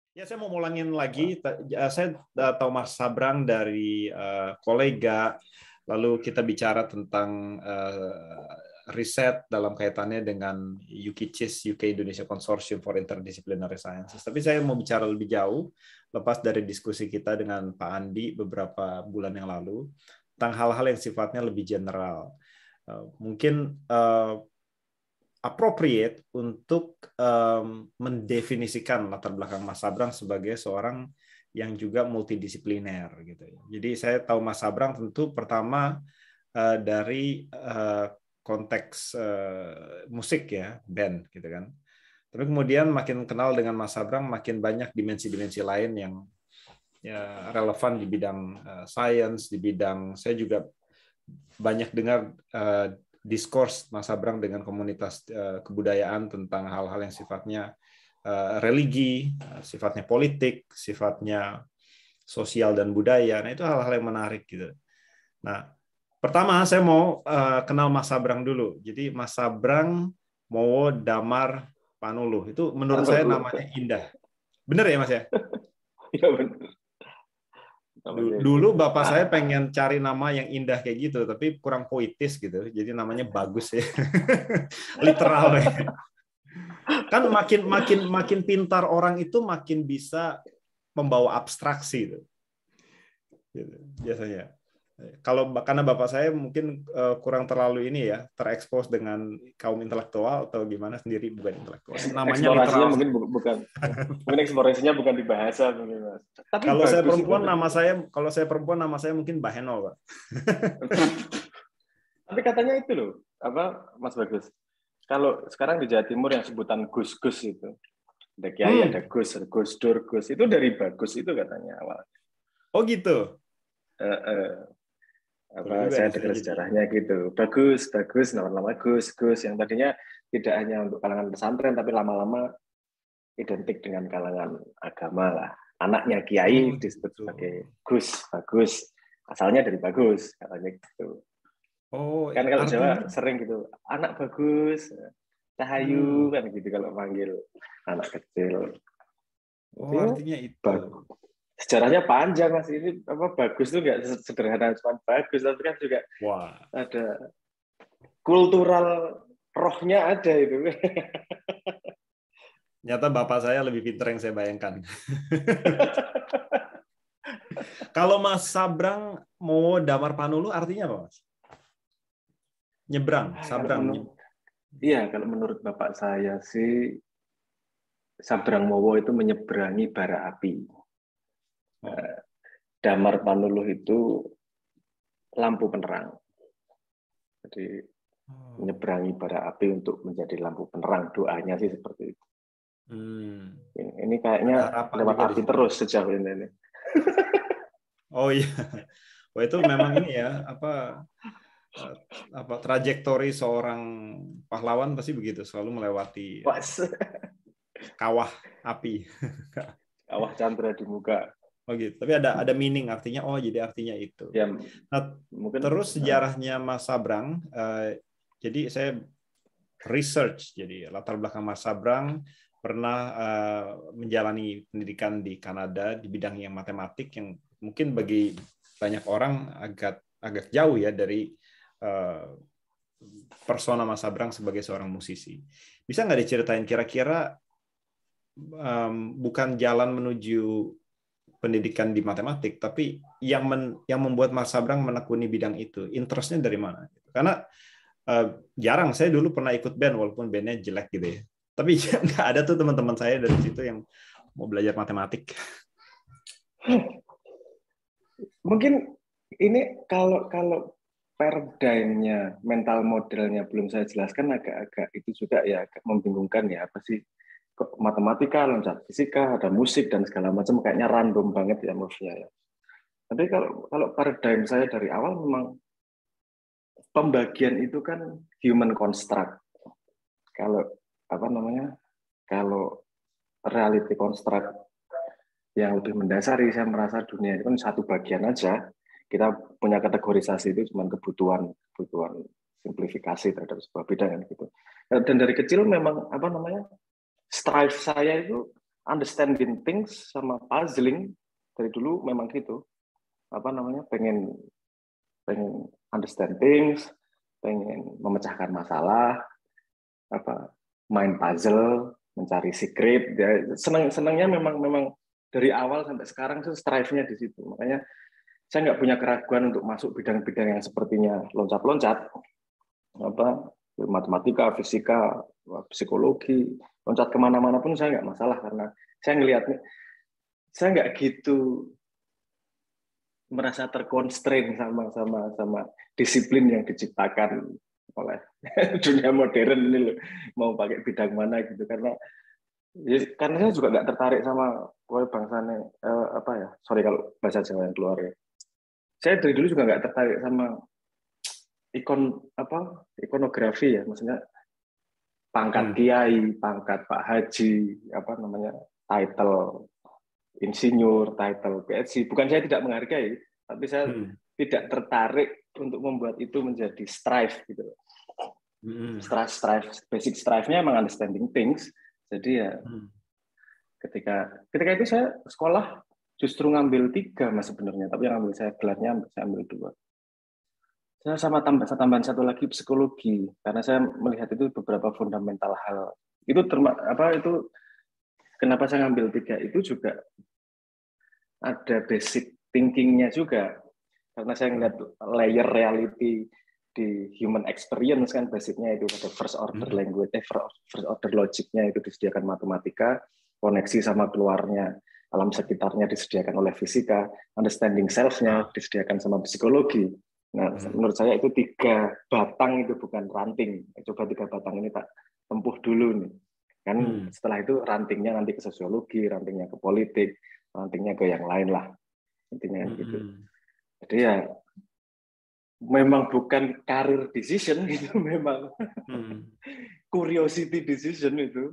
Ya, saya mau ulangin lagi. Saya tahu Mas Sabrang dari kolega, lalu kita bicara tentang riset dalam kaitannya dengan UKCIS, UK Indonesia Consortium for Interdisciplinary Sciences. Tapi saya mau bicara lebih jauh, lepas dari diskusi kita dengan Pak Andi beberapa bulan yang lalu, tentang hal-hal yang sifatnya lebih general. Mungkin appropriate untuk mendefinisikan latar belakang Mas Sabrang sebagai seorang yang juga multidisipliner gitu. Jadi saya tahu Mas Sabrang tentu pertama dari konteks musik ya, band gitu kan. Tapi kemudian makin kenal dengan Mas Sabrang makin banyak dimensi-dimensi lain yang ya, relevan di bidang sains, di bidang saya juga banyak dengar diskurs Mas Sabrang dengan komunitas kebudayaan tentang hal-hal yang sifatnya religi, sifatnya politik, sifatnya sosial dan budaya. Nah, itu hal-hal yang menarik gitu. Nah, pertama saya mau kenal Mas Sabrang dulu. Jadi Mas Sabrang Mowo Damar Panuluh. Itu menurut saya namanya indah. Benar ya, Mas ya? Iya benar. Dulu bapak saya pengen cari nama yang indah kayak gitu, tapi kurang poetis gitu. Jadi namanya bagus ya, literal ya. Kan makin pintar orang itu makin bisa membawa abstraksi gitu, biasanya. Kalau karena bapak saya mungkin kurang terlalu ini ya, terekspos dengan kaum intelektual atau gimana sendiri bukan intelektual. Namanya eksplorasinya literal. mungkin bukan eksplorasinya bukan di bahasa mungkin Mas. Tapi Kalau saya bagus perempuan itu. nama saya mungkin Baheno, Pak. Tapi katanya itu loh, apa Mas Bagus? Kalau sekarang di Jawa Timur yang sebutan Gus-Gus itu, ada Kiai, ada Gus, ada Gus Dur, Gus itu dari Bagus itu katanya awal. Oh gitu. Saya dengar sejarahnya gitu. Bagus, nama-nama Gus, yang tadinya tidak hanya untuk kalangan pesantren, tapi lama-lama identik dengan kalangan agama lah. Anaknya Kiai disebut sebagai Gus, Bagus. Asalnya dari Bagus, katanya gitu. Oh, Kan kalau artinya Jawa sering gitu, anak Bagus, Cahayu, kan gitu kalau manggil anak kecil. Oh, artinya itu. Bagus. Sejarahnya panjang Mas, ini apa Bagus itu nggak sederhana cuma bagus, tapi kan juga ada kultural rohnya ada itu. Nyata bapak saya lebih pintar yang saya bayangkan. Kalau Mas Sabrang mau Damar Panulu artinya apa, Mas? Nyebrang, Sabrang. Iya, kalau menurut bapak saya sih Sabrang Mowo itu menyeberangi bara api. Damar Panuluh itu lampu penerang. Jadi menyeberangi bara api untuk menjadi lampu penerang. Doanya sih seperti itu. Ini kayaknya lewat api terus sejauh ini. Oh iya. Wah, itu memang ini ya, apa trajektori seorang pahlawan pasti begitu, selalu melewati kawah api. Kawah Chandra di muka. Oh gitu. Tapi ada meaning artinya. Oh, jadi artinya itu. Ya, nah, mungkin terus sejarahnya Mas Sabrang. Jadi saya research. Jadi latar belakang Mas Sabrang pernah menjalani pendidikan di Kanada di bidang yang matematik yang mungkin bagi banyak orang agak jauh ya dari persona Mas Sabrang sebagai seorang musisi. Bisa nggak diceritain kira-kira bukan jalan menuju pendidikan di matematik, tapi yang membuat Mas Sabrang menekuni bidang itu, interestnya dari mana? Karena jarang, saya dulu pernah ikut band walaupun bandnya jelek gitu ya. Tapi nggak ada tuh teman-teman saya dari situ yang mau belajar matematik. Mungkin ini kalau paradigmnya, mental modelnya belum saya jelaskan agak-agak itu juga ya agak membingungkan ya, apa sih kok matematika, loncat fisika, ada musik dan segala macam kayaknya random banget ya movie-nya ya. Tapi kalau paradigm saya dari awal memang pembagian itu kan human construct. Kalau kalau reality construct yang lebih mendasari, saya merasa dunia itu kan satu bagian aja. Kita punya kategorisasi itu cuma kebutuhan simplifikasi terhadap sebuah bidang gitu. Dan dari kecil memang strive saya itu understanding things sama puzzling dari dulu memang gitu. Pengen understand things, pengen memecahkan masalah, main puzzle, mencari secret. Ya, senangnya memang dari awal sampai sekarang tuh strive-nya di situ. Makanya saya nggak punya keraguan untuk masuk bidang-bidang yang sepertinya loncat-loncat, matematika, fisika, psikologi, loncat kemana-mana pun saya nggak masalah, karena saya ngelihatnya, saya nggak gitu merasa terconstrain sama disiplin yang diciptakan oleh dunia modern ini loh, mau pakai bidang mana gitu, karena saya juga nggak tertarik sama bangsanya sorry kalau bahasa Jawa yang keluar ya. Saya dari dulu juga nggak tertarik sama ikonografi ya, maksudnya pangkat kiai, pangkat Pak Haji, title insinyur, title PhD. Bukan saya tidak menghargai, tapi saya tidak tertarik untuk membuat itu menjadi strive gitu. Basic strive-nya emang understanding things. Jadi ya ketika itu saya sekolah justru ngambil 3 mas sebenarnya, tapi yang saya gelarnya saya ambil 2. Saya tambahan 1 lagi psikologi, karena saya melihat itu beberapa fundamental hal. Itu kenapa saya ngambil 3 itu juga ada basic thinking-nya juga, karena saya ngeliat layer reality di human experience kan, basicnya itu ada first order language, first order logiknya itu disediakan matematika, koneksi sama keluarnya alam sekitarnya disediakan oleh fisika, understanding self-nya disediakan sama psikologi. Nah, menurut saya itu 3 batang, itu bukan ranting. Coba 3 batang ini tak tempuh dulu nih. Kan setelah itu rantingnya nanti ke sosiologi, rantingnya ke politik, nantinya ke yang lain lah, intinya gitu. Jadi ya memang bukan career decision, itu memang curiosity decision itu.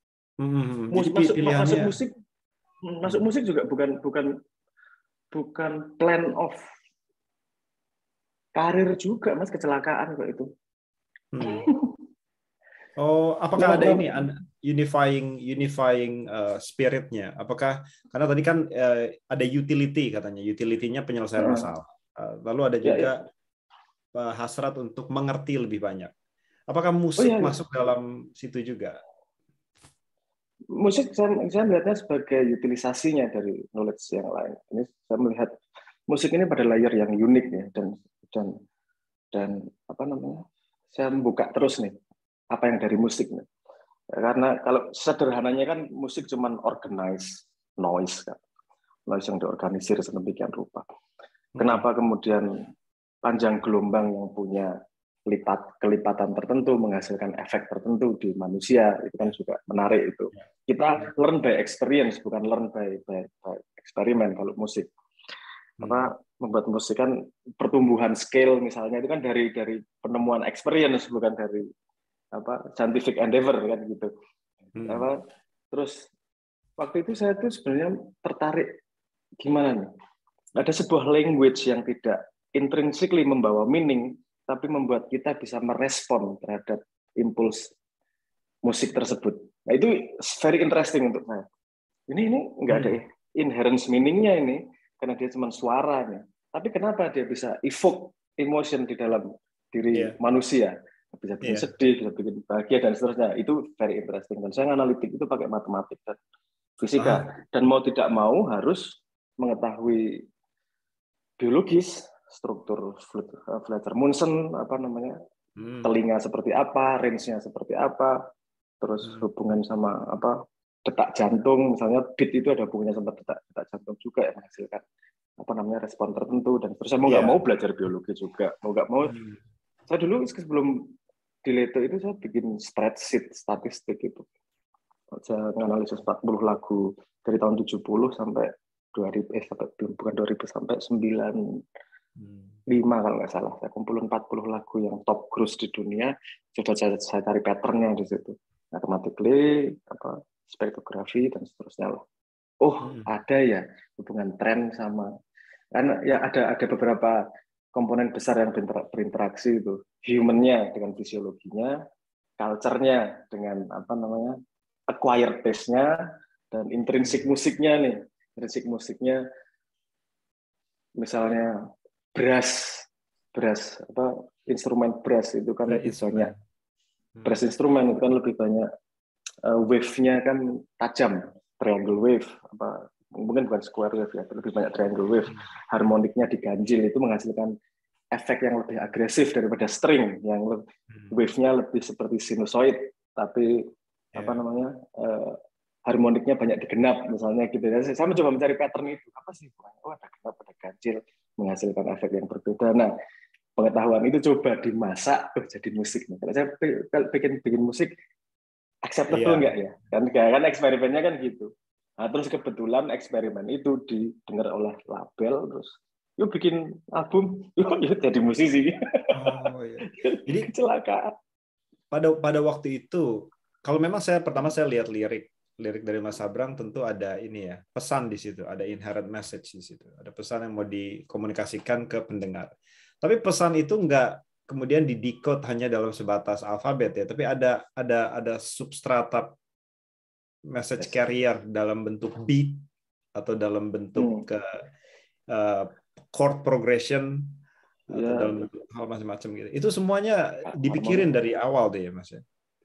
Masuk musik juga bukan plan of karir juga mas, kecelakaan kok itu. Oh, apakah ada ini unifying spirit-nya? Apakah karena tadi kan ada utility katanya, utility-nya penyelesaian masalah. Lalu ada juga hasrat untuk mengerti lebih banyak. Apakah musik masuk dalam situ juga? Musik saya melihatnya sebagai utilisasinya dari knowledge yang lain. Ini saya melihat musik ini pada layer yang unik ya, dan saya membuka terus nih apa yang dari musik nih. Karena kalau sederhananya kan musik cuman organize noise kan, noise yang diorganisir sedemikian rupa. Kenapa kemudian panjang gelombang yang punya kelipatan tertentu menghasilkan efek tertentu di manusia, itu kan juga menarik itu. Kita learn by experience, bukan learn by eksperimen kalau musik. Membuat musik kan pertumbuhan scale misalnya itu kan dari penemuan experience, bukan dari scientific endeavor kan gitu. Terus waktu itu saya tuh sebenarnya tertarik gimana nih? Ada sebuah language yang tidak intrinsically membawa meaning, tapi membuat kita bisa merespon terhadap impuls musik tersebut. Nah itu very interesting untuk saya. Ini nggak ada inherent meaning-nya ini, karena dia cuma suaranya. Tapi kenapa dia bisa evoke emotion di dalam diri manusia? Bisa bikin sedih, bisa bikin bahagia, dan seterusnya. Itu very interesting. Dan saya analitik itu pakai matematik dan fisika. Dan mau tidak mau harus mengetahui biologis, struktur Fletcher-Munson, telinga seperti apa, range-nya seperti apa, terus hubungan sama detak jantung, misalnya beat itu ada hubungannya sama detak jantung juga yang menghasilkan respon tertentu, dan terus saya mau nggak mau belajar biologi juga, mau nggak mau. Saya dulu sebelum di Leto itu saya bikin spreadsheet statistik itu. Saya menganalisis 40 lagu dari tahun 70 sampai 2000 sampai 95 kalau nggak salah. Saya kumpulin 40 lagu yang top growth di dunia. Sudah saya cari patternnya di situ. Mathematically, spektrografi dan seterusnya lah. Ada ya hubungan tren sama, kan ya ada beberapa komponen besar yang berinteraksi itu, human-nya dengan fisiologinya, culture-nya dengan acquired taste-nya, Dan intrinsik musiknya nih, misalnya brass apa instrumen brass itu kan lebih banyak. Brass instrumen itu kan lebih banyak wave-nya kan tajam, triangle wave apa mungkin bukan square wave ya, lebih banyak triangle wave. Harmoniknya diganjil itu menghasilkan efek yang lebih agresif daripada string yang wave-nya lebih seperti sinusoid, tapi apa namanya harmoniknya banyak digenap misalnya gitu ya. Saya mencoba mencari pattern itu apa sih? Oh ada genap, ada ganjil menghasilkan efek yang berbeda. Nah pengetahuan itu coba dimasak jadi musik. Kalau saya bikin musik acceptable nggak ya? Kan eksperimennya kan gitu. Nah, terus kebetulan eksperimen itu didengar oleh label, terus yuk bikin album, yuk jadi musisi. Oh iya. Jadi kecelakaan. Pada waktu itu, kalau memang pertama saya lihat lirik dari Mas Abrang tentu ada ini ya pesan di situ, ada inherent message di situ, ada pesan yang mau dikomunikasikan ke pendengar. Tapi pesan itu nggak kemudian didekode hanya dalam sebatas alfabet ya, tapi ada substrata message carrier dalam bentuk beat atau dalam bentuk chord progression atau dalam bentuk hal macam-macam gitu. Itu semuanya dipikirin dari awal deh ya Mas ya.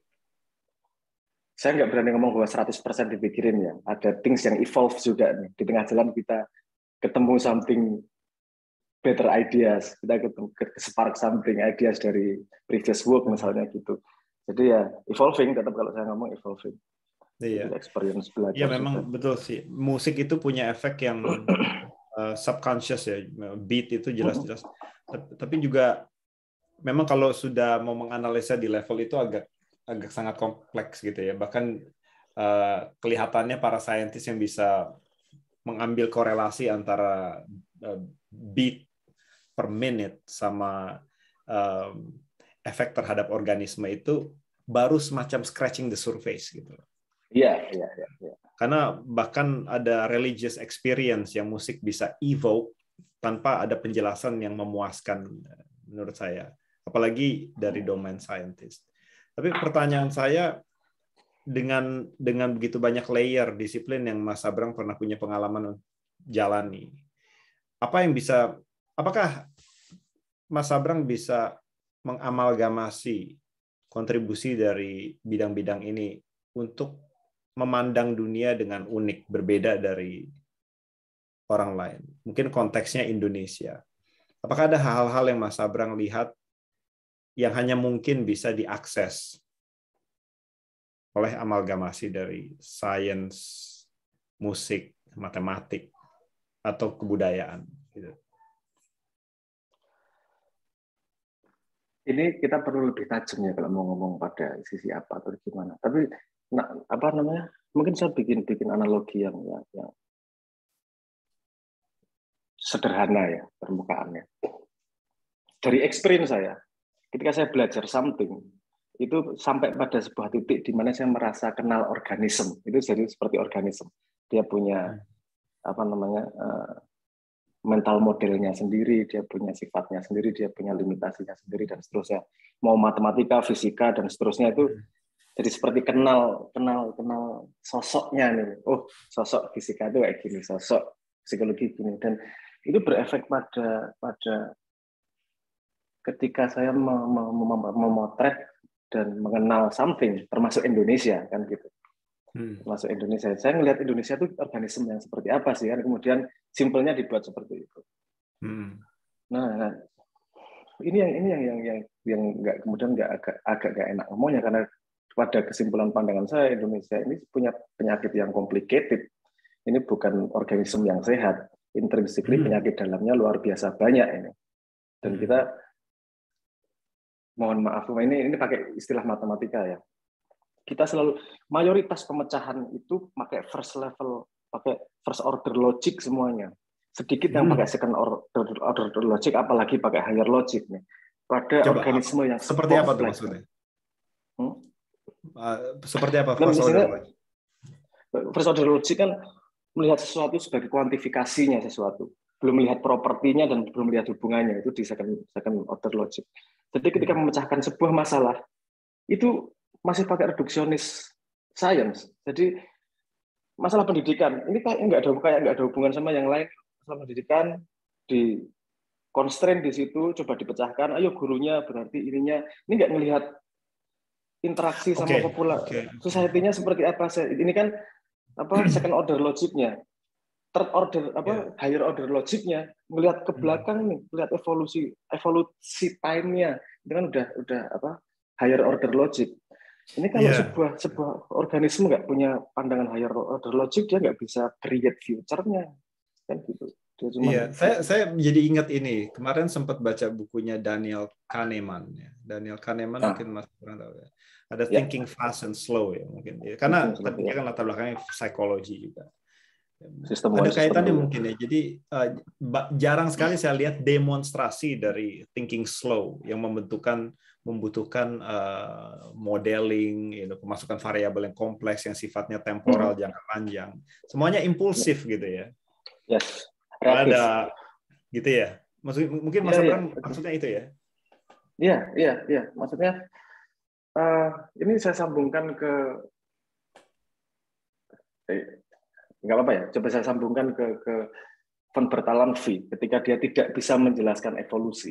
Saya nggak berani ngomong bahwa 100% dipikirin ya. Ada things yang evolve juga nih. Di tengah jalan kita ketemu something better ideas, kita ketemu spark something ideas dari previous work misalnya gitu. Jadi ya evolving tetap kalau saya ngomong evolving. Iya. Experience belajar. Iya memang juga. Betul sih. Musik itu punya efek yang subconscious ya. Beat itu jelas-jelas. Tapi juga memang kalau sudah mau menganalisa di level itu agak sangat kompleks gitu ya. Bahkan kelihatannya para saintis yang bisa mengambil korelasi antara beat per minute sama efek terhadap organisme itu baru semacam scratching the surface gitu. Iya. Karena bahkan ada religious experience yang musik bisa evoke tanpa ada penjelasan yang memuaskan menurut saya, apalagi dari domain scientist. Tapi pertanyaan saya dengan begitu banyak layer disiplin yang Mas Abrang pernah punya pengalaman jalani, apakah Mas Abrang bisa mengamalgamasi kontribusi dari bidang-bidang ini untuk memandang dunia dengan unik, berbeda dari orang lain. Mungkin konteksnya Indonesia. Apakah ada hal-hal yang Mas Abrang lihat yang hanya mungkin bisa diakses oleh amalgamasi dari sains, musik, matematik, atau kebudayaan? Ini kita perlu lebih tajam ya kalau mau ngomong pada sisi apa atau gimana. Tapi apa namanya? Mungkin saya bikin analogi yang sederhana ya permukaannya. Dari experience saya, ketika saya belajar something, itu sampai pada sebuah titik di mana saya merasa kenal organisme. Itu jadi seperti organisme. Dia punya apa namanya mental modelnya sendiri, dia punya sifatnya sendiri, dia punya limitasinya sendiri dan seterusnya. Mau matematika, fisika dan seterusnya itu jadi seperti kenal sosoknya nih. Oh, sosok fisika itu kayak gini, sosok psikologi gini, dan itu berefek pada ketika saya memotret dan mengenal something, termasuk Indonesia kan gitu. Termasuk Indonesia. Saya ngelihat Indonesia itu organisme yang seperti apa sih kan, kemudian simpelnya dibuat seperti itu. Nah, ini yang nggak kemudian agak nggak enak ngomongnya, karena pada kesimpulan pandangan saya Indonesia ini punya penyakit yang complicated. Ini bukan organisme yang sehat. Intrinsically penyakit dalamnya luar biasa banyak ini. Dan kita mohon maaf ini pakai istilah matematika ya. Kita selalu mayoritas pemecahan itu pakai first order logic semuanya. Sedikit yang pakai second order logic, apalagi pakai higher logic nih. Pada organisme yang seperti apa tuh maksudnya? Seperti apa first order logic? First order logic kan melihat sesuatu sebagai kuantifikasinya sesuatu, belum melihat propertinya dan belum melihat hubungannya, itu di second order logic. Jadi ketika memecahkan sebuah masalah itu masih pakai reductionist science. Jadi masalah pendidikan ini kayak nggak ada hubungan sama yang lain. Masalah pendidikan di constraint di situ, coba dipecahkan. Ayo gurunya berarti ininya. Ini nggak melihat interaksi sama society-nya seperti apa. Ini kan second order logiknya, third order higher order logiknya, melihat ke belakang nih, melihat evolusi time-nya. Itu kan udah higher order logic. Ini kalau sebuah organisme nggak punya pandangan higher order logic, dia nggak bisa create future-nya, kan gitu. Iya, saya jadi ingat ini. Kemarin sempat baca bukunya Daniel Kahneman. Ya. Daniel Kahneman mungkin Mas pernah tahu ya. Ada Thinking Fast and Slow ya mungkin. Karena dia kan latar belakangnya psikologi juga. Ada kaitannya mungkin ya. Jadi jarang sekali saya lihat demonstrasi dari thinking slow yang membutuhkan modeling, pemasukan variabel yang kompleks yang sifatnya temporal jangka panjang. Semuanya impulsif gitu ya. Yes. Ada gitu ya. Mungkin Mas Abraham maksudnya itu ya. Iya. Maksudnya ini saya sambungkan ke nggak apa-apa ya. Coba saya sambungkan ke von Bertalanffy ketika dia tidak bisa menjelaskan evolusi.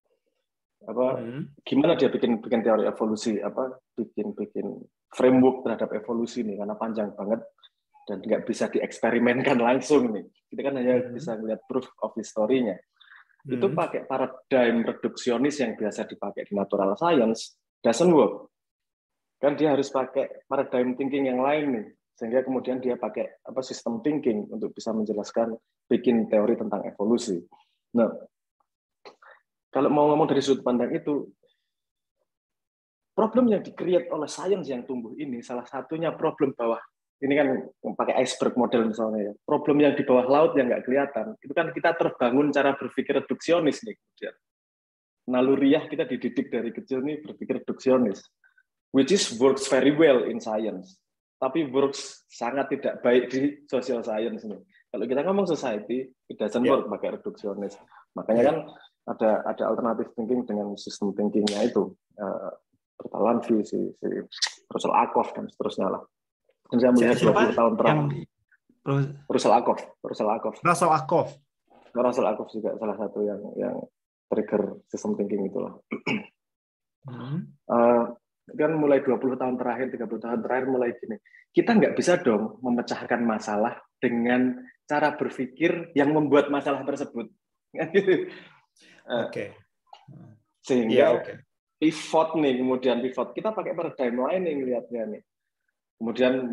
Gimana dia bikin teori evolusi, bikin framework terhadap evolusi ini, karena panjang banget dan nggak bisa dieksperimenkan langsung nih. Kita kan hanya bisa melihat proof of history-nya. Itu pakai paradigm reduksionis yang biasa dipakai di natural science, doesn't work. Kan dia harus pakai paradigm thinking yang lain nih, sehingga kemudian dia pakai sistem thinking untuk bisa menjelaskan, bikin teori tentang evolusi. Nah, kalau mau ngomong dari sudut pandang itu, problem yang di-create oleh sains yang tumbuh ini, salah satunya problem bawah. Ini kan pakai iceberg model misalnya ya. Problem yang di bawah laut yang nggak kelihatan. Itu kan kita terbangun cara berpikir reduksionis nih. Kemudian. Naluriah kita dididik dari kecil nih berpikir reduksionis. Which is works very well in science. Tapi works sangat tidak baik di social science nih. Kalau kita ngomong society, it doesn't work pakai reduksionis. Makanya kan ada alternative thinking dengan sistem thinkingnya itu. Bertalanffy, si Russell Ackoff, dan seterusnya lah. Dan saya melihat 20 tahun terakhir. Russell Ackoff juga salah satu yang trigger sistem thinking itulah. Kan mulai 20 tahun terakhir, 30 tahun terakhir mulai gini. Kita nggak bisa dong memecahkan masalah dengan cara berpikir yang membuat masalah tersebut. Sehingga pivot nih, kemudian pivot. Kita pakai paradigm lain yang lihatnya nih. Kemudian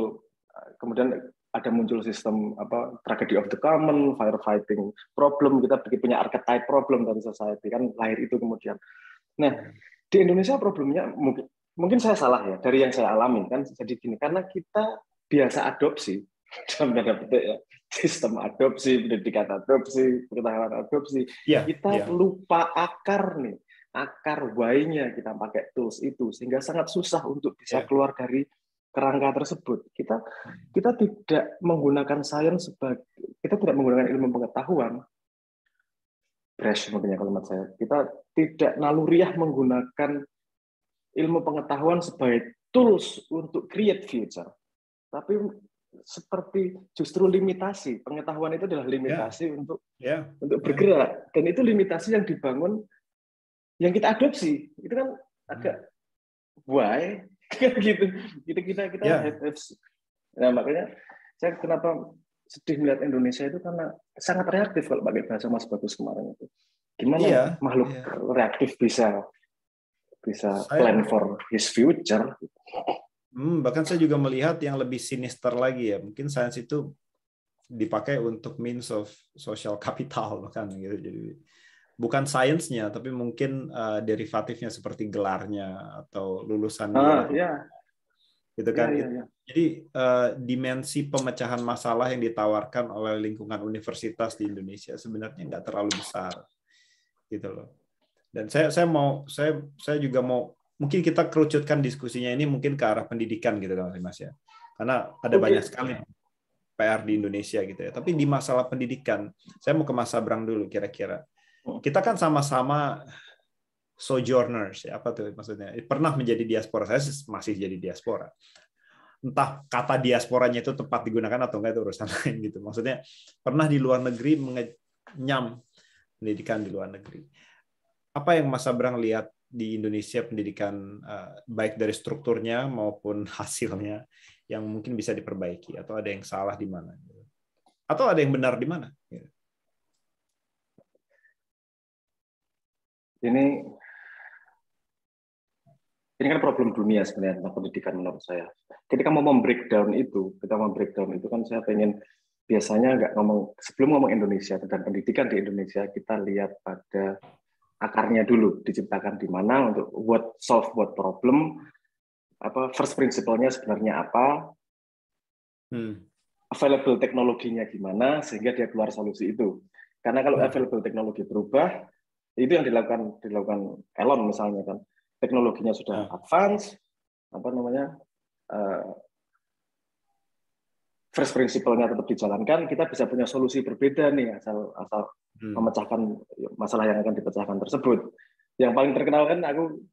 ada muncul sistem tragedy of the common, firefighting problem, kita punya archetype problem dari society, kan lahir itu kemudian. Nah, di Indonesia problemnya mungkin saya salah ya, dari yang saya alami kan jadi gini, karena kita biasa adopsi dalam tanda petik ya, sistem adopsi, pendidikan adopsi, pengetahuan adopsi, kita lupa akar why-nya kita pakai tools itu, sehingga sangat susah untuk bisa keluar dari kerangka tersebut. Kita tidak menggunakan sains kita tidak menggunakan ilmu pengetahuan. Brash mungkin ya kalimat saya. Kita tidak naluriah menggunakan ilmu pengetahuan sebagai tools untuk create future. Tapi seperti justru limitasi. Pengetahuan itu adalah limitasi untuk bergerak. Dan itu limitasi yang dibangun, yang kita adopsi. Itu kan agak why? gitu kita nah, makanya saya kenapa sedih melihat Indonesia itu, karena sangat reaktif kalau pakai bahasa Mas Bagus kemarin itu. Gimana makhluk reaktif bisa plan for his future? Bahkan saya juga melihat yang lebih sinister lagi ya, mungkin sains itu dipakai untuk means of social capital bahkan gitu. Jadi bukan sainsnya, tapi mungkin derivatifnya seperti gelarnya atau lulusannya. Gitu kan. Jadi dimensi pemecahan masalah yang ditawarkan oleh lingkungan universitas di Indonesia sebenarnya nggak terlalu besar, gitu loh. Dan saya juga mau, mungkin kita kerucutkan diskusinya ini mungkin ke arah pendidikan gitu kan Mas ya. Karena ada banyak sekali PR di Indonesia gitu ya. Tapi di masalah pendidikan, saya mau ke Mas Abrang dulu kira-kira. Kita kan sama-sama sojourners, ya, apa tuh maksudnya? Pernah menjadi diaspora, saya masih jadi diaspora. entah kata diasporanya itu tepat digunakan atau enggak itu urusan lain gitu. Maksudnya pernah di luar negeri mengenyam pendidikan di luar negeri. Apa yang Mas Abrang lihat di Indonesia pendidikan baik dari strukturnya maupun hasilnya yang mungkin bisa diperbaiki, atau ada yang salah di mana? Atau ada yang benar di mana? Ini kan problem dunia sebenarnya tentang pendidikan menurut saya. Ketika mau membreakdown itu, kan saya pengen biasanya nggak ngomong, sebelum ngomong Indonesia dan pendidikan di Indonesia, kita lihat pada akarnya dulu, diciptakan di mana, untuk solve what problem, first principle-nya sebenarnya apa, available teknologinya gimana, sehingga dia keluar solusi itu. Karena kalau available teknologi berubah, itu yang dilakukan Elon misalnya kan, teknologinya sudah advance, first principle-nya tetap dijalankan, kita bisa punya solusi berbeda nih, asal memecahkan masalah yang akan dipecahkan tersebut. Yang paling terkenal kan aku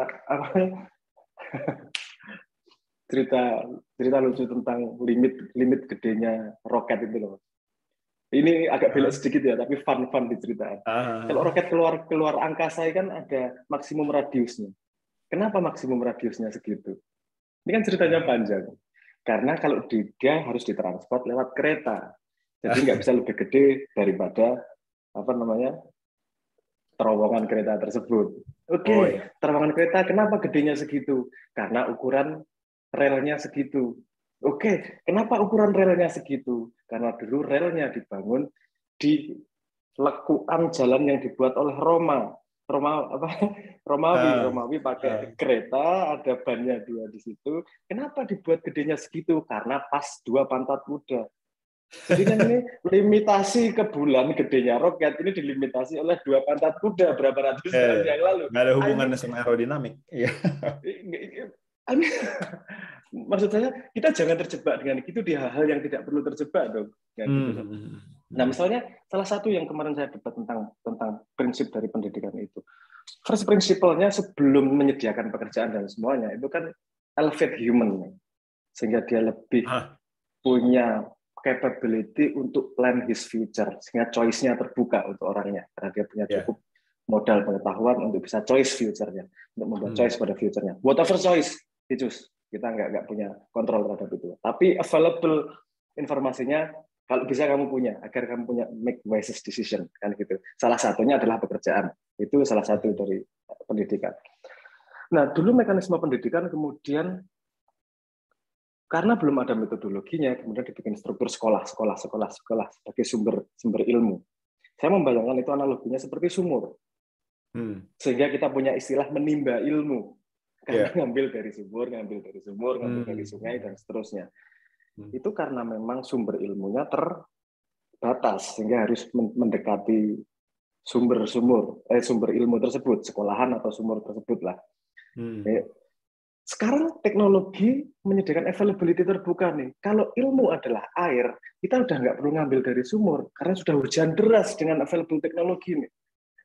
cerita lucu tentang limit gedenya roket itu loh. Ini agak belok sedikit ya, tapi fun diceritain. Kalau roket keluar angkasa kan ada maksimum radiusnya. Kenapa maksimum radiusnya segitu? Ini kan ceritanya panjang. Karena kalau dia harus ditransport lewat kereta, jadi nggak bisa lebih gede daripada terowongan kereta tersebut. Terowongan kereta kenapa gedenya segitu? Karena ukuran relnya segitu. Kenapa ukuran relnya segitu? Karena dulu relnya dibangun di lekuan jalan yang dibuat oleh Romawi pakai kereta, ada bannya 2 di situ. Kenapa dibuat gedenya segitu? Karena pas 2 pantat kuda. Jadi kan ini limitasi ke bulan gedenya roket ini dilimitasi oleh 2 pantat kuda berapa ratus tahun yang lalu. Nggak ada hubungannya sama aerodinamik. Maksud saya kita jangan terjebak dengan itu di hal-hal yang tidak perlu terjebak dong. Nah, misalnya salah satu yang kemarin saya debat tentang prinsip dari pendidikan itu. First principle-nya sebelum menyediakan pekerjaan dan semuanya itu kan elevate human, sehingga dia lebih punya capability untuk plan his future, sehingga choice-nya terbuka untuk orangnya, karena dia punya cukup modal pengetahuan untuk bisa choice future-nya, untuk membuat choice pada future-nya. Whatever choice, kita nggak punya kontrol terhadap itu. Tapi available informasinya kalau bisa kamu punya, agar kamu punya make wisest decision, kan gitu. Salah satunya adalah pekerjaan. Itu salah satu dari pendidikan. Nah, dulu mekanisme pendidikan kemudian karena belum ada metodologinya, kemudian dibikin struktur sekolah sebagai sumber ilmu. Saya membayangkan itu analoginya seperti sumur. Sehingga kita punya istilah menimba ilmu. Karena ngambil dari sumur, ngambil dari sungai, dan seterusnya. Itu karena memang sumber ilmunya terbatas, sehingga harus mendekati sumber ilmu tersebut, sekolahan atau sumur tersebut lah. Sekarang teknologi menyediakan availability terbuka nih. Kalau ilmu adalah air, kita udah nggak perlu ngambil dari sumur, karena sudah hujan deras dengan available teknologi nih.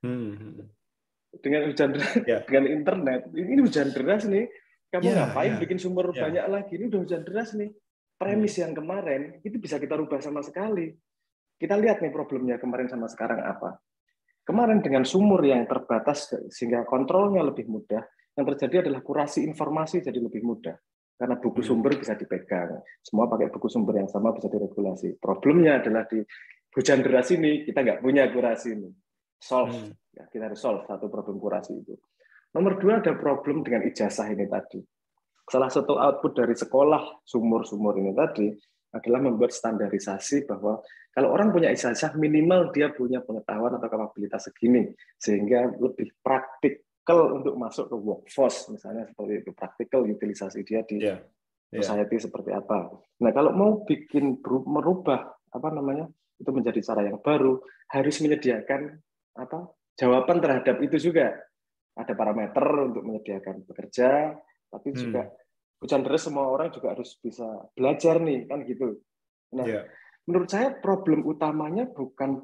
Dengan hujan deras, dengan internet, ini hujan deras nih. Kamu ngapain bikin sumur banyak lagi? Ini udah hujan deras nih. Premis yang kemarin itu bisa kita rubah sama sekali. Kita lihat nih problemnya kemarin sama sekarang apa. Kemarin dengan sumur yang terbatas sehingga kontrolnya lebih mudah, yang terjadi adalah kurasi informasi jadi lebih mudah. Karena buku sumber bisa dipegang. Semua pakai buku sumber yang sama bisa diregulasi. Problemnya adalah di hujan deras ini kita nggak punya kurasi ini. Kita harus solve satu problem kurasi itu. Nomor 2 ada problem dengan ijazah ini tadi. Salah satu output dari sekolah sumur-sumur ini tadi adalah membuat standarisasi bahwa kalau orang punya ijazah minimal dia punya pengetahuan atau kapabilitas segini, sehingga lebih praktikal untuk masuk ke workforce, misalnya seperti itu, praktikal utilisasi dia di society seperti apa. Nah, kalau mau merubah itu menjadi cara yang baru, harus menyediakan jawaban terhadap itu juga. Ada parameter untuk menyediakan pekerja, tapi juga hujan deras semua orang juga harus bisa belajar nih, kan gitu. Nah, menurut saya problem utamanya bukan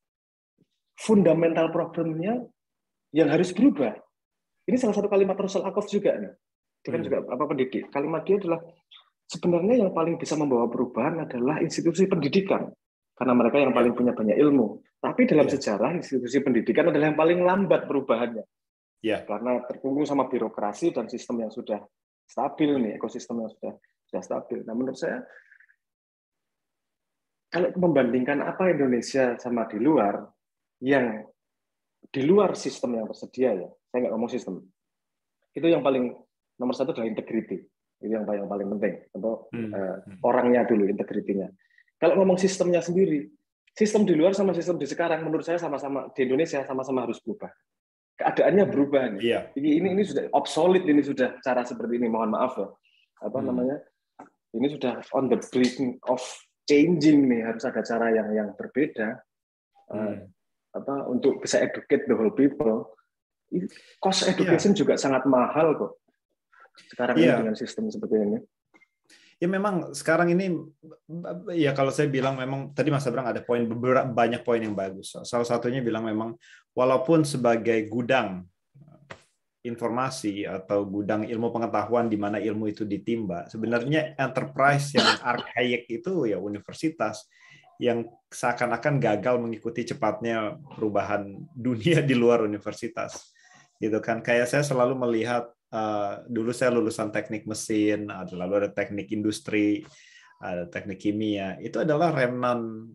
fundamental problemnya yang harus berubah. Ini salah satu kalimat Russell Ackoff juga nih. Dia kan juga pendidik. Kalimat dia adalah sebenarnya yang paling bisa membawa perubahan adalah institusi pendidikan, karena mereka yang paling punya banyak ilmu. Tapi dalam sejarah, institusi pendidikan adalah yang paling lambat perubahannya. Karena terkungkung sama birokrasi dan sistem yang sudah stabil nih, ekosistem yang sudah stabil. Nah, menurut saya, kalau membandingkan apa Indonesia sama di luar, yang di luar sistem yang tersedia ya, saya nggak ngomong sistem, itu yang paling nomor satu adalah integrity. Itu yang paling penting untuk orangnya dulu, integritinya. Kalau ngomong sistemnya sendiri, sistem di luar sama sistem di sekarang menurut saya sama-sama di Indonesia sama-sama harus berubah. Keadaannya berubah nih. Ini sudah obsolete, ini sudah cara seperti ini. Mohon maaf ya. Ini sudah on the brink of changing nih. Harus ada cara yang berbeda. Untuk bisa educate the whole people. Cost education juga sangat mahal kok. Sekarang ini dengan sistem seperti ini. Ya memang sekarang ini, ya kalau saya bilang memang tadi Mas Abrang ada banyak poin yang bagus. Salah satunya bilang memang walaupun sebagai gudang informasi atau gudang ilmu pengetahuan di mana ilmu itu ditimba, sebenarnya enterprise yang arkaik itu ya universitas yang seakan-akan gagal mengikuti cepatnya perubahan dunia di luar universitas. Gitu kan, kayak saya selalu melihat dulu saya lulusan teknik mesin, lalu ada teknik industri, ada teknik kimia, itu adalah remnant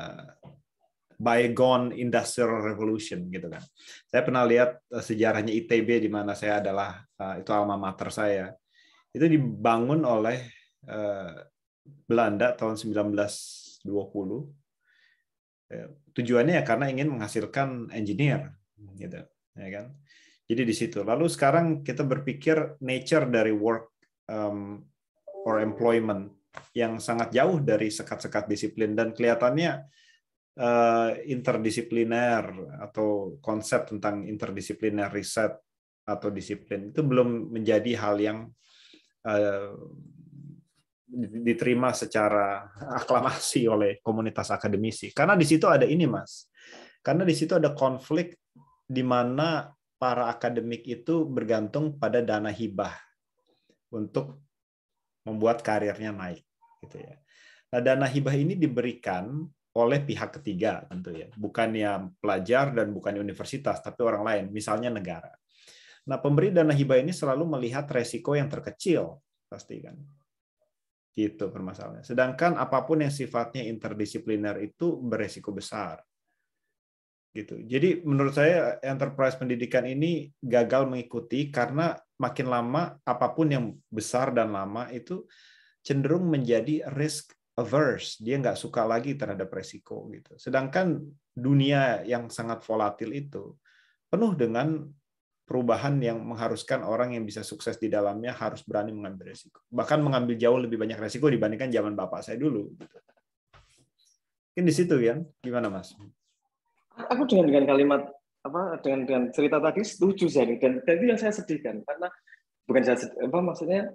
bygone industrial revolution gitu kan. Saya pernah lihat sejarahnya ITB di mana saya adalah itu alma mater saya. Itu dibangun oleh Belanda tahun 1920. Tujuannya ya karena ingin menghasilkan engineer gitu, ya kan. Jadi di situ. Lalu sekarang kita berpikir nature dari work or employment yang sangat jauh dari sekat-sekat disiplin dan kelihatannya interdisipliner atau konsep tentang interdisipliner riset atau disiplin itu belum menjadi hal yang diterima secara aklamasi oleh komunitas akademisi. Karena di situ ada ini, Mas. Karena di situ ada konflik di mana para akademik itu bergantung pada dana hibah untuk membuat karirnya naik, gitu ya. Nah, dana hibah ini diberikan oleh pihak ketiga tentu ya, bukannya pelajar dan bukan universitas, tapi orang lain, misalnya negara. Nah, pemberi dana hibah ini selalu melihat resiko yang terkecil, pasti kan. Gitu permasalahannya. Sedangkan apapun yang sifatnya interdisipliner itu beresiko besar. Gitu. Jadi menurut saya enterprise pendidikan ini gagal mengikuti karena makin lama apapun yang besar dan lama itu cenderung menjadi risk averse. Dia nggak suka lagi terhadap resiko gitu. Sedangkan dunia yang sangat volatil itu penuh dengan perubahan yang mengharuskan orang yang bisa sukses di dalamnya harus berani mengambil resiko. Bahkan mengambil jauh lebih banyak resiko dibandingkan zaman bapak saya dulu. Gitu. Mungkin di situ kan, gimana Mas? Aku dengan kalimat dengan cerita tadi setuju saya dan itu yang saya sedihkan karena bukan saya maksudnya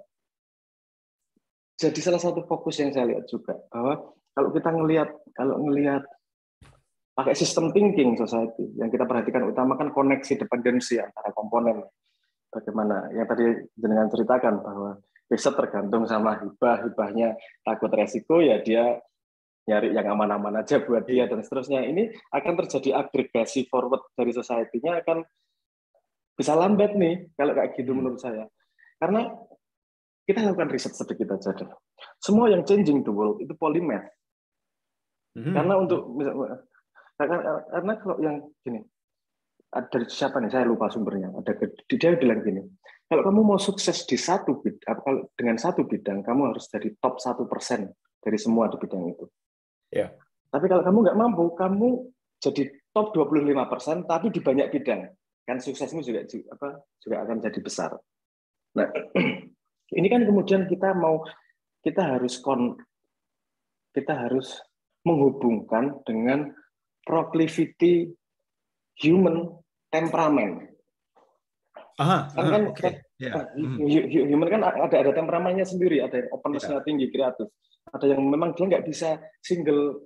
jadi salah satu fokus yang saya lihat juga bahwa kalau kita ngelihat pakai sistem thinking society yang kita perhatikan utama kan koneksi dependensi antara komponen, bagaimana yang tadi dengan ceritakan bahwa riset tergantung sama hibahnya takut resiko ya dia nyari yang aman-aman aja buat dia dan seterusnya. Ini akan terjadi agregasi forward dari society-nya akan bisa lambat nih kalau kayak gitu menurut saya. Karena kita lakukan riset sedikit aja deh. Semua yang changing the world itu polymath. Karena karena kalau yang gini, dari siapa nih? Saya lupa sumbernya. Dia bilang gini, kalau kamu mau sukses di satu bidang, kalau dengan satu bidang, kamu harus jadi top 1% dari semua di bidang itu. Ya. Tapi kalau kamu nggak mampu, kamu jadi top 25%, tapi di banyak bidang, kan suksesmu juga akan jadi besar. Nah, ini kan kemudian kita harus menghubungkan dengan proclivity human temperament. Human kan ada temperamennya sendiri, ada yang openness-nya tinggi, kreatif. Ada yang memang dia nggak bisa single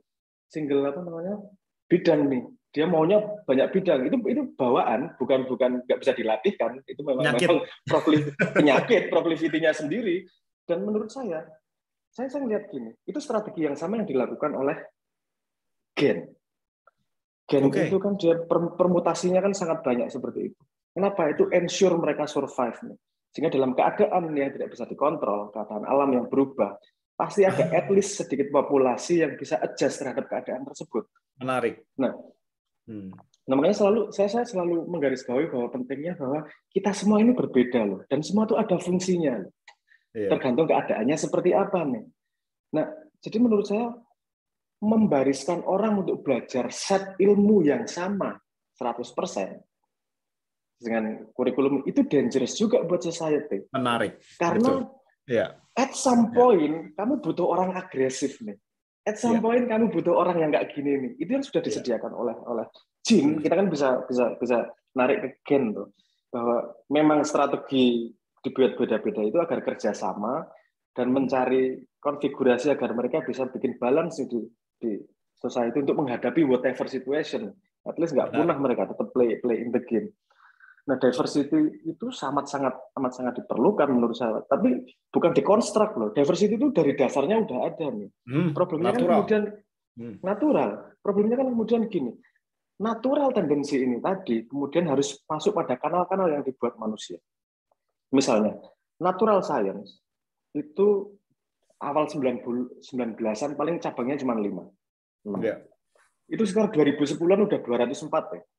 bidang nih. Dia maunya banyak bidang. Itu bawaan, bukan nggak bisa dilatih kan. Itu memang penyakit proclivity-nya sendiri. Dan menurut saya saya lihat gini, itu strategi yang sama yang dilakukan oleh gen. Gen itu kan dia permutasinya kan sangat banyak seperti itu. Kenapa? Itu ensure mereka survive nih. Sehingga dalam keadaan yang tidak bisa dikontrol, keadaan alam yang berubah, pasti ada at least sedikit populasi yang bisa adjust terhadap keadaan tersebut. Menarik. Nah, makanya saya selalu menggarisbawahi bahwa pentingnya bahwa kita semua ini berbeda loh, dan semua itu ada fungsinya loh. Tergantung keadaannya seperti apa nih. Nah, jadi menurut saya membariskan orang untuk belajar set ilmu yang sama 100% dengan kurikulum itu dangerous juga buat society. Menarik. Karena at some point kamu butuh orang agresif nih. At some point kamu butuh orang yang nggak gini nih. Itu yang sudah disediakan oleh Jin. Kita kan bisa narik ke gen tuh, bahwa memang strategi dibuat beda-beda itu agar kerjasama dan mencari konfigurasi agar mereka bisa bikin balance di society untuk menghadapi whatever situation. At least nggak punah mereka, tetap play in the game. Nah, diversity itu amat sangat diperlukan menurut saya. Tapi bukan dikonstruk loh. Diversity itu dari dasarnya udah ada nih. Problemnya natural. Kan kemudian natural. Problemnya kan kemudian gini. Natural tendensi ini tadi kemudian harus masuk pada kanal-kanal yang dibuat manusia. Misalnya, natural science itu awal 19-an paling cabangnya cuma 5. Itu sekarang 2010-an udah 204 ya.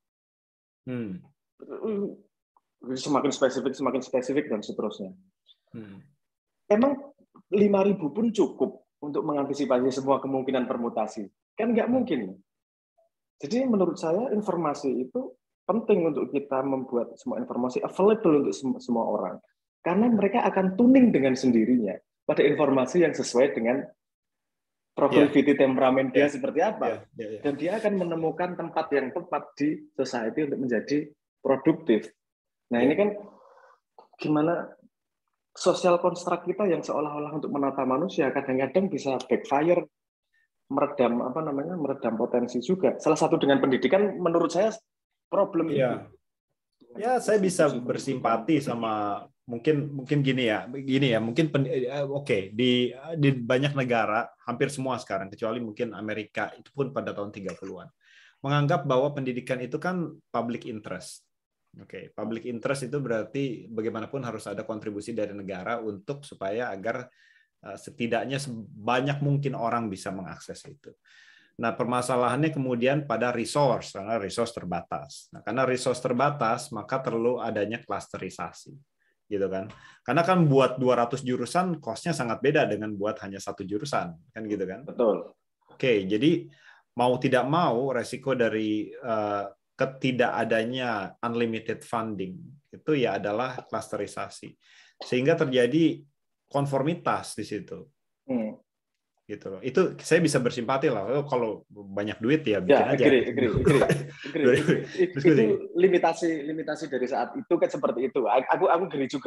Semakin spesifik dan seterusnya. Emang 5.000 pun cukup untuk mengantisipasi semua kemungkinan permutasi? Kan nggak mungkin. Jadi menurut saya informasi itu penting untuk kita membuat semua informasi available untuk semua orang. Karena mereka akan tuning dengan sendirinya pada informasi yang sesuai dengan proclivity temperamen dia seperti apa. Dan dia akan menemukan tempat yang tepat di society untuk menjadi produktif. Nah, ini kan gimana sosial konstruk kita yang seolah-olah untuk menata manusia kadang-kadang bisa backfire, meredam potensi juga. Salah satu dengan pendidikan menurut saya problem itu. Ya, saya bisa bersimpati sama mungkin gini ya mungkin di banyak negara, hampir semua sekarang kecuali mungkin Amerika, itu pun pada tahun 30-an menganggap bahwa pendidikan itu kan public interest. Public interest itu berarti bagaimanapun harus ada kontribusi dari negara untuk supaya agar setidaknya sebanyak mungkin orang bisa mengakses itu. Nah, permasalahannya kemudian pada resource, karena resource terbatas. Nah, karena resource terbatas, maka perlu adanya klasterisasi, gitu kan? Karena kan buat 200 jurusan, cost-nya sangat beda dengan buat hanya 1 jurusan, kan gitu kan? Betul. Jadi mau tidak mau, resiko dari ketidakadanya unlimited funding itu ya adalah klasterisasi, sehingga terjadi konformitas di situ. Gitu loh. Itu saya bisa bersimpati lah. Kalau banyak duit ya bikin aja. Agree. Itu limitasi dari saat itu kan seperti itu. Aku geri juga.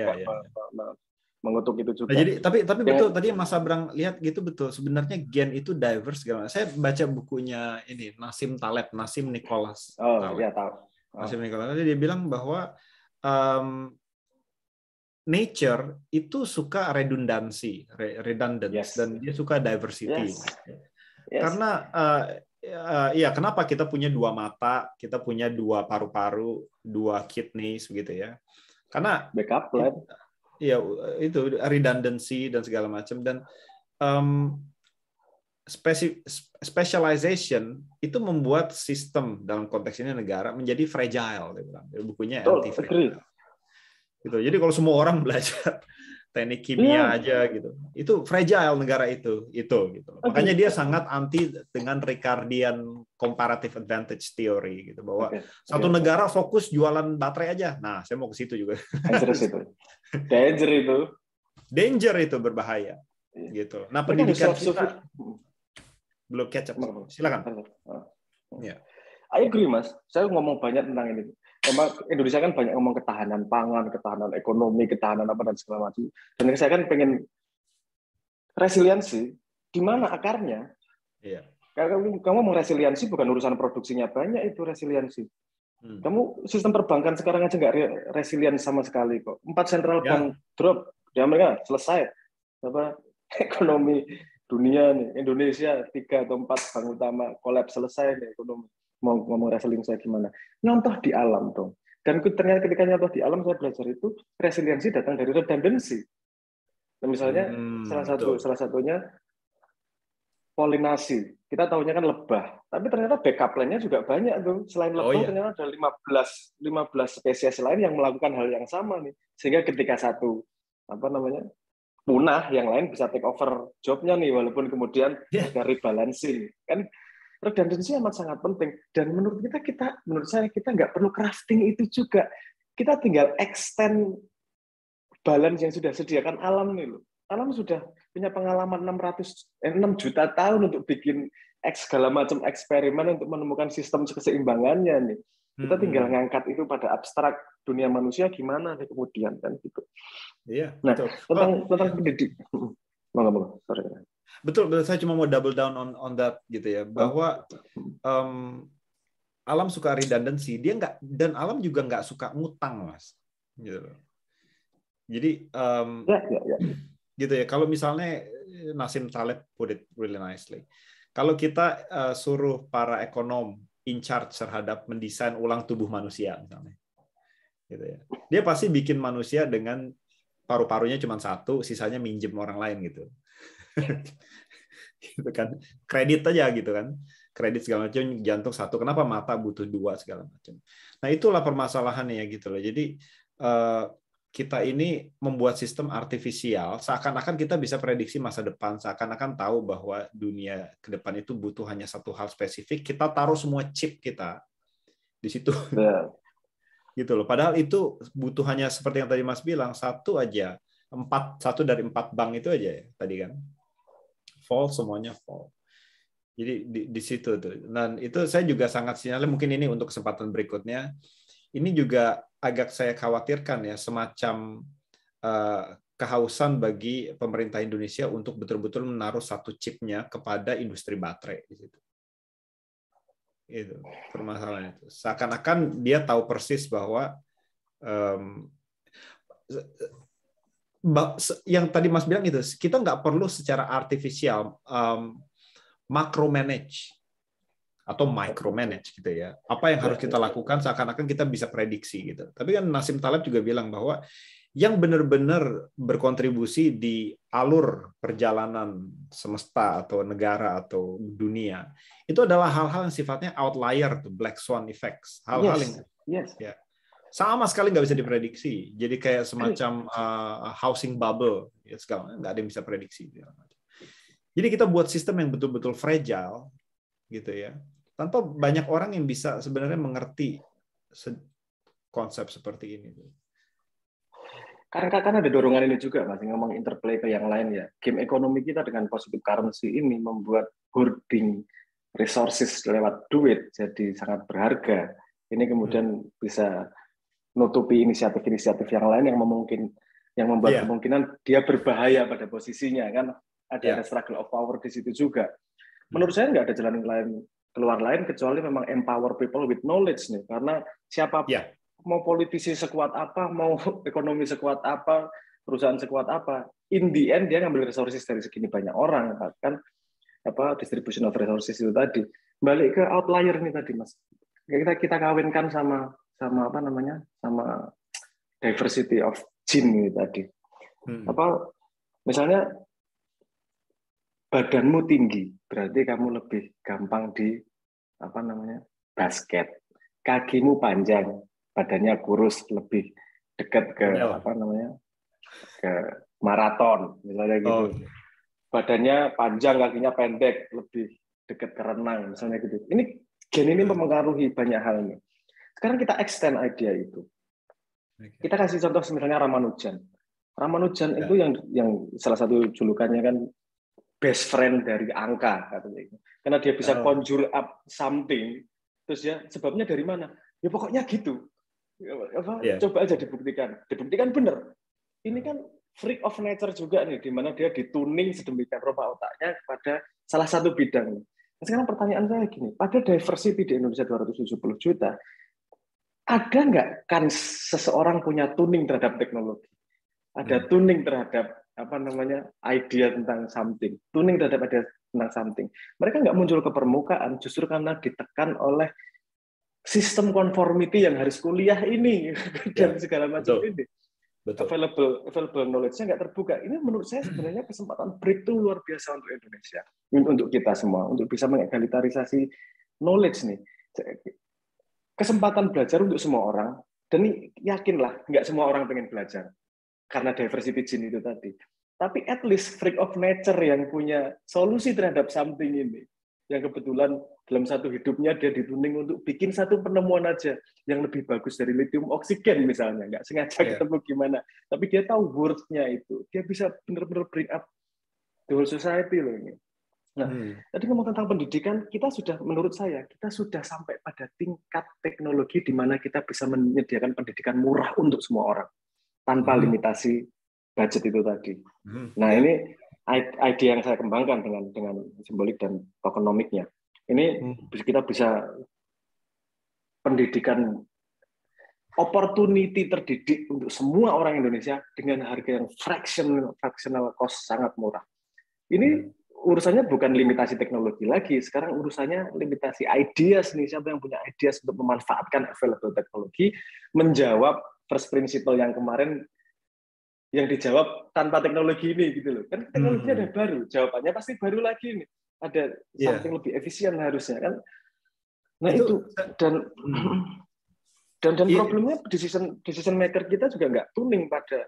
Mengutuk itu juga. Nah, jadi tapi betul tadi Mas Abrang lihat gitu, betul. Sebenarnya gen itu diverse segala. Saya baca bukunya ini Nassim Nicholas. Tahu. Nassim Nicholas dia bilang bahwa nature itu suka redundancy, dan dia suka diversity. Karena kenapa kita punya 2 mata, kita punya 2 paru-paru, 2 kidneys begitu ya? Karena backup plan. Ya, itu redundancy dan segala macam, dan specialization itu membuat sistem dalam konteks ini negara menjadi fragile. Bukunya anti-fragile. Gitu. Jadi kalau semua orang belajar teknik kimia aja gitu, itu fragile negara itu gitu. Makanya dia sangat anti dengan Ricardian comparative advantage theory gitu, bahwa satu negara fokus jualan baterai aja. Nah, saya mau ke situ juga. Danger itu berbahaya gitu. Nah, pendidikan kita belum catch up. Silakan. I agree, Mas. Saya ngomong banyak tentang ini. Memang Indonesia kan banyak ngomong ketahanan pangan, ketahanan ekonomi, ketahanan apa dan segala macam. Dan saya kan pengen resiliensi. Di mana akarnya? Kamu ngomong resiliensi bukan urusan produksinya banyak, itu resiliensi. Kamu sistem perbankan sekarang aja nggak resilient sama sekali kok. 4 central bank drop di Amerika selesai. ekonomi dunia nih, Indonesia 3 atau 4 bank utama kolaps selesai nih ekonomi. Mau ngomong wrestling saya gimana? Nyontoh di alam dong. Dan ternyata ketika nyontoh di alam saya belajar itu resiliensi datang dari redundancy. Nah, misalnya salah satunya polinasi. Kita tahunya kan lebah, tapi ternyata backup plan-nya juga banyak tuh. Selain lebah ternyata ada 15 spesies lain yang melakukan hal yang sama nih. Sehingga ketika satu punah, yang lain bisa take over job-nya nih, walaupun kemudian ada rebalancing. Kan redundancy amat sangat penting. Dan menurut saya kita nggak perlu crafting itu juga. Kita tinggal extend balance yang sudah sediakan alam nih loh. Alam sudah punya pengalaman 6 juta tahun untuk bikin segala macam eksperimen untuk menemukan sistem keseimbangannya nih. Kita tinggal ngangkat itu pada abstrak dunia manusia gimana nih kemudian kan gitu. Iya. Nah, tentang pendidik. Sorry. Betul, saya cuma mau double down on that gitu ya, bahwa alam suka redundancy, dan alam juga nggak suka ngutang, Mas. Gitu. Jadi gitu ya, kalau misalnya Nassim Taleb put it really nicely, kalau kita suruh para ekonom in charge terhadap mendesain ulang tubuh manusia misalnya, gitu ya, dia pasti bikin manusia dengan paru-parunya cuma satu, sisanya minjem orang lain gitu. Gitu kan, kredit aja gitu kan, kredit segala macam, jantung satu, kenapa mata butuh 2 segala macam. Nah itulah permasalahannya ya gitu loh. Jadi kita ini membuat sistem artifisial, seakan-akan kita bisa prediksi masa depan, seakan-akan tahu bahwa dunia ke depan itu butuh hanya satu hal spesifik, kita taruh semua chip kita di situ. Gitu loh. Padahal itu butuh hanya seperti yang tadi Mas bilang, satu dari 4 bank itu aja ya tadi kan. Fall, semuanya fall. Jadi di situ tuh. Dan itu saya juga sangat sinyalnya, mungkin ini untuk kesempatan berikutnya. Ini juga agak saya khawatirkan ya, semacam kehausan bagi pemerintah Indonesia untuk betul-betul menaruh satu chipnya kepada industri baterai di situ. Itu permasalahan itu. Seakan-akan dia tahu persis bahwa yang tadi Mas bilang itu, kita nggak perlu secara artifisial macro manage atau micromanage gitu ya. Apa yang harus kita lakukan seakan-akan kita bisa prediksi gitu. Tapi kan Nassim Taleb juga bilang bahwa yang benar-benar berkontribusi di alur perjalanan semesta atau negara atau dunia itu adalah hal-hal yang sifatnya outlier, tuh black swan effects, hal-hal yang ya, sama sekali nggak bisa diprediksi. Jadi kayak semacam housing bubble, ya segala nggak ada yang bisa prediksi. Jadi kita buat sistem yang betul-betul fragile, gitu ya. Tanpa banyak orang yang bisa sebenarnya mengerti konsep seperti ini. Karena ada dorongan ini juga, Mas, ngomong interplay ke yang lain ya. Game ekonomi kita dengan positive currency ini membuat hoarding resources lewat duit jadi sangat berharga. Ini kemudian bisa nutupi inisiatif-inisiatif yang lain yang membuat kemungkinan dia berbahaya pada posisinya kan. Ada struggle of power di situ juga. Menurut saya nggak ada jalan keluar lain kecuali memang empower people with knowledge nih, karena siapa mau politisi sekuat apa, mau ekonomi sekuat apa, perusahaan sekuat apa, in the end dia ngambil resources dari segini banyak orang kan, distribution of resources itu tadi. Balik ke outlier nih tadi, Mas, kita kawinkan sama diversity of gene ini tadi. Misalnya badanmu tinggi, berarti kamu lebih gampang di basket. Kakimu panjang, badannya kurus, lebih dekat ke ke maraton, misalnya gitu. Badannya panjang, kakinya pendek, lebih dekat ke renang, misalnya gitu. Ini gen ini mempengaruhi banyak hal ini. Sekarang kita extend idea itu. Kita kasih contoh misalnya Ramanujan. Ramanujan itu yang salah satu julukannya kan best friend dari angka katanya. Karena dia bisa conjure up something, terus ya sebabnya dari mana? Ya pokoknya gitu. Coba aja dibuktikan. Dibuktikan benar. Ini kan freak of nature juga nih, di mana dia dituning sedemikian rupa otaknya pada salah satu bidang. Nah, sekarang pertanyaan saya gini, pada diversity di Indonesia 270 juta, ada nggak kan seseorang punya tuning terhadap teknologi? Ada tuning terhadap idea tentang something, tuning terhadap idea tentang something. Mereka nggak muncul ke permukaan justru karena ditekan oleh sistem conformity yang harus kuliah ini dan segala macam ini. Betul. Available knowledge-nya nggak terbuka. Ini menurut saya sebenarnya kesempatan breakthrough luar biasa untuk Indonesia, untuk kita semua, untuk bisa mengegalitarisasi knowledge nih. Kesempatan belajar untuk semua orang, dan yakinlah nggak semua orang pengen belajar karena diversity gene itu tadi. Tapi at least freak of nature yang punya solusi terhadap something ini, yang kebetulan dalam satu hidupnya dia dituning untuk bikin satu penemuan aja yang lebih bagus dari lithium oksigen misalnya, nggak sengaja ketemu gimana, tapi dia tahu worth-nya itu, dia bisa benar-benar bring up the whole society loh ini. Nah, tadi ngomong tentang pendidikan, menurut saya kita sudah sampai pada tingkat teknologi di mana kita bisa menyediakan pendidikan murah untuk semua orang tanpa limitasi budget itu tadi. Nah, ini ide yang saya kembangkan dengan simbolik dan tokenomiknya. Ini kita bisa pendidikan opportunity terdidik untuk semua orang Indonesia dengan harga yang fractional cost sangat murah. Ini urusannya bukan limitasi teknologi lagi, sekarang urusannya limitasi ideas nih, siapa yang punya ideas untuk memanfaatkan available teknologi, menjawab first principle yang kemarin yang dijawab tanpa teknologi ini gitu loh. Kan teknologi ada baru, jawabannya pasti baru lagi nih. Ada something lebih efisien harusnya kan. Nah itu dan problemnya decision maker kita juga nggak tuning pada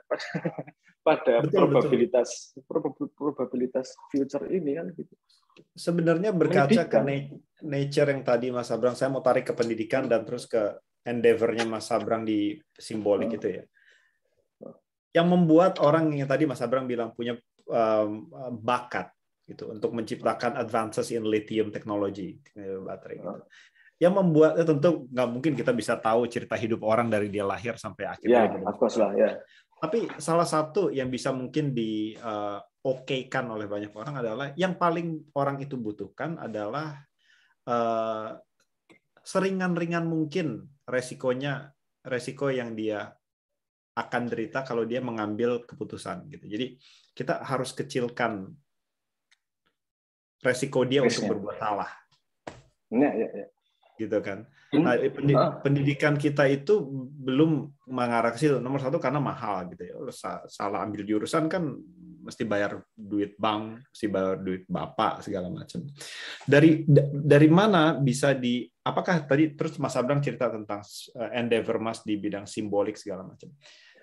probabilitas future ini kan gitu. Sebenarnya berkaca ke nature yang tadi Mas Abrang, saya mau tarik ke pendidikan dan terus ke endeavor-nya Mas Abrang di simbolik itu ya. Yang membuat orang yang tadi Mas Abrang bilang punya bakat gitu untuk menciptakan advances in lithium technology baterai gitu. Yang membuat tentu nggak mungkin kita bisa tahu cerita hidup orang dari dia lahir sampai akhirnya. Of course lah ya. Tapi salah satu yang bisa mungkin di okekan oleh banyak orang adalah yang paling orang itu butuhkan adalah seringan-ringan mungkin resiko yang dia akan derita kalau dia mengambil keputusan gitu. Jadi kita harus kecilkan resiko dia untuk berbuat salah. Ya. Gitu kan. Nah, pendidikan kita itu belum mengarah ke situ. Nomor satu karena mahal gitu ya. Salah ambil jurusan kan mesti bayar duit bank, mesti bayar duit bapak segala macam. Dari mana bisa apakah tadi terus Mas Abrang cerita tentang endeavor Mas di bidang simbolik segala macam.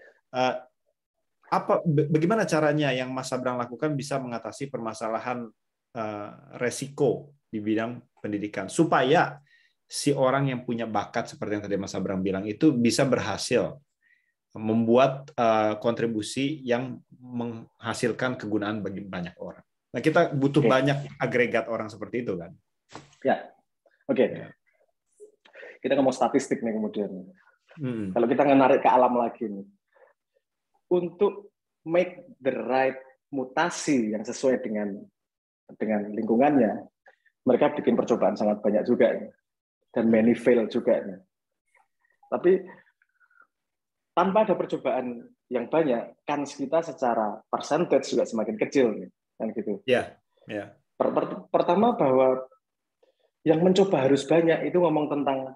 Bagaimana caranya yang Mas Abrang lakukan bisa mengatasi permasalahan resiko di bidang pendidikan supaya si orang yang punya bakat seperti yang tadi Mas Abrang bilang itu bisa berhasil membuat kontribusi yang menghasilkan kegunaan bagi banyak orang. Nah, kita butuh banyak agregat orang seperti itu kan? Ya, oke. Ya. Kita ngomong statistik nih kemudian. Kalau kita menarik ke alam lagi nih, untuk make the right mutasi yang sesuai dengan lingkungannya, mereka bikin percobaan sangat banyak juga. Dan many fail juga. Tapi tanpa ada percobaan yang banyak, kans kita secara percentage juga semakin kecil, kan gitu. Pertama bahwa yang mencoba harus banyak itu ngomong tentang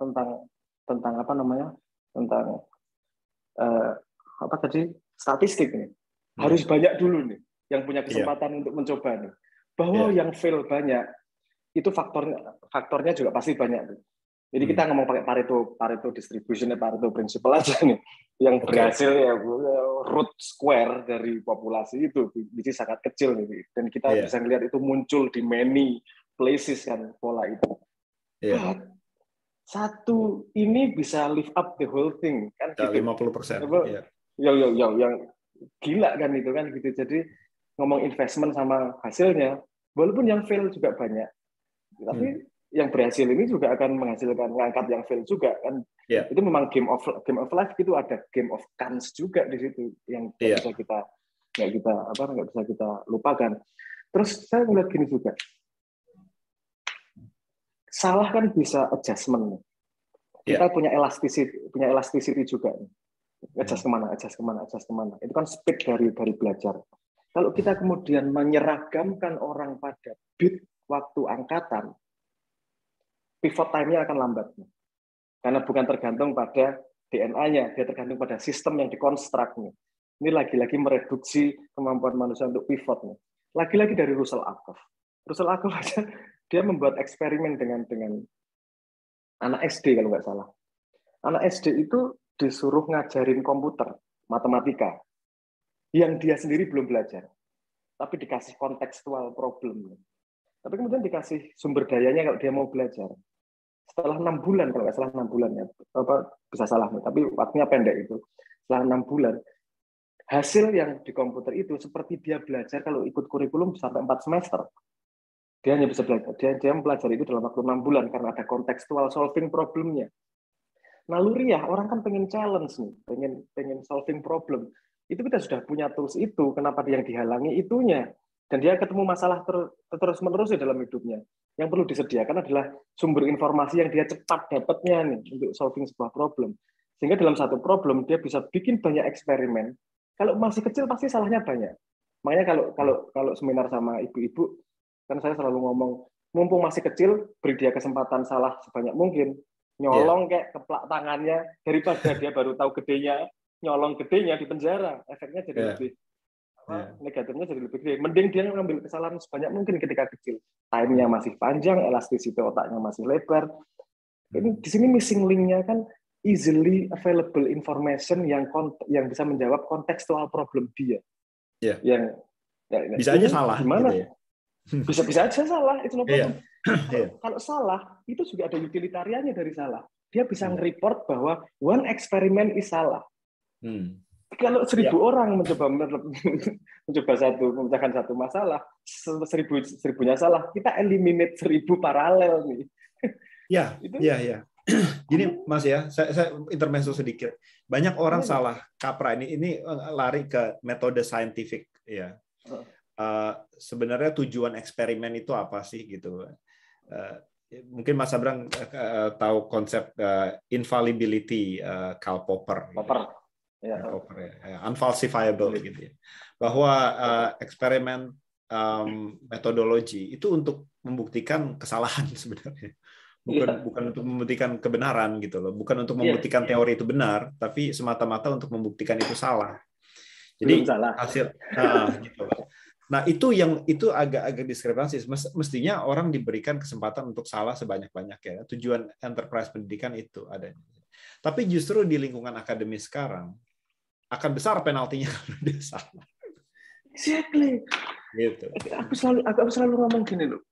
statistik nih. Harus banyak dulu nih yang punya kesempatan untuk mencoba nih. Bahwa yang fail banyak itu faktornya juga pasti banyak. Jadi kita ngomong pakai Pareto distribution, Pareto principle aja nih. Yang berhasil ya root square dari populasi itu jadi sangat kecil nih. Dan kita bisa melihat itu muncul di many places kan pola itu. But satu ini bisa lift up the whole thing kan gitu. 50%. Yang gila kan itu kan gitu. Jadi ngomong investment sama hasilnya, walaupun yang fail juga banyak. Tapi yang berhasil ini juga akan menghasilkan ngangkat yang fail juga kan. Itu memang game of life gitu, ada game of chance juga di situ yang nggak bisa kita lupakan. Terus saya melihat gini juga, salah kan bisa adjustment. Kita punya elasticity juga. Adjust kemana. Itu kan speed dari belajar. Kalau kita kemudian menyeragamkan orang pada bit waktu angkatan, pivot time-nya akan lambat. Karena bukan tergantung pada DNA-nya, dia tergantung pada sistem yang dikonstruknya. Ini lagi-lagi mereduksi kemampuan manusia untuk pivot. Lagi-lagi dari Russell Ackoff. Russell Ackoff aja dia membuat eksperimen dengan anak SD kalau nggak salah. Anak SD itu disuruh ngajarin komputer, matematika, yang dia sendiri belum belajar. Tapi dikasih kontekstual problem. Tapi kemudian dikasih sumber dayanya kalau dia mau belajar. Setelah 6 bulan, kalau nggak salah 6 bulan ya, bisa salah, tapi waktunya pendek itu. Setelah 6 bulan, hasil yang di komputer itu seperti dia belajar kalau ikut kurikulum sampai 4 semester. Dia hanya bisa belajar, dia mempelajari itu dalam waktu 6 bulan karena ada kontekstual solving problemnya. Naluriah, orang kan pengen challenge nih, pengen solving problem. Itu kita sudah punya tools itu, kenapa yang dihalangi itunya? Dan dia ketemu masalah terus-menerus di dalam hidupnya. Yang perlu disediakan adalah sumber informasi yang dia cepat dapatnya nih untuk solving sebuah problem. Sehingga dalam satu problem dia bisa bikin banyak eksperimen. Kalau masih kecil pasti salahnya banyak. Makanya kalau seminar sama ibu-ibu, kan saya selalu ngomong, mumpung masih kecil, beri dia kesempatan salah sebanyak mungkin. Nyolong kayak keplak tangannya, daripada dia baru tahu gedenya, nyolong gedenya di penjara. Efeknya jadi lebih negatifnya jadi lebih gede. Mending dia mengambil kesalahan sebanyak mungkin ketika kecil. Time-nya masih panjang, elasticity otaknya masih lebar. Ini di sini missing link-nya kan easily available information yang bisa menjawab kontekstual problem dia. Yang bisa aja salah gimana? Gitu ya. Bisa aja salah, itu no problem. Kalau salah, itu juga ada utilitariannya dari salah. Dia bisa nge-report bahwa one experiment is salah. Kalau 1.000 orang mencoba memecahkan satu masalah, 1.000-nya salah, kita eliminate 1.000 paralel nih. Iya. Gini Mas ya, saya intermezzo sedikit. Banyak orang salah kaprah ini lari ke metode saintifik ya. Sebenarnya tujuan eksperimen itu apa sih gitu. Mungkin Mas Abrang tahu konsep infallibility Karl Popper. Unfalsifiable gitu ya. Bahwa eksperimen metodologi itu untuk membuktikan kesalahan sebenarnya. Bukan untuk membuktikan kebenaran gitu loh. Bukan untuk membuktikan teori itu benar, tapi semata-mata untuk membuktikan itu salah. Jadi hasil gitu. Nah, itu agak diskrepansi. Mestinya orang diberikan kesempatan untuk salah sebanyak-banyaknya. Tujuan enterprise pendidikan itu adanya. Tapi justru di lingkungan akademis sekarang akan besar penaltinya kalau dia salah. Exactly. Gitu. Aku selalu ngomong gini loh.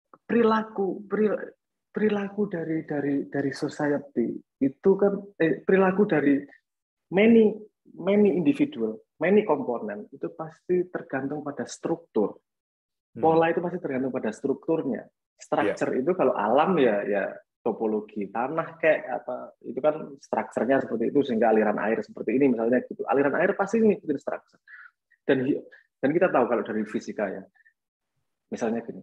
Perilaku dari society itu kan perilaku dari many individual, many komponen itu pasti tergantung pada struktur. Pola itu pasti tergantung pada strukturnya. Structure itu kalau alam ya topologi tanah kayak apa itu kan strukturnya seperti itu sehingga aliran air seperti ini misalnya gitu. Aliran air pasti ngikutin struktur. Dan kita tahu kalau dari fisika ya. Misalnya gini.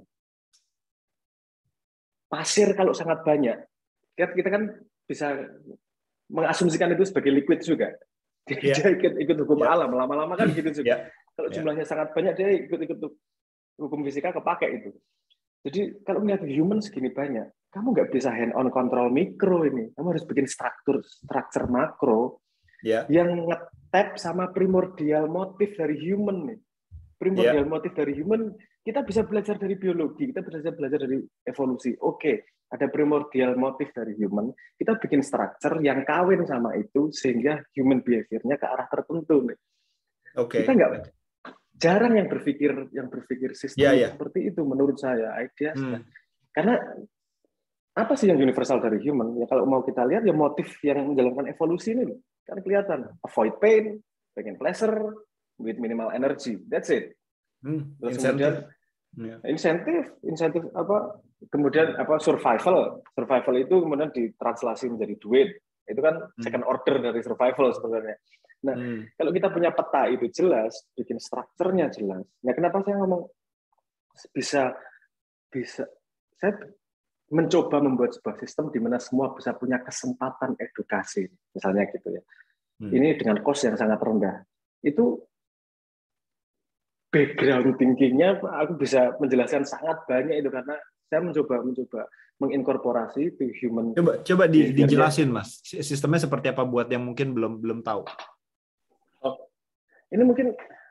Pasir kalau sangat banyak, kita kan bisa mengasumsikan itu sebagai liquid juga. Dia ikut hukum alam, lama-lama kan gitu juga. Kalau jumlahnya sangat banyak, dia ikut hukum fisika kepake itu. Jadi kalau melihat human segini banyak, kamu nggak bisa hand-on control mikro ini. Kamu harus bikin structure makro yang nge-tap sama primordial motif dari human nih. Primordial motif dari human, kita bisa belajar dari biologi, kita bisa belajar dari evolusi. Oke, ada primordial motif dari human, kita bikin structure yang kawin sama itu sehingga human behavior-nya ke arah tertentu nih. Kita nggak jarang yang berpikir sistem seperti itu menurut saya karena apa sih yang universal dari human ya kalau mau kita lihat ya motif yang menjalankan evolusi ini kan kelihatan avoid pain, pengen pleasure with minimal energy, that's it. Terus insentif apa kemudian apa survival itu kemudian ditranslasi menjadi duit, itu kan second order dari survival sebenarnya. Nah, kalau kita punya peta itu jelas, bikin strukturnya jelas. Nah, kenapa saya ngomong bisa saya mencoba membuat sebuah sistem di mana semua bisa punya kesempatan edukasi, misalnya gitu ya. Ini dengan cost yang sangat rendah. Itu background thinking-nya aku bisa menjelaskan sangat banyak itu karena saya mencoba menginkorporasi itu human Coba behavior-nya. dijelasin, Mas. Sistemnya seperti apa buat yang mungkin belum tahu. Oh, ini mungkin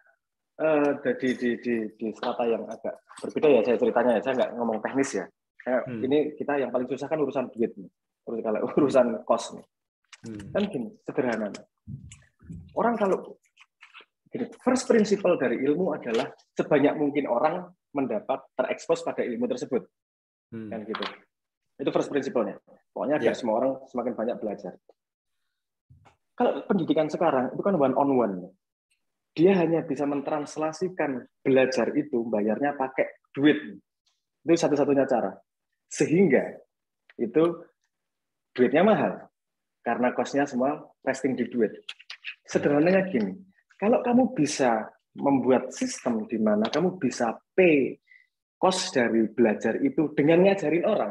di strata yang agak berbeda ya saya ceritanya ya. Saya nggak ngomong teknis ya. Ini kita yang paling susah kan urusan duit nih. Kalau urusan cost nih. Kan gini, sederhana. Orang kalau gini, first principle dari ilmu adalah sebanyak mungkin orang mendapat terekspos pada ilmu tersebut. Kan gitu. Itu first principle-nya. Pokoknya agar semua orang semakin banyak belajar. Kalau pendidikan sekarang itu kan one on one. Dia hanya bisa mentranslasikan belajar itu bayarnya pakai duit. Itu satu-satunya cara. Sehingga itu duitnya mahal. Karena cost-nya semua resting di duit. Sederhananya gini, kalau kamu bisa membuat sistem di mana kamu bisa pay cost dari belajar itu dengan ngajarin orang,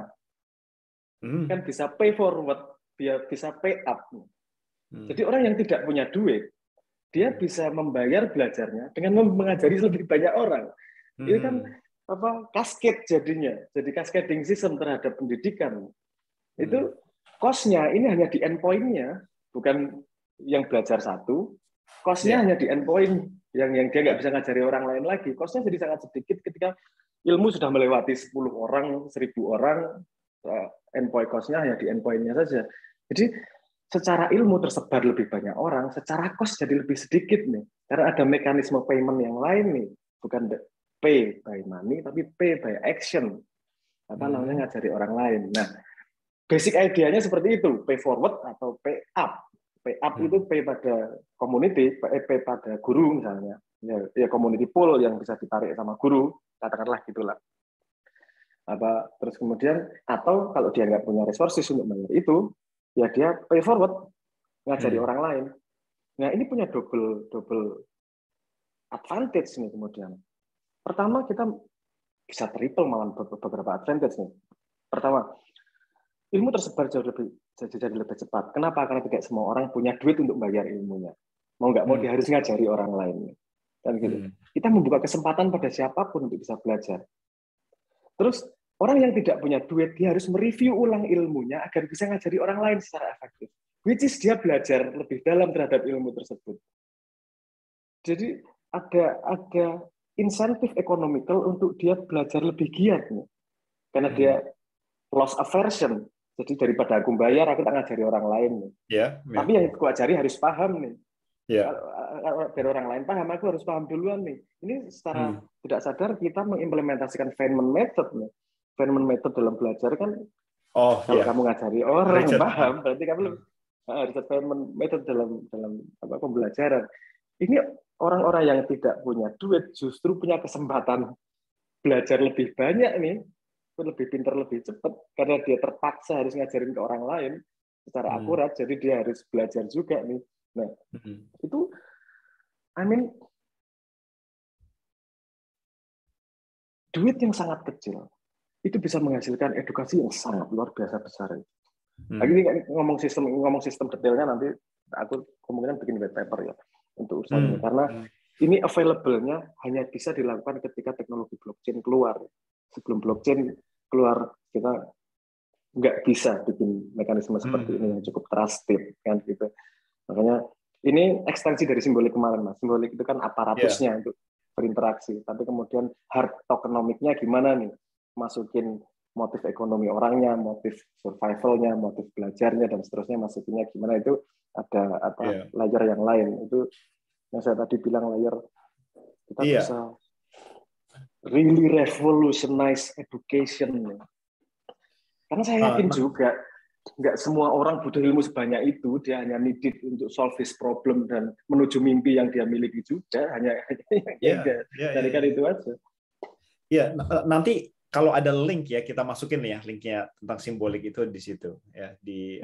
kan bisa pay forward, dia bisa pay up. Jadi orang yang tidak punya duit, dia bisa membayar belajarnya dengan mengajari lebih banyak orang. Ini kan cascade jadinya, jadi cascading system terhadap pendidikan. Itu cost-nya ini hanya di endpoint-nya, bukan yang belajar satu, cost-nya hanya di endpoint, yang dia nggak bisa ngajari orang lain lagi. Cost-nya jadi sangat sedikit ketika ilmu sudah melewati 10 orang, 1000 orang, endpoint cost-nya hanya di endpoint-nya saja. Jadi secara ilmu tersebar lebih banyak orang, secara cost jadi lebih sedikit nih. Karena ada mekanisme payment yang lain nih, bukan pay by money, tapi pay by action. Namanya ngajari orang lain. Nah, basic idea-nya seperti itu, pay forward atau pay up. Pay up itu pay pada community, pay pada guru misalnya. Ya community pool yang bisa ditarik sama guru, katakanlah gitulah. Terus kemudian, atau kalau dia nggak punya resources untuk bayar itu, ya dia pay forward, ngajari orang lain. Nah, ini punya double advantage nih kemudian. Pertama, kita bisa triple malah beberapa advantage nih. Pertama, ilmu tersebar jadi lebih cepat. Kenapa? Karena tidak semua orang punya duit untuk bayar ilmunya. Mau nggak mau dia harus ngajari orang lain. Dan gitu. Kita membuka kesempatan pada siapapun untuk bisa belajar. Terus orang yang tidak punya duit, dia harus mereview ulang ilmunya agar bisa ngajari orang lain secara efektif. Which is dia belajar lebih dalam terhadap ilmu tersebut. Jadi ada insentif ekonomikal untuk dia belajar lebih giat nih. Karena dia loss aversion. Jadi daripada aku bayar, aku tak ngajari orang lain nih. Tapi yang aku ajari harus paham nih. Biar orang lain paham, aku harus paham duluan nih. Ini secara tidak sadar kita mengimplementasikan Feynman method nih. Feynman method dalam belajar kan, kalau kamu ngajari orang paham, berarti kamu Richard Feynman method dalam pembelajaran. Ini orang-orang yang tidak punya duit justru punya kesempatan belajar lebih banyak nih, lebih pintar, lebih cepat, karena dia terpaksa harus ngajarin ke orang lain secara akurat, jadi dia harus belajar juga nih. Nah, itu, duit yang sangat kecil itu bisa menghasilkan edukasi yang sangat luar biasa besar. Lagi ini ngomong sistem detailnya nanti aku kemungkinan bikin white paper ya untuk urusan ini, karena ini available-nya hanya bisa dilakukan ketika teknologi blockchain keluar. Sebelum blockchain keluar, kita nggak bisa bikin mekanisme seperti ini yang cukup trusted kan gitu. Makanya ini ekstensi dari simbolik kemarin, Mas. Simbolik itu kan aparatusnya untuk berinteraksi, tapi kemudian hard tokenomiknya gimana nih? Masukin motif ekonomi orangnya, motif survivalnya, motif belajarnya, dan seterusnya masukinnya gimana, itu ada layer yang lain. Itu yang saya tadi bilang, layer kita bisa really revolutionize education. Karena saya yakin juga nggak semua orang butuh ilmu sebanyak itu, dia hanya needed untuk solve his problem dan menuju mimpi yang dia miliki juga, hanya carikan itu aja. Ya, nanti kalau ada link ya, kita masukin ya linknya tentang simbolik itu di situ ya,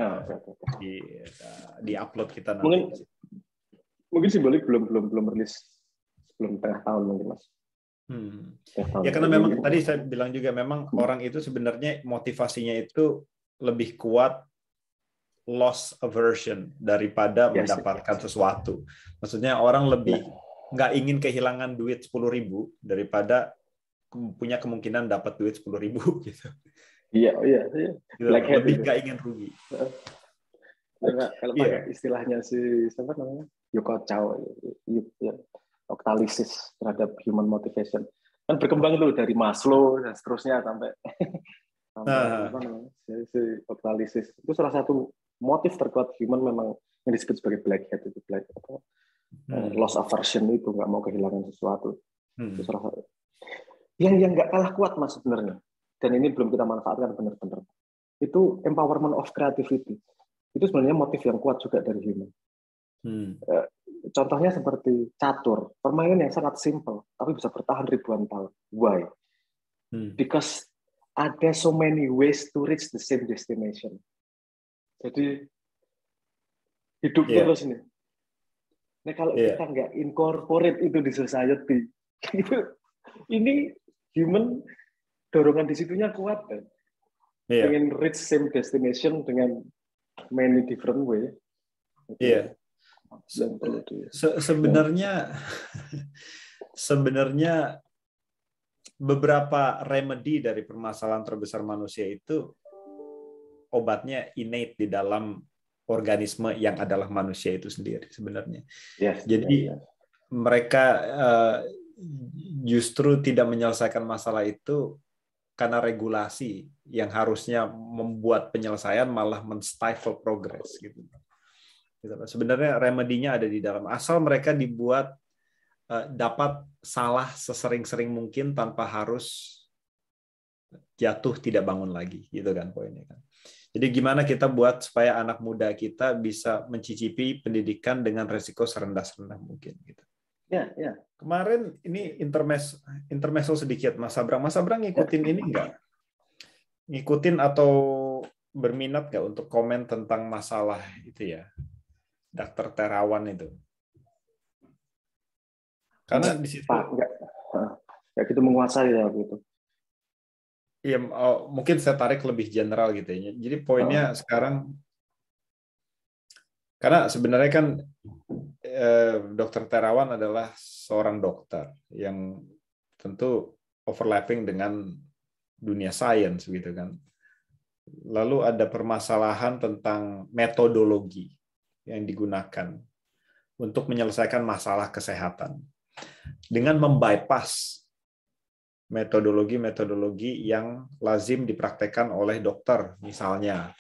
di upload kita nanti. Mungkin simbolik belum rilis, belum tengah tahun mungkin, Mas. Ya karena memang tadi saya bilang juga, memang orang itu sebenarnya motivasinya itu lebih kuat loss aversion daripada mendapatkan sesuatu. Maksudnya orang lebih nggak ingin kehilangan duit 10.000 daripada punya kemungkinan dapat duit 10.000 gitu. Iya, iya, iya. Gitu. Black hat Lebih itu. nggak ingin rugi. Kalau pakai istilahnya si siapa namanya? Yuko Chow, ya, oktalisis terhadap human motivation. Kan berkembang itu dari Maslow dan seterusnya sampai apa namanya? Si oktalisis. Itu salah satu motif terkuat human memang yang disebut sebagai black hat itu, loss aversion, itu nggak mau kehilangan sesuatu. Itu salah satu. Yang nggak kalah kuat Mas sebenarnya. Dan ini belum kita manfaatkan benar-benar. Itu empowerment of creativity. Itu sebenarnya motif yang kuat juga dari human. Contohnya seperti catur, permainan yang sangat simple, tapi bisa bertahan ribuan tahun. Why? Because ada so many ways to reach the same destination. Jadi hidup terus nih. Nah kalau kita nggak incorporate itu di society, ini human dorongan di situnya kuat kan. Pengen reach same destination dengan many different way. Iya. Sebenarnya beberapa remedy dari permasalahan terbesar manusia itu obatnya innate di dalam organisme yang adalah manusia itu sendiri sebenarnya. Jadi mereka justru tidak menyelesaikan masalah itu karena regulasi yang harusnya membuat penyelesaian malah menstifle progress gitu. Sebenarnya remedinya ada di dalam, asal mereka dibuat dapat salah sesering-sering mungkin tanpa harus jatuh tidak bangun lagi, gitu kan poinnya kan. Jadi gimana kita buat supaya anak muda kita bisa mencicipi pendidikan dengan resiko serendah-serendah mungkin gitu. Ya. Kemarin ini intermezzo sedikit, Mas Abrang. Mas Abrang ngikutin ini nggak? Ngikutin atau berminat nggak untuk komen tentang masalah itu ya, Dr. Terawan itu? Karena di situ nggak gitu menguasai ya gitu. Iya, mungkin saya tarik lebih general gitu ya. Jadi poinnya sekarang, karena sebenarnya kan Dr. Terawan adalah seorang dokter yang tentu overlapping dengan dunia sains gitu kan. Lalu ada permasalahan tentang metodologi yang digunakan untuk menyelesaikan masalah kesehatan dengan membypass metodologi-metodologi yang lazim dipraktekkan oleh dokter, misalnya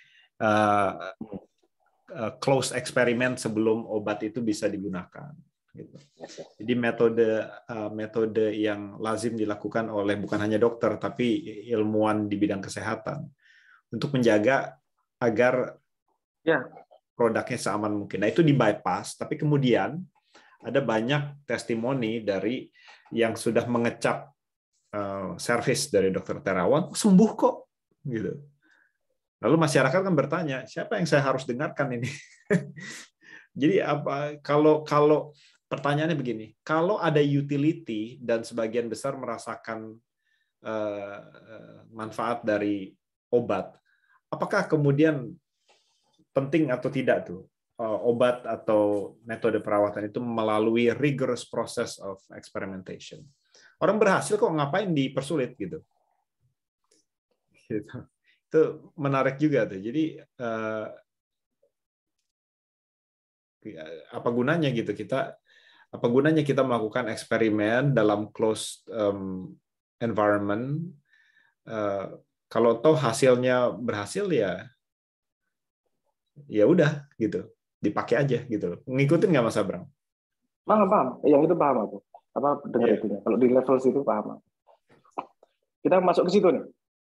close eksperimen sebelum obat itu bisa digunakan. Gitu. Jadi metode yang lazim dilakukan oleh bukan hanya dokter tapi ilmuwan di bidang kesehatan untuk menjaga agar produknya seaman mungkin. Nah itu di bypass, tapi kemudian ada banyak testimoni dari yang sudah mengecap servis dari Dr. Terawan, sembuh kok, gitu. Lalu masyarakat kan bertanya, siapa yang saya harus dengarkan ini? Jadi apa? Kalau pertanyaannya begini, kalau ada utility dan sebagian besar merasakan manfaat dari obat, apakah kemudian penting atau tidak tuh obat atau metode perawatan itu melalui rigorous process of experimentation? Orang berhasil kok, ngapain dipersulit gitu. Itu menarik juga tuh. Jadi apa gunanya gitu apa gunanya kita melakukan eksperimen dalam closed environment kalau toh hasilnya berhasil ya udah gitu, dipakai aja gitu. Ngikutin nggak Mas Abrang? Paham. Yang itu paham aku. Apa dengar itu ya? Kalau di level situ paham. Kita masuk ke situ nih.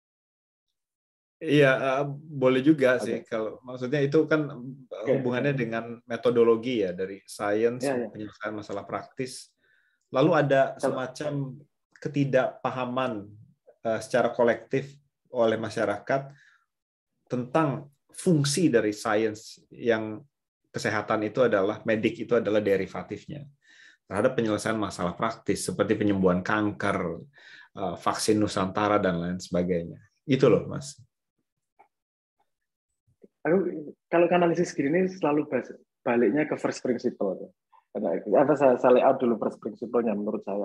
Iya, boleh juga sih. Kalau maksudnya itu kan hubungannya dengan metodologi ya, dari sains, penyelesaian masalah praktis. Lalu ada semacam ketidakpahaman secara kolektif oleh masyarakat tentang fungsi dari sains yang kesehatan itu adalah, medik itu adalah derivatifnya terhadap penyelesaian masalah praktis seperti penyembuhan kanker, vaksin Nusantara, dan lain sebagainya. Itu loh, Mas. Aku kalau analisis gini selalu baliknya ke first principle. Ada saya layout dulu first principle-nya menurut saya.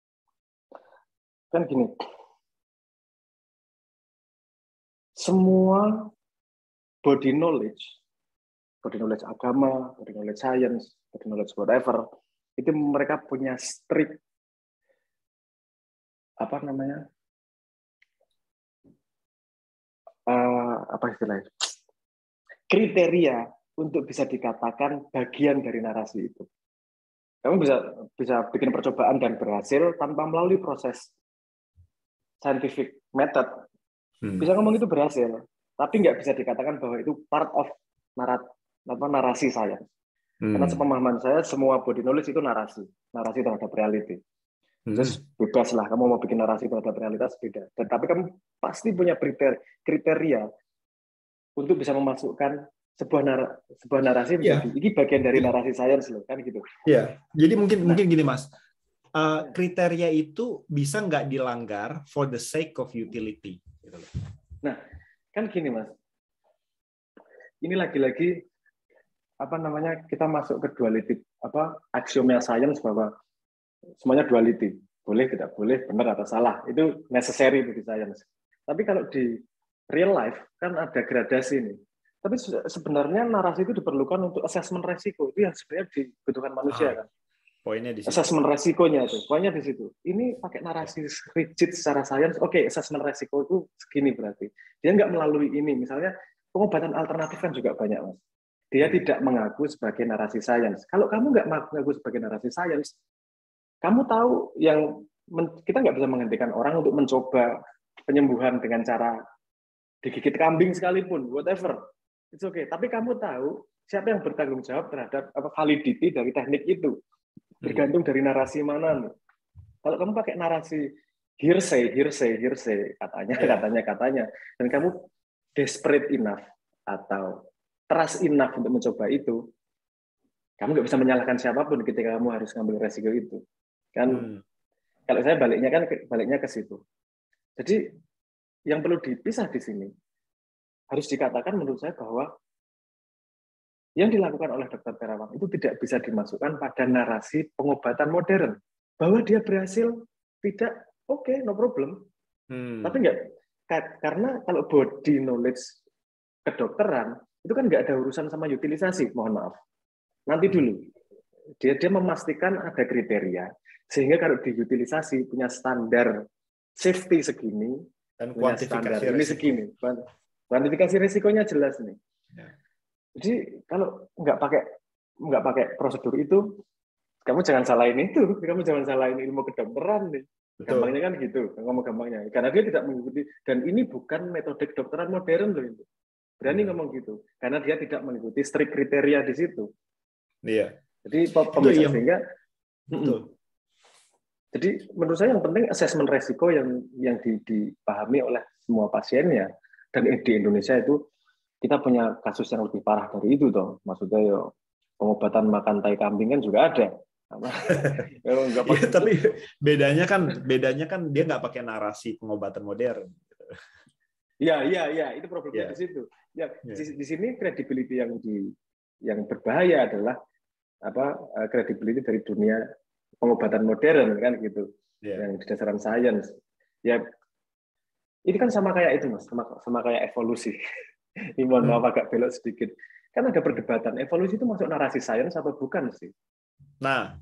Kan gini, semua body knowledge agama, body knowledge science, body knowledge whatever, itu mereka punya strict kriteria untuk bisa dikatakan bagian dari narasi itu. Kamu bisa bikin percobaan dan berhasil tanpa melalui proses scientific method. Bisa ngomong itu berhasil, tapi nggak bisa dikatakan bahwa itu part of narasi saya. Karena sepemahaman saya, semua body knowledge itu narasi terhadap reality. Terus bebas lah, kamu mau bikin narasi terhadap realitas beda. Tapi kamu pasti punya kriteria untuk bisa memasukkan sebuah narasi menjadi ini bagian dari narasi sains loh, kan gitu. Iya, jadi mungkin gini Mas, kriteria itu bisa nggak dilanggar for the sake of utility. Nah, kan gini Mas, ini lagi-lagi kita masuk ke duality, aksiomnya sains bahwa semuanya duality, boleh tidak boleh, benar atau salah, itu necessary bagi sains. Tapi kalau di real life kan ada gradasi nih. Tapi sebenarnya narasi itu diperlukan untuk assessment resiko, itu yang sebenarnya dibutuhkan manusia kan. Poinnya di situ. Assessment resikonya tuh, poinnya di situ. Ini pakai narasi rigid secara sains, oke, assessment resiko itu segini berarti. Dia nggak melalui ini, misalnya pengobatan alternatif kan juga banyak Mas. Dia tidak mengaku sebagai narasi sains. Kalau kamu nggak mengaku sebagai narasi sains, kamu tahu kita nggak bisa menghentikan orang untuk mencoba penyembuhan dengan cara digigit kambing sekalipun, whatever. It's okay. Tapi kamu tahu siapa yang bertanggung jawab terhadap validity dari teknik itu. Bergantung dari narasi mana nih. Kalau kamu pakai narasi hearsay, katanya, dan kamu desperate enough atau trust enough untuk mencoba itu, kamu nggak bisa menyalahkan siapapun ketika kamu harus ngambil resiko itu. Kan kalau saya baliknya ke situ. Jadi yang perlu dipisah di sini harus dikatakan menurut saya bahwa yang dilakukan oleh Dr. Terawan itu tidak bisa dimasukkan pada narasi pengobatan modern. Bahwa dia berhasil, tidak, oke, no problem. Tapi enggak, karena kalau body knowledge kedokteran, itu kan nggak ada urusan sama utilisasi, mohon maaf. Nanti dulu, dia memastikan ada kriteria, sehingga kalau diutilisasi punya standar safety segini, dan punya standar ini segini. Kuantifikasi risikonya jelas nih. Ya. Jadi kalau nggak pakai prosedur itu, kamu jangan salahin itu, kamu jangan salahin ilmu kedokteran nih. Betul. Gampangnya kan gitu, ngomong gampangnya. Karena dia tidak mengikuti, dan ini bukan metode kedokteran modern loh itu. Berani ngomong gitu, karena dia tidak mengikuti strict kriteria di situ. Iya. Jadi pemirsa sehingga. Betul. Jadi menurut saya yang penting asesmen resiko yang dipahami oleh semua pasiennya. Dan di Indonesia itu kita punya kasus yang lebih parah dari itu toh. Maksudnya pengobatan makan tai kambing kan juga ada. Ya, tapi bedanya kan dia nggak pakai narasi pengobatan modern. Iya, itu problemnya di situ. Ya, di sini credibility yang berbahaya adalah credibility dari dunia pengobatan modern kan gitu, yang berdasarkan sains. Ya, ini kan sama kayak itu Mas, sama kayak evolusi. Ini mohon maaf agak belok sedikit. Kan ada perdebatan, evolusi itu masuk narasi sains atau bukan sih? Nah,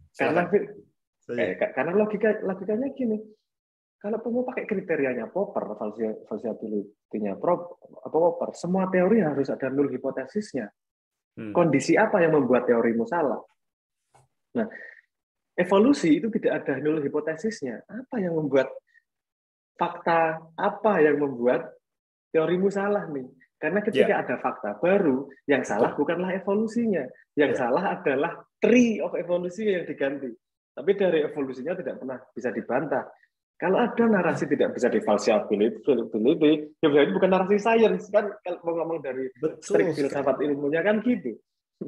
karena logikanya gini, kalau kamu pakai kriterianya Popper, falsiability-nya Popper, semua teori harus ada null hipotesisnya. Kondisi apa yang membuat teorimu salah? Nah, evolusi itu tidak ada null hipotesisnya. Apa yang membuat fakta, apa yang membuat teorimu salah nih? Karena ketika ada fakta baru, yang salah bukanlah evolusinya. Yang salah adalah tree of evolusi yang diganti. Tapi dari evolusinya tidak pernah bisa dibantah. Kalau ada narasi tidak bisa difalsiability, ya berarti bukan narasi sains kan? Kalau mau ngomong dari strict filsafat ilmunya kan gitu.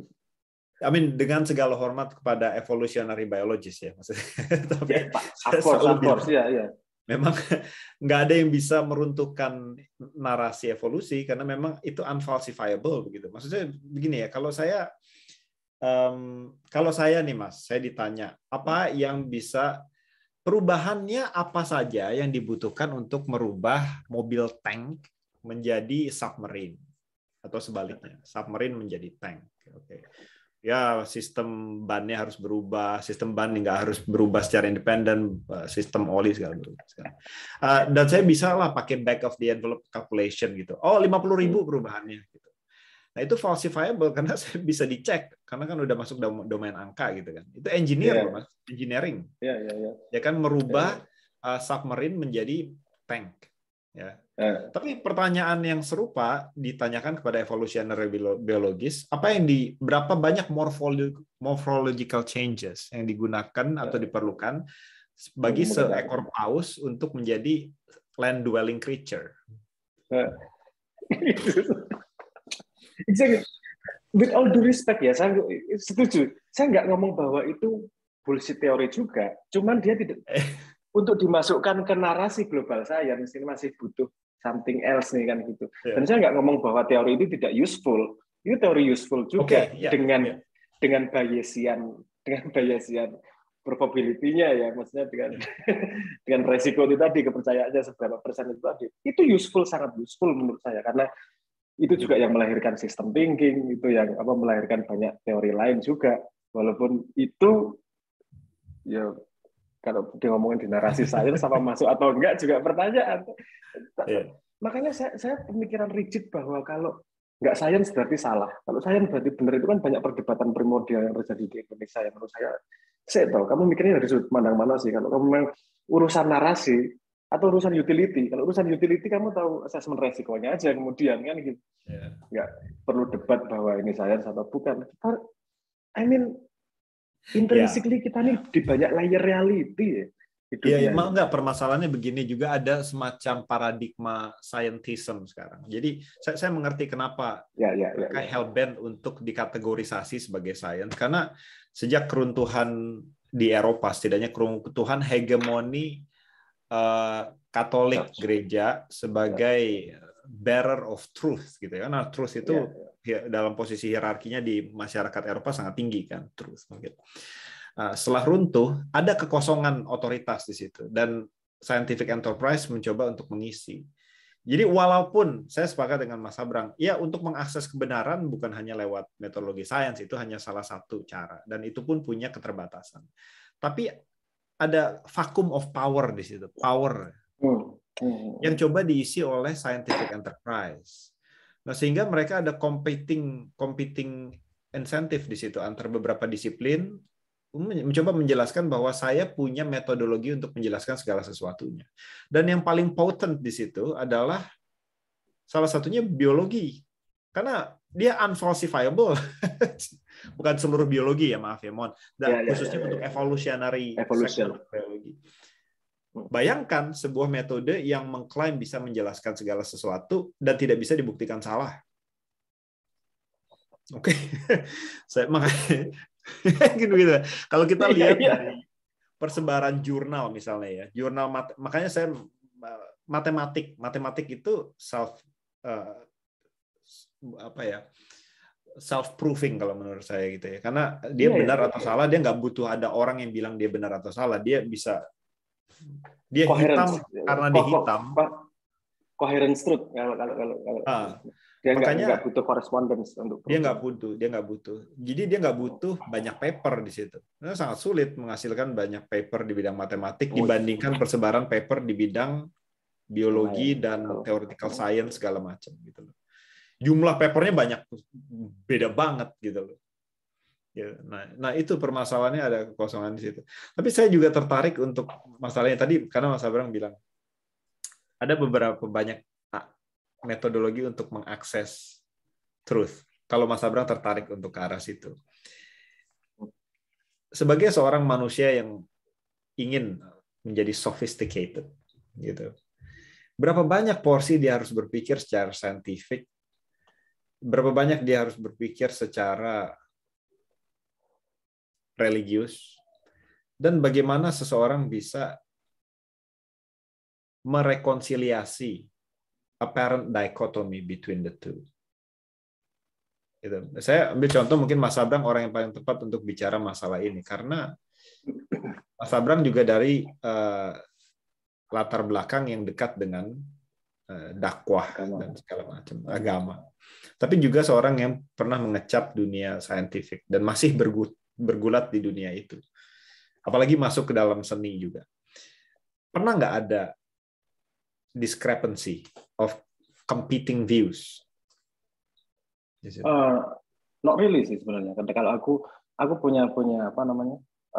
Dengan segala hormat kepada evolutionary biologist ya, maksudnya. Tapi of course, ya. Memang nggak ada yang bisa meruntuhkan narasi evolusi karena memang itu unfalsifiable begitu. Maksudnya begini ya, kalau saya kalau saya nih Mas, saya ditanya apa yang bisa perubahannya apa saja yang dibutuhkan untuk merubah mobil tank menjadi submarine atau sebaliknya, submarine menjadi tank. Oke. Ya, sistem bannya harus berubah, sistem ban nggak harus berubah secara independen, sistem oli segala berubah. Dan saya bisa lah pakai back of the envelope calculation gitu. Oh, 50.000 perubahannya. Gitu. Nah, itu falsifiable karena saya bisa dicek, karena kan udah masuk domain angka gitu kan. Itu engineer loh, Mas, engineering. Ya kan, merubah submarine menjadi tank. Ya. Tapi pertanyaan yang serupa ditanyakan kepada evolutionary biologis, berapa banyak morphological changes yang digunakan atau diperlukan bagi seekor paus untuk menjadi land dwelling creature? Exactly. With all due respect ya, saya setuju. Saya nggak ngomong bahwa itu bullshit teori juga. Cuman dia tidak untuk dimasukkan ke narasi global science ini masih butuh something else nih kan gitu. Dan saya nggak ngomong bahwa teori itu tidak useful. Itu teori useful juga dengan Bayesian probability-nya ya, maksudnya dengan resiko itu tadi, kepercayaannya seberapa persen itu tadi. Itu useful, sangat useful menurut saya, karena itu juga yang melahirkan sistem thinking, itu yang melahirkan banyak teori lain juga. Walaupun itu ya kalau dia ngomongin di narasi sains sama masuk atau enggak juga pertanyaan. Makanya saya pemikiran rigid bahwa kalau nggak sains berarti salah. Kalau sains berarti benar, itu kan banyak perdebatan primordial yang terjadi di Indonesia. Yang menurut saya tahu kamu mikirnya dari sudut pandang mana sih? Kalau kamu memang urusan narasi atau urusan utility. Kalau urusan utility kamu tahu asesmen resikonya aja kemudian kan gitu. Nggak perlu debat bahwa ini sains atau bukan. I mean, intrinsically kita nih di banyak layer reality ya. Iya, emang enggak, permasalahannya begini juga, ada semacam paradigma scientism sekarang. Jadi saya mengerti kenapa mereka hellbent untuk dikategorisasi sebagai sains, karena sejak keruntuhan di Eropa, setidaknya keruntuhan hegemoni Katolik gereja sebagai bearer of truth gitu ya. Nah, truth itu dalam posisi hierarkinya di masyarakat Eropa sangat tinggi kan, truth gitu. Setelah runtuh, ada kekosongan otoritas di situ, dan scientific enterprise mencoba untuk mengisi. Jadi walaupun saya sepakat dengan Mas Abrang, ya untuk mengakses kebenaran bukan hanya lewat metodologi sains, itu hanya salah satu cara, dan itu pun punya keterbatasan. Tapi ada vacuum of power di situ, power yang coba diisi oleh scientific enterprise. Nah, sehingga mereka ada competing insentif di situ antar beberapa disiplin, mencoba menjelaskan bahwa saya punya metodologi untuk menjelaskan segala sesuatunya. Dan yang paling potent di situ adalah salah satunya biologi. Karena dia unfalsifiable. Bukan seluruh biologi ya, maaf ya, mohon. Khususnya untuk evolutionary segment biologi. Bayangkan sebuah metode yang mengklaim bisa menjelaskan segala sesuatu dan tidak bisa dibuktikan salah. Oke. Saya makanya gitu. Kalau kita lihat dari persebaran jurnal misalnya ya, jurnal makanya saya matematik itu self proving kalau menurut saya gitu ya, karena dia benar atau salah, dia nggak butuh ada orang yang bilang dia benar atau salah, dia hitam karena dia hitam. Coherence truth kalau dia nggak butuh correspondence untuk dia nggak butuh. Jadi dia nggak butuh banyak paper di situ. Nah, sangat sulit menghasilkan banyak paper di bidang matematik dibandingkan persebaran paper di bidang biologi dan theoretical science segala macam gitu loh. Jumlah papernya banyak, beda banget gitu loh. Ya, nah itu permasalahannya, ada kekosongan di situ. Tapi saya juga tertarik untuk masalahnya tadi karena Mas Abrang bilang ada beberapa banyak metodologi untuk mengakses truth. Kalau Mas Abrang tertarik untuk ke arah situ. Sebagai seorang manusia yang ingin menjadi sophisticated, gitu. Berapa banyak porsi dia harus berpikir secara saintifik? Berapa banyak dia harus berpikir secara religius? Dan bagaimana seseorang bisa merekonsiliasi apparent dichotomy between the two. Gitu. Saya ambil contoh mungkin Mas Abrang orang yang paling tepat untuk bicara masalah ini karena Mas Abrang juga dari latar belakang yang dekat dengan dakwah dan segala macam agama. Tapi juga seorang yang pernah mengecap dunia saintifik dan masih bergulat di dunia itu. Apalagi masuk ke dalam seni juga. Pernah nggak ada discrepancy of competing views? Not really sih sebenarnya. Karena kalau aku punya apa namanya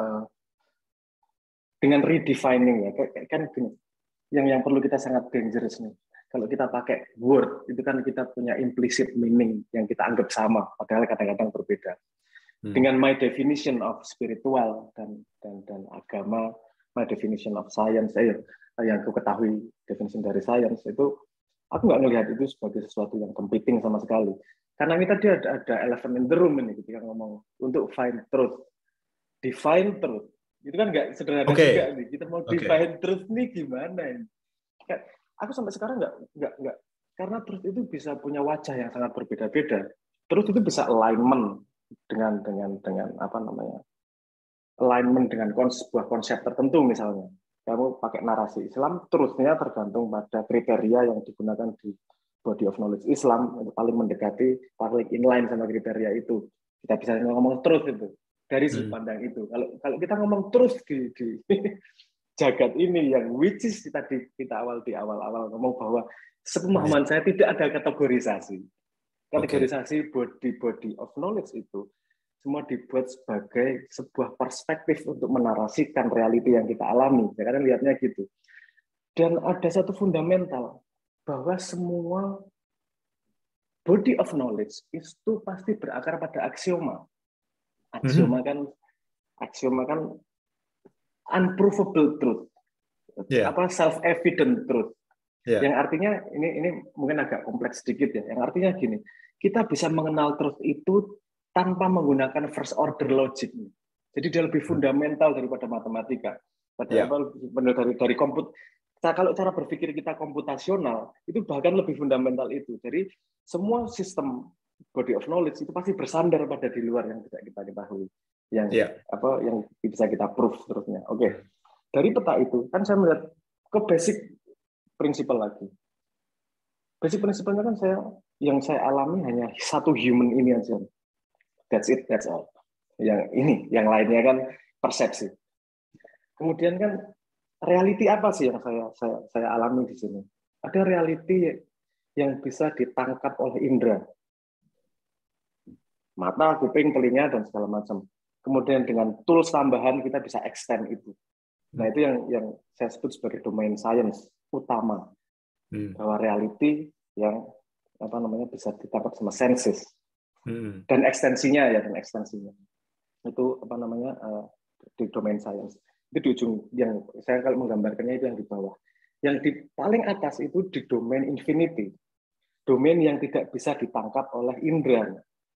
dengan redefining ya kan gini, yang perlu kita sangat dangerous nih. Kalau kita pakai word itu kan kita punya implicit meaning yang kita anggap sama, padahal kadang-kadang berbeda. Dengan my definition of spiritual dan agama, my definition of science, yang aku ketahui definition dari science itu, aku nggak melihat itu sebagai sesuatu yang competing sama sekali. Karena ini tadi ada elephant in the room ini ketika ngomong untuk find truth, define truth. Itu kan nggak sederhana juga nih. Kita mau define truth nih gimana ini? Aku sampai sekarang nggak karena truth itu bisa punya wajah yang sangat berbeda-beda. Truth itu bisa alignment dengan apa namanya? Alignment dengan sebuah konsep tertentu misalnya. Kamu pakai narasi Islam, truth-nya tergantung pada kriteria yang digunakan di body of knowledge Islam, itu paling mendekati, paling inline sama kriteria itu. Kita bisa ngomong truth itu dari sudut pandang itu. Kalau kita ngomong truth di jagat ini yang which is tadi kita di awal ngomong bahwa sepemahaman saya tidak ada kategorisasi. Kategorisasi body of knowledge itu semua dibuat sebagai sebuah perspektif untuk menarasikan realiti yang kita alami. Ya, karena lihatnya gitu. Dan ada satu fundamental bahwa semua body of knowledge itu pasti berakar pada aksioma. Aksioma kan unprovable truth, apa self-evident truth. Yang artinya ini mungkin agak kompleks sedikit ya. Yang artinya gini, kita bisa mengenal truth itu tanpa menggunakan first order logic. Jadi dia lebih fundamental daripada matematika. Dari komputer. Kalau cara berpikir kita komputasional, itu bahkan lebih fundamental itu. Jadi semua sistem body of knowledge itu pasti bersandar pada di luar yang bisa kita ketahui, yang bisa kita prove terusnya. Dari peta itu kan saya melihat ke basic prinsipal lagi. Basic prinsipalnya kan yang saya alami hanya satu human ini aja. That's it, that's all. Yang lainnya kan persepsi. Kemudian kan reality apa sih yang saya alami di sini? Ada reality yang bisa ditangkap oleh indera. Mata, kuping, telinga, dan segala macam. Kemudian dengan tools tambahan kita bisa extend itu. Nah itu yang saya sebut sebagai domain science utama. Bahwa reality yang bisa ditangkap sama senses. Dan ekstensinya itu di domain science. Itu di ujung yang saya kalau menggambarkannya itu yang di bawah. Yang di paling atas itu di domain infinity. Domain yang tidak bisa ditangkap oleh indera.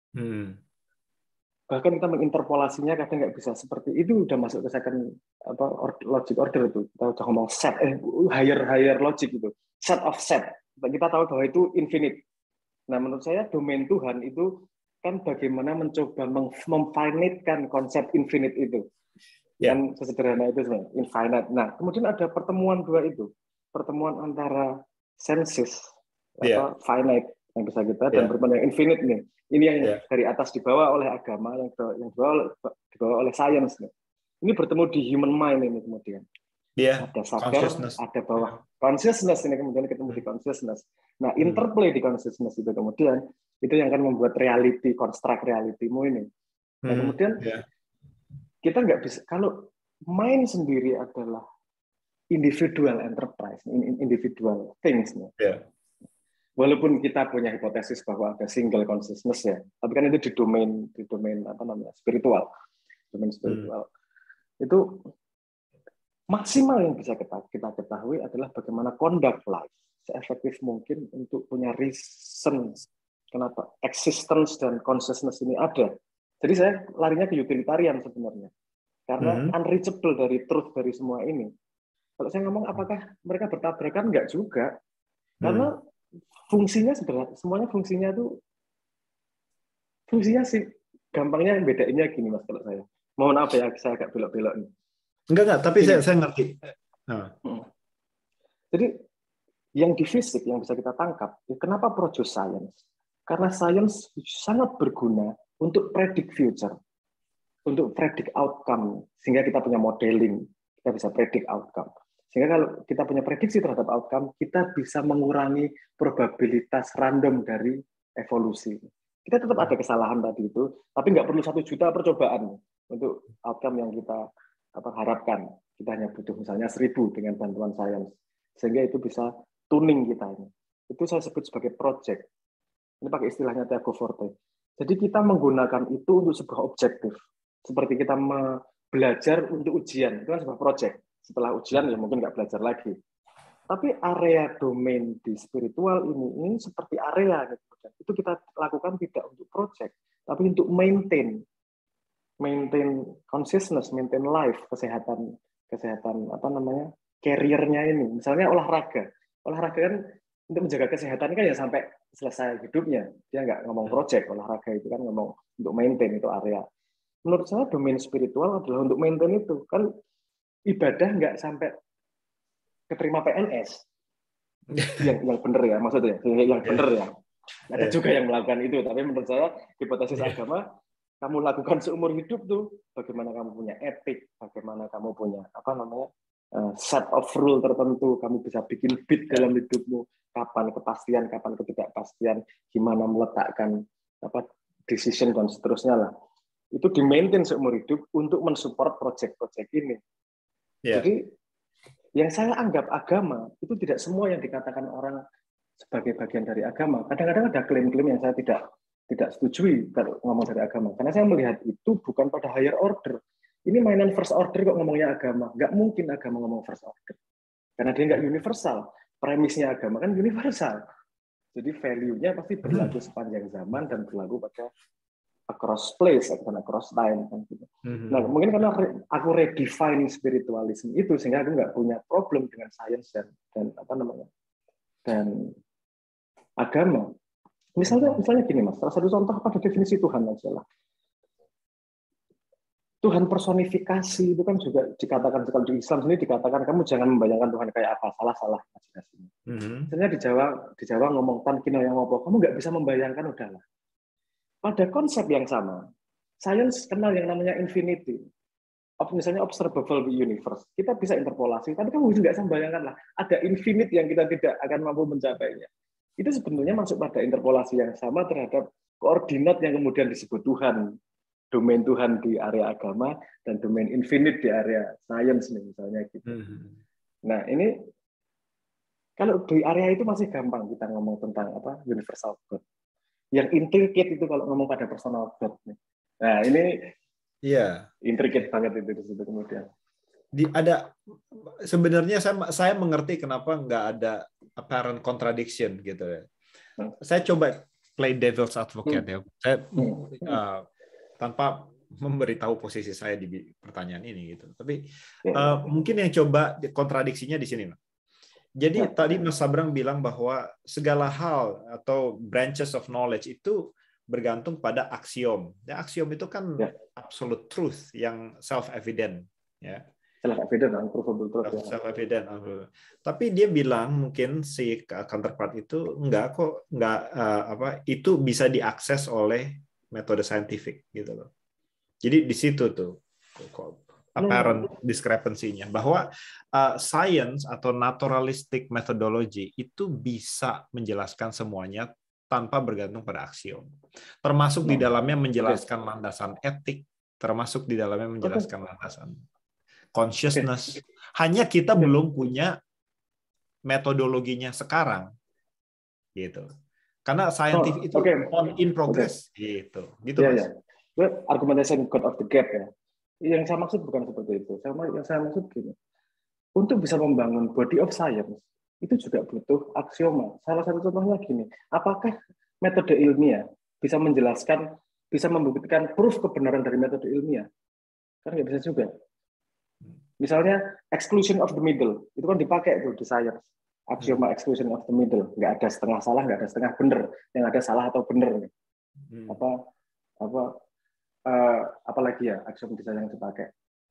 Bahkan kita menginterpolasinya kadang nggak bisa seperti itu, udah masuk ke second logic order itu. Kita udah ngomong set higher logic itu. Set of set. Kita tahu bahwa itu infinite. Nah, menurut saya domain Tuhan itu kan bagaimana mencoba memfinite-kan konsep infinite itu. Kan sesederhana itu sebenarnya, infinite. Nah, kemudian ada pertemuan dua itu. Pertemuan antara senses, finite yang bisa kita, dan bertemuan yang infinite nih. Ini yang dari atas dibawa oleh agama, yang dibawa oleh science nih. Ini bertemu di human mind ini kemudian. Ada sadar, ada bawah. Consciousness ini kemudian ketemu di consciousness. Nah, interplay di consciousness itu kemudian itu yang akan membuat reality, construct realitimu ini. Nah, kemudian kita nggak bisa, kalau mind sendiri adalah individual enterprise, individual things. Walaupun kita punya hipotesis bahwa ada single consciousness ya, tapi kan itu di domain spiritual. Domain spiritual. Itu maksimal yang bisa kita ketahui adalah bagaimana conduct life seefektif mungkin untuk punya reason kenapa existence dan consciousness ini ada. Jadi saya larinya ke utilitarian sebenarnya. Karena unreachable dari truth dari semua ini. Kalau saya ngomong apakah mereka bertabrakan? Enggak juga. Karena fungsinya sebenarnya, semuanya fungsinya itu fungsinya sih gampangnya bedainnya gini Mas kalau saya. Mohon maaf ya, saya agak belok-belok nih. Enggak, tapi Gini. saya ngerti. Nah. Jadi yang di fisik yang bisa kita tangkap, ya kenapa produce science? Karena science sangat berguna untuk predict future, untuk predict outcome, sehingga kita punya modeling, kita bisa predict outcome. Sehingga kalau kita punya prediksi terhadap outcome, kita bisa mengurangi probabilitas random dari evolusi. Kita tetap ada kesalahan tadi itu, tapi nggak perlu 1 juta percobaan untuk outcome yang kita harapkan. Kita hanya butuh misalnya 1000 dengan bantuan sains, sehingga itu bisa tuning kita ini. Itu saya sebut sebagai project. Ini pakai istilahnya Tiago Forte. Jadi kita menggunakan itu untuk sebuah objektif. Seperti kita belajar untuk ujian, itu kan sebuah project. Setelah ujian ya mungkin nggak belajar lagi. Tapi area domain di spiritual ini seperti area gitu. Itu kita lakukan tidak untuk project, tapi untuk maintain consciousness, maintain life, kesehatan career-nya ini. Misalnya olahraga kan untuk menjaga kesehatan kan ya sampai selesai hidupnya. Dia nggak ngomong project, olahraga itu kan ngomong untuk maintain itu area. Menurut saya domain spiritual adalah untuk maintain itu. Kan ibadah nggak sampai keterima PNS. yang benar ya, maksudnya yang benar ya. Ada juga yang melakukan itu, tapi menurut saya hipotesis agama kamu lakukan seumur hidup tuh, bagaimana kamu punya etik, bagaimana kamu punya set of rule tertentu, kamu bisa bikin beat dalam hidupmu, kapan kepastian, kapan ketidakpastian, gimana meletakkan decision dan seterusnya lah. Itu di-maintain seumur hidup untuk mensupport project-project ini. Jadi yang saya anggap agama itu tidak semua yang dikatakan orang sebagai bagian dari agama. Kadang-kadang ada klaim-klaim yang saya tidak setujui kalau ngomong dari agama. Karena saya melihat itu bukan pada higher order. Ini mainan first order kok ngomongnya agama. Nggak mungkin agama ngomong first order. Karena dia nggak universal. Premisnya agama kan universal. Jadi value-nya pasti berlaku sepanjang zaman dan berlaku pada across place dan across time. Nah, mungkin karena aku redefine spiritualism itu, sehingga aku nggak punya problem dengan sains dan agama. Misalnya gini Mas, salah satu contoh pada definisi Tuhan aja lah. Tuhan personifikasi itu kan juga dikatakan, kalau di Islam sendiri dikatakan kamu jangan membayangkan Tuhan kayak apa, salah imajinasinya. Misalnya di Jawa ngomong tan kino yang ngopo, kamu nggak bisa membayangkan, udahlah. Pada konsep yang sama, sains kenal yang namanya infinity. Misalnya observable universe, kita bisa interpolasi, tapi kamu juga bisa membayangkan lah, ada infinite yang kita tidak akan mampu mencapainya. Itu sebetulnya masuk pada interpolasi yang sama terhadap koordinat yang kemudian disebut Tuhan. Domain Tuhan di area agama dan domain infinite di area sains misalnya gitu. Nah ini kalau di area itu masih gampang kita ngomong tentang universal God. Yang intricate itu kalau ngomong pada personal God. Nah ini intricate banget itu di situ kemudian. Sebenarnya saya mengerti kenapa nggak ada apparent contradiction gitu ya. Saya coba play devil's advocate ya. Saya tanpa memberitahu posisi saya di pertanyaan ini gitu. Tapi mungkin yang coba kontradiksinya di sini. Jadi tadi Mas Sabrang bilang bahwa segala hal atau branches of knowledge itu bergantung pada aksiom. Ya, aksiom itu kan absolute truth yang self-evident. Ya. Self-evident, unprovable truth. Self-evident. Tapi dia bilang mungkin si counterpart itu enggak itu bisa diakses oleh metode saintifik gitu loh. Jadi di situ tuh apparent discrepancy-nya bahwa science atau naturalistic methodology itu bisa menjelaskan semuanya tanpa bergantung pada aksiom. Termasuk di dalamnya menjelaskan landasan etik, termasuk di dalamnya menjelaskan landasan consciousness. Hanya kita belum punya metodologinya sekarang. Gitu. Karena scientific itu in progress gitu. Mas. Argumentation God of the gap ya. Yang saya maksud bukan seperti itu. Yang saya maksud gini. Untuk bisa membangun body of science itu juga butuh aksioma. Salah satu contohnya gini. Apakah metode ilmiah bisa menjelaskan, bisa membuktikan proof kebenaran dari metode ilmiah? Kan nggak bisa juga. Misalnya exclusion of the middle itu kan dipakai tuh di science. Aksioma exclusion of the middle, nggak ada setengah salah, nggak ada setengah benar, yang ada salah atau benar. Apalagi ya axiom desain yang dipakai.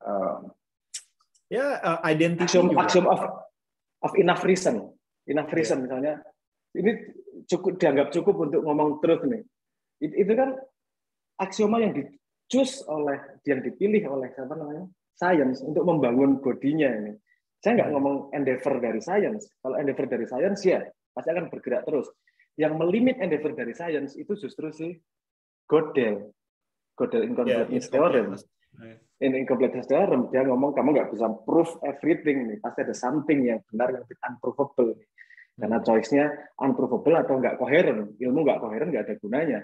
Identity Axiom of enough reason. Enough reason misalnya, ini dianggap cukup untuk ngomong truth nih. Itu kan aksioma yang dipilih oleh science untuk membangun bodinya ini. Saya nggak ngomong endeavor dari science. Kalau endeavor dari science ya pasti akan bergerak terus. Yang melimit endeavor dari science itu justru si Gödel incompleteness theorem. In incompleteness theorem dia ngomong kamu nggak bisa prove everything nih, pasti ada something yang benar yang unprovable nih. Karena choice-nya unprovable atau nggak koheren, ilmu nggak koheren nggak ada gunanya.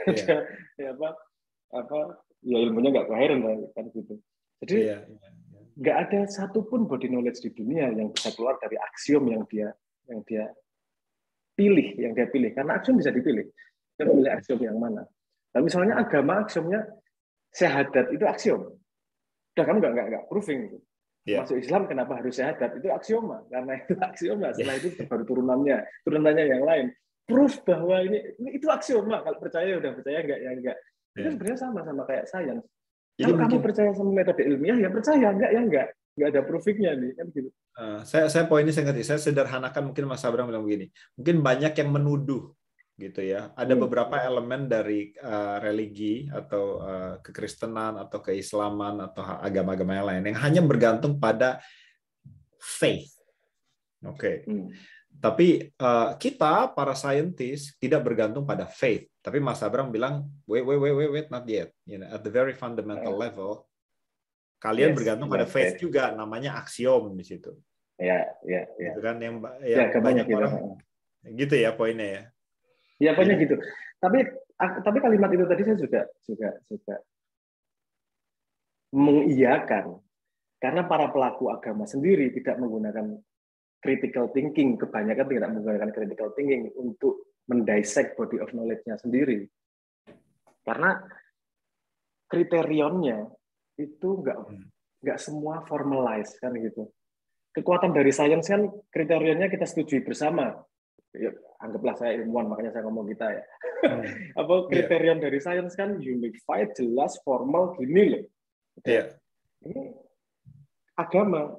Ilmunya nggak koheren kan gitu. Jadi nggak ada satupun body knowledge di dunia yang bisa keluar dari aksiom yang dia pilih, karena aksiom bisa dipilih. Dia memilih aksiom yang mana. Nah, misalnya agama aksiomnya syahadat itu aksiom. Udah kamu nggak proving gitu. Masuk Islam kenapa harus syahadat? Itu aksioma. Karena itu aksioma. Setelah itu baru turunannya yang lain. Proof bahwa itu aksioma. Kalau percaya udah percaya enggak. Itu sebenarnya sama kayak sains. Kalau kamu percaya sama metode ilmiah ya percaya, enggak ada provingnya nih kan gitu. Saya poinnya saya sederhanakan, mungkin Mas Abraham bilang begini. Mungkin banyak yang menuduh gitu ya. Ada beberapa elemen dari religi atau kekristenan atau keislaman atau agama-agama yang lain yang hanya bergantung pada faith. Oke. Tapi kita para scientist tidak bergantung pada faith. Tapi Mas Abraham bilang, wait, not yet. At the very fundamental level, kalian bergantung pada faith juga, namanya aksiom di situ. Ya. Itu kan yang banyak orang gitu ya poinnya ya. Ya pokoknya gitu. Tapi kalimat itu tadi saya juga mengiyakan karena para pelaku agama sendiri tidak menggunakan critical thinking, kebanyakan tidak menggunakan critical thinking untuk mendissect body of knowledge-nya sendiri. Karena kriterionnya itu nggak semua formalize kan gitu. Kekuatan dari sains kan kriterionnya kita setujui bersama. Ya, anggaplah saya ilmuwan, makanya saya ngomong kita ya. Kriterion dari sains kan unified, jelas, formal, gini loh. Ini agama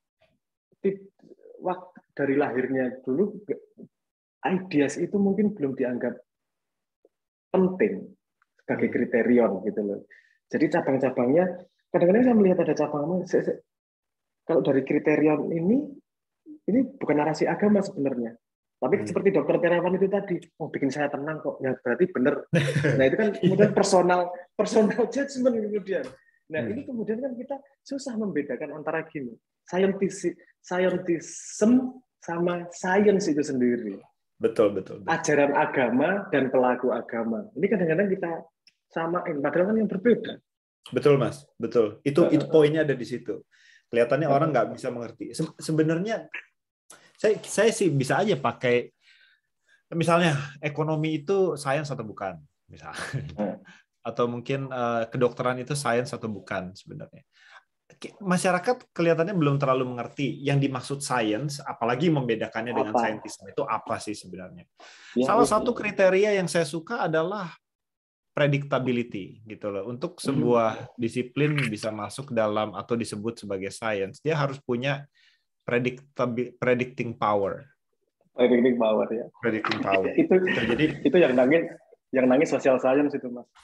waktu dari lahirnya dulu ideas itu mungkin belum dianggap penting sebagai kriterion gitu loh. Jadi cabang-cabangnya kadang-kadang saya melihat ada cabangnya. Kalau dari kriterion ini bukan narasi agama sebenarnya. Tapi seperti Dokter Terawan itu tadi, bikin saya tenang kok. Ya berarti benar. Nah itu kan kemudian personal judgment kemudian. Nah ini kemudian kan kita susah membedakan antara gini, scientism sama science itu sendiri. Betul. Ajaran agama dan pelaku agama. Ini kadang-kadang kita samain, padahal kan yang berbeda. Betul Mas, betul. Itu poinnya ada di situ. Kelihatannya orang nggak bisa mengerti. Sebenarnya saya sih bisa aja pakai misalnya ekonomi itu sains atau bukan, misalnya. Atau mungkin kedokteran itu sains atau bukan sebenarnya. Masyarakat kelihatannya belum terlalu mengerti yang dimaksud sains, apalagi membedakannya dengan saintisme itu apa sih sebenarnya. Salah satu kriteria yang saya suka adalah predictability gitu loh. Untuk sebuah disiplin bisa masuk dalam atau disebut sebagai sains, dia harus punya predicting power. Predicting power ya. Predicting power. Itu yang nangis social science itu Mas.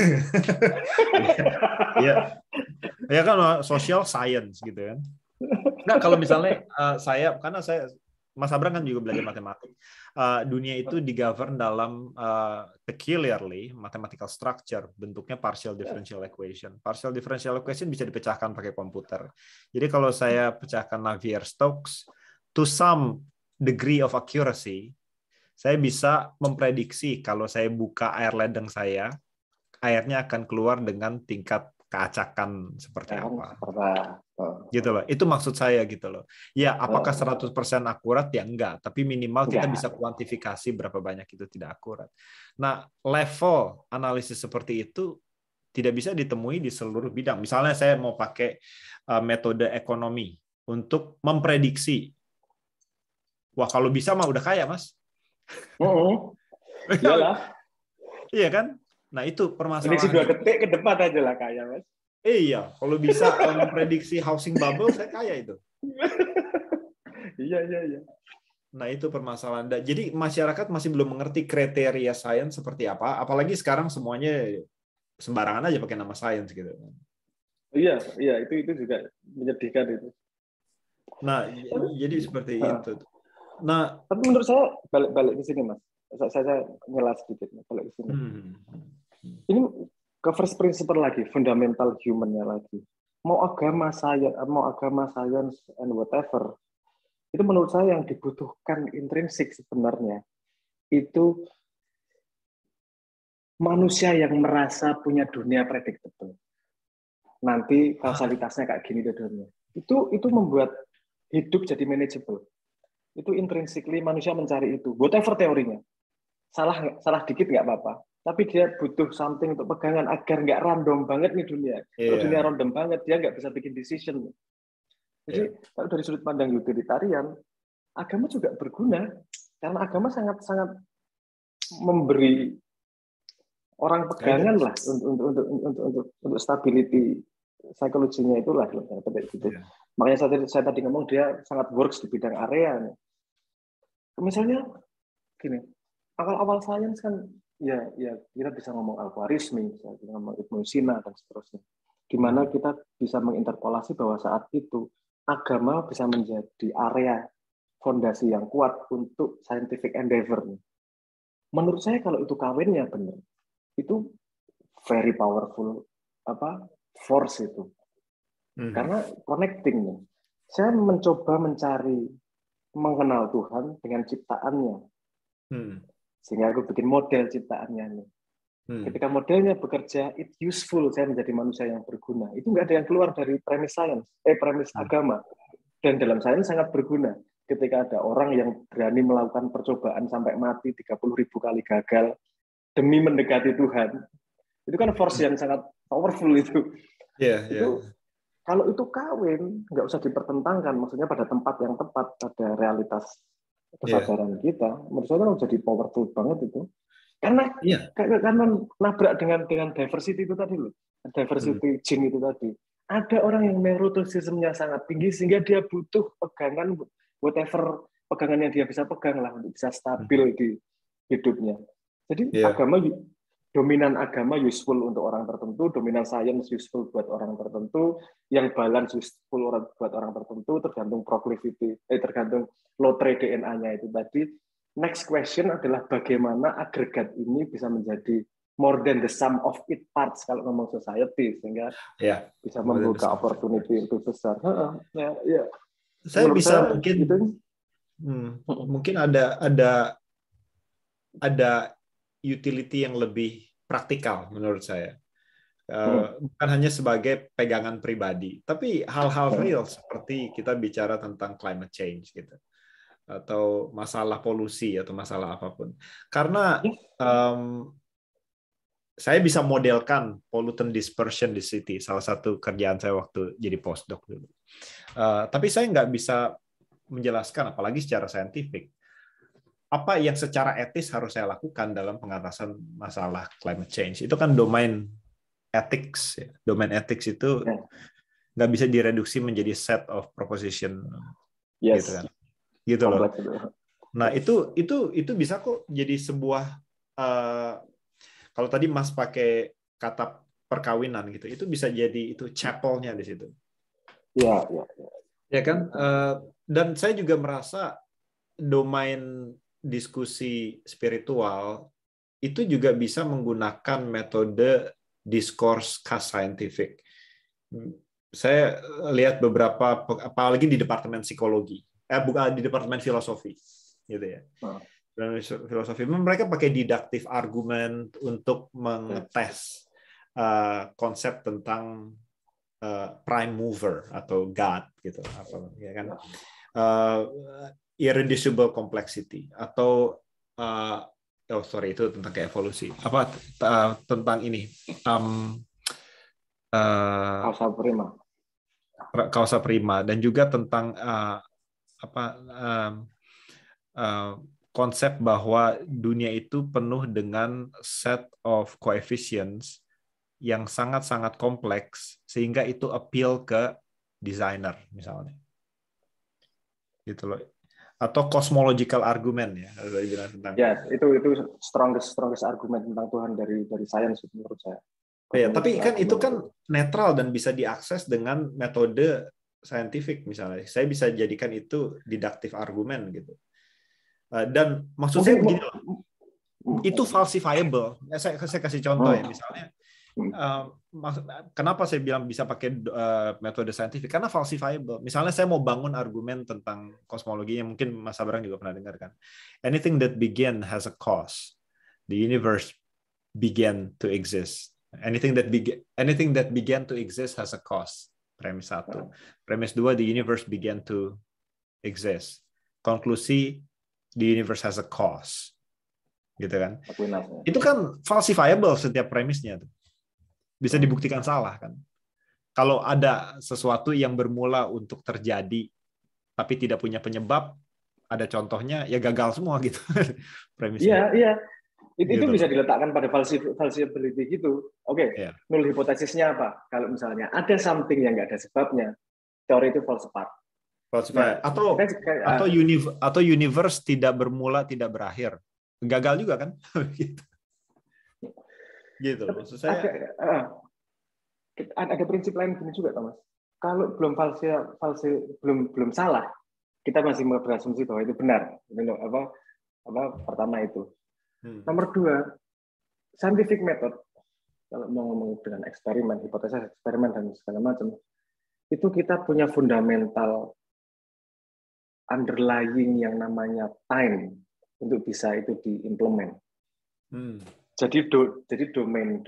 Ya kan social science gitu kan. Nah kalau misalnya karena Mas Abraham kan juga belajar matematik. Dunia itu digovern dalam peculiarly mathematical structure, bentuknya partial differential equation. Partial differential equation bisa dipecahkan pakai komputer. Jadi kalau saya pecahkan Navier-Stokes, to some degree of accuracy, saya bisa memprediksi kalau saya buka air ledeng saya, airnya akan keluar dengan tingkat keacakan seperti apa. Gitu loh. Itu maksud saya gitu loh. Ya, apakah 100% akurat? Ya enggak, tapi minimal kita bisa kuantifikasi berapa banyak itu tidak akurat. Nah, level analisis seperti itu tidak bisa ditemui di seluruh bidang. Misalnya saya mau pakai metode ekonomi untuk memprediksi. Wah, kalau bisa mah udah kaya, Mas. Iyalah. Iya kan? Nah, itu Prediksi 2 permasalahannya. detik ke depan aja lah kaya, Mas. Iya, kalau bisa memprediksi housing bubble, saya kaya itu. Iya, iya, iya. Nah, itu permasalahan. Jadi masyarakat masih belum mengerti kriteria sains seperti apa, apalagi sekarang semuanya sembarangan aja pakai nama sains gitu. Iya, iya, itu juga menyedihkan itu. Nah, jadi seperti itu. Nah, Tapi menurut saya balik ke sini, Mas. Saya nyelas sedikit balik ke sini. Ini ke first principle lagi, fundamental human-nya lagi. Mau agama science and whatever, itu menurut saya yang dibutuhkan intrinsik sebenarnya itu manusia yang merasa punya dunia predictable. Nanti kausalitasnya kayak gini dunia. Itu membuat hidup jadi manageable. Itu intrinsically manusia mencari itu. Whatever teorinya. Salah dikit nggak apa-apa. Tapi dia butuh something untuk pegangan agar nggak random banget nih dunia. Kalau dunia random banget, dia nggak bisa bikin decision. Jadi kalau dari sudut pandang utilitarian, agama juga berguna. Karena agama sangat-sangat memberi orang pegangan lah untuk stability psikologinya itulah gitu. Makanya saya tadi ngomong dia sangat works di bidang area. Misalnya gini, awal-awal sains kan ya kita bisa ngomong algoritmi, bisa ngomong Ibnu Sina dan seterusnya. Di mana kita bisa menginterpolasi bahwa saat itu agama bisa menjadi area fondasi yang kuat untuk scientific endeavor. Menurut saya kalau itu kawinnya benar, itu very powerful force itu. Karena connecting nih. Saya mencoba mencari mengenal Tuhan dengan ciptaannya. Sehingga aku bikin model ciptaannya nih. Ketika modelnya bekerja, it useful, saya menjadi manusia yang berguna. Itu nggak ada yang keluar dari premis sains, premis agama. Dan dalam sains sangat berguna. Ketika ada orang yang berani melakukan percobaan sampai mati 30.000 kali gagal demi mendekati Tuhan, itu kan force yang sangat powerful itu. Itu kalau itu kawin, nggak usah dipertentangkan. Maksudnya pada tempat yang tepat, pada realitas kesadaran kita, menurut saya kan jadi powerful banget itu. Karena nabrak dengan diversity itu tadi loh, diversity gene itu tadi. Ada orang yang neuroticism-nya sangat tinggi sehingga dia butuh pegangan whatever pegangan yang dia bisa pegang lah untuk bisa stabil di hidupnya. Jadi dominan agama useful untuk orang tertentu, dominan science useful buat orang tertentu, yang balance useful buat orang tertentu, tergantung proclivity, tergantung lotre DNA-nya itu tadi. Next question adalah bagaimana agregat ini bisa menjadi more than the sum of its parts kalau ngomong society, sehingga bisa membuka opportunity yang besar. Saya bisa mungkin ada utility yang lebih praktikal menurut saya. Bukan hanya sebagai pegangan pribadi, tapi hal-hal real seperti kita bicara tentang climate change gitu, atau masalah polusi atau masalah apapun. Karena saya bisa modelkan pollutant dispersion di city, salah satu kerjaan saya waktu jadi postdoc dulu. Tapi saya nggak bisa menjelaskan, apalagi secara saintifik, apa yang secara etis harus saya lakukan dalam pengatasan masalah climate change. Itu kan domain ethics. Domain ethics itu nggak bisa direduksi menjadi set of proposition, gitu kan? Gitu loh. Nah itu bisa kok jadi sebuah kalau tadi Mas pakai kata perkawinan gitu, itu bisa jadi itu chapel-nya di situ. Ya kan? Dan saya juga merasa domain diskusi spiritual itu juga bisa menggunakan metode discourse cast scientific. Saya lihat beberapa, apalagi di departemen psikologi, bukan di departemen filosofi, gitu ya. Filosofi mereka pakai didaktif argumen untuk mengetes konsep tentang prime mover atau God, gitu, ya kan? Irreducible complexity atau itu tentang ke evolusi, tentang ini causa prima dan juga tentang konsep bahwa dunia itu penuh dengan set of coefficients yang sangat-sangat kompleks sehingga itu appeal ke desainer misalnya. Gitu loh. Atau cosmological argument ya, ada dibilang tentang. Ya, itu strongest argument tentang Tuhan dari sains menurut saya. Ya, tapi kan itu kan netral dan bisa diakses dengan metode saintifik misalnya. Saya bisa jadikan itu deductive argument gitu. Dan maksud saya begini loh, itu falsifiable. Saya kasih contoh ya, misalnya kenapa saya bilang bisa pakai metode saintifik, karena falsifiable. Misalnya saya mau bangun argumen tentang kosmologi yang mungkin Mas Abraham juga pernah dengar kan. Anything that began has a cause. The universe began to exist. Anything that began to exist has a cause. Premis 1. Premis 2, the universe began to exist. Konklusi, the universe has a cause. Gitu kan. Itu kan falsifiable setiap premisnya tuh. Bisa dibuktikan salah kan. Kalau ada sesuatu yang bermula untuk terjadi tapi tidak punya penyebab, ada contohnya ya gagal semua gitu premisnya. Iya. Itu gitu. Bisa diletakkan pada falsifiability gitu. Oke, nul hipotesisnya apa? Kalau misalnya ada something yang nggak ada sebabnya, teori itu falsified. Nah, atau universe tidak bermula, tidak berakhir. Gagal juga kan? Gitu. Maksud saya ada prinsip lain gini juga, Thomas. Kalau belum salah, kita masih berasumsi bahwa itu benar. Pertama itu. Nomor 2, scientific method, kalau mau ngomong dengan eksperimen, hipotesis eksperimen dan segala macam, itu kita punya fundamental underlying yang namanya time untuk bisa itu diimplement. Jadi domain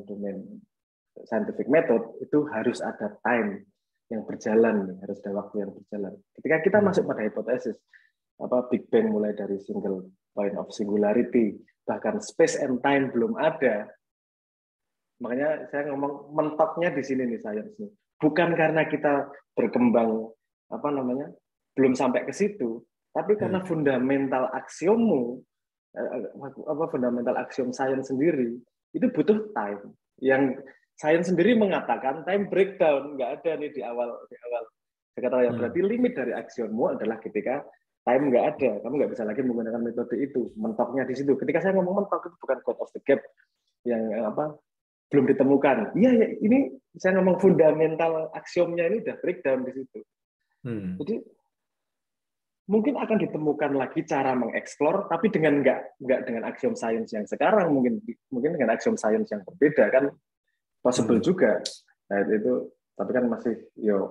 scientific method itu harus ada time yang berjalan, harus ada waktu yang berjalan. Ketika kita masuk pada hipotesis Big Bang mulai dari single point of singularity, bahkan space and time belum ada. Makanya saya ngomong mentoknya di sini nih sains nih. Bukan karena kita berkembang belum sampai ke situ, tapi karena fundamental aksiommu fundamental aksiom sains sendiri itu butuh time. Yang sains sendiri mengatakan time breakdown, nggak ada nih di awal. Saya kata berarti limit dari aksiommu adalah ketika time nggak ada, kamu nggak bisa lagi menggunakan metode itu. Mentoknya di situ. Ketika saya ngomong mentok itu bukan code of the gap yang belum ditemukan. Iya, ini saya ngomong fundamental aksiomnya ini udah breakdown di situ. Jadi mungkin akan ditemukan lagi cara mengeksplor, tapi dengan nggak dengan aksiom sains yang sekarang, mungkin dengan aksiom sains yang berbeda kan possible juga. Nah itu, tapi kan masih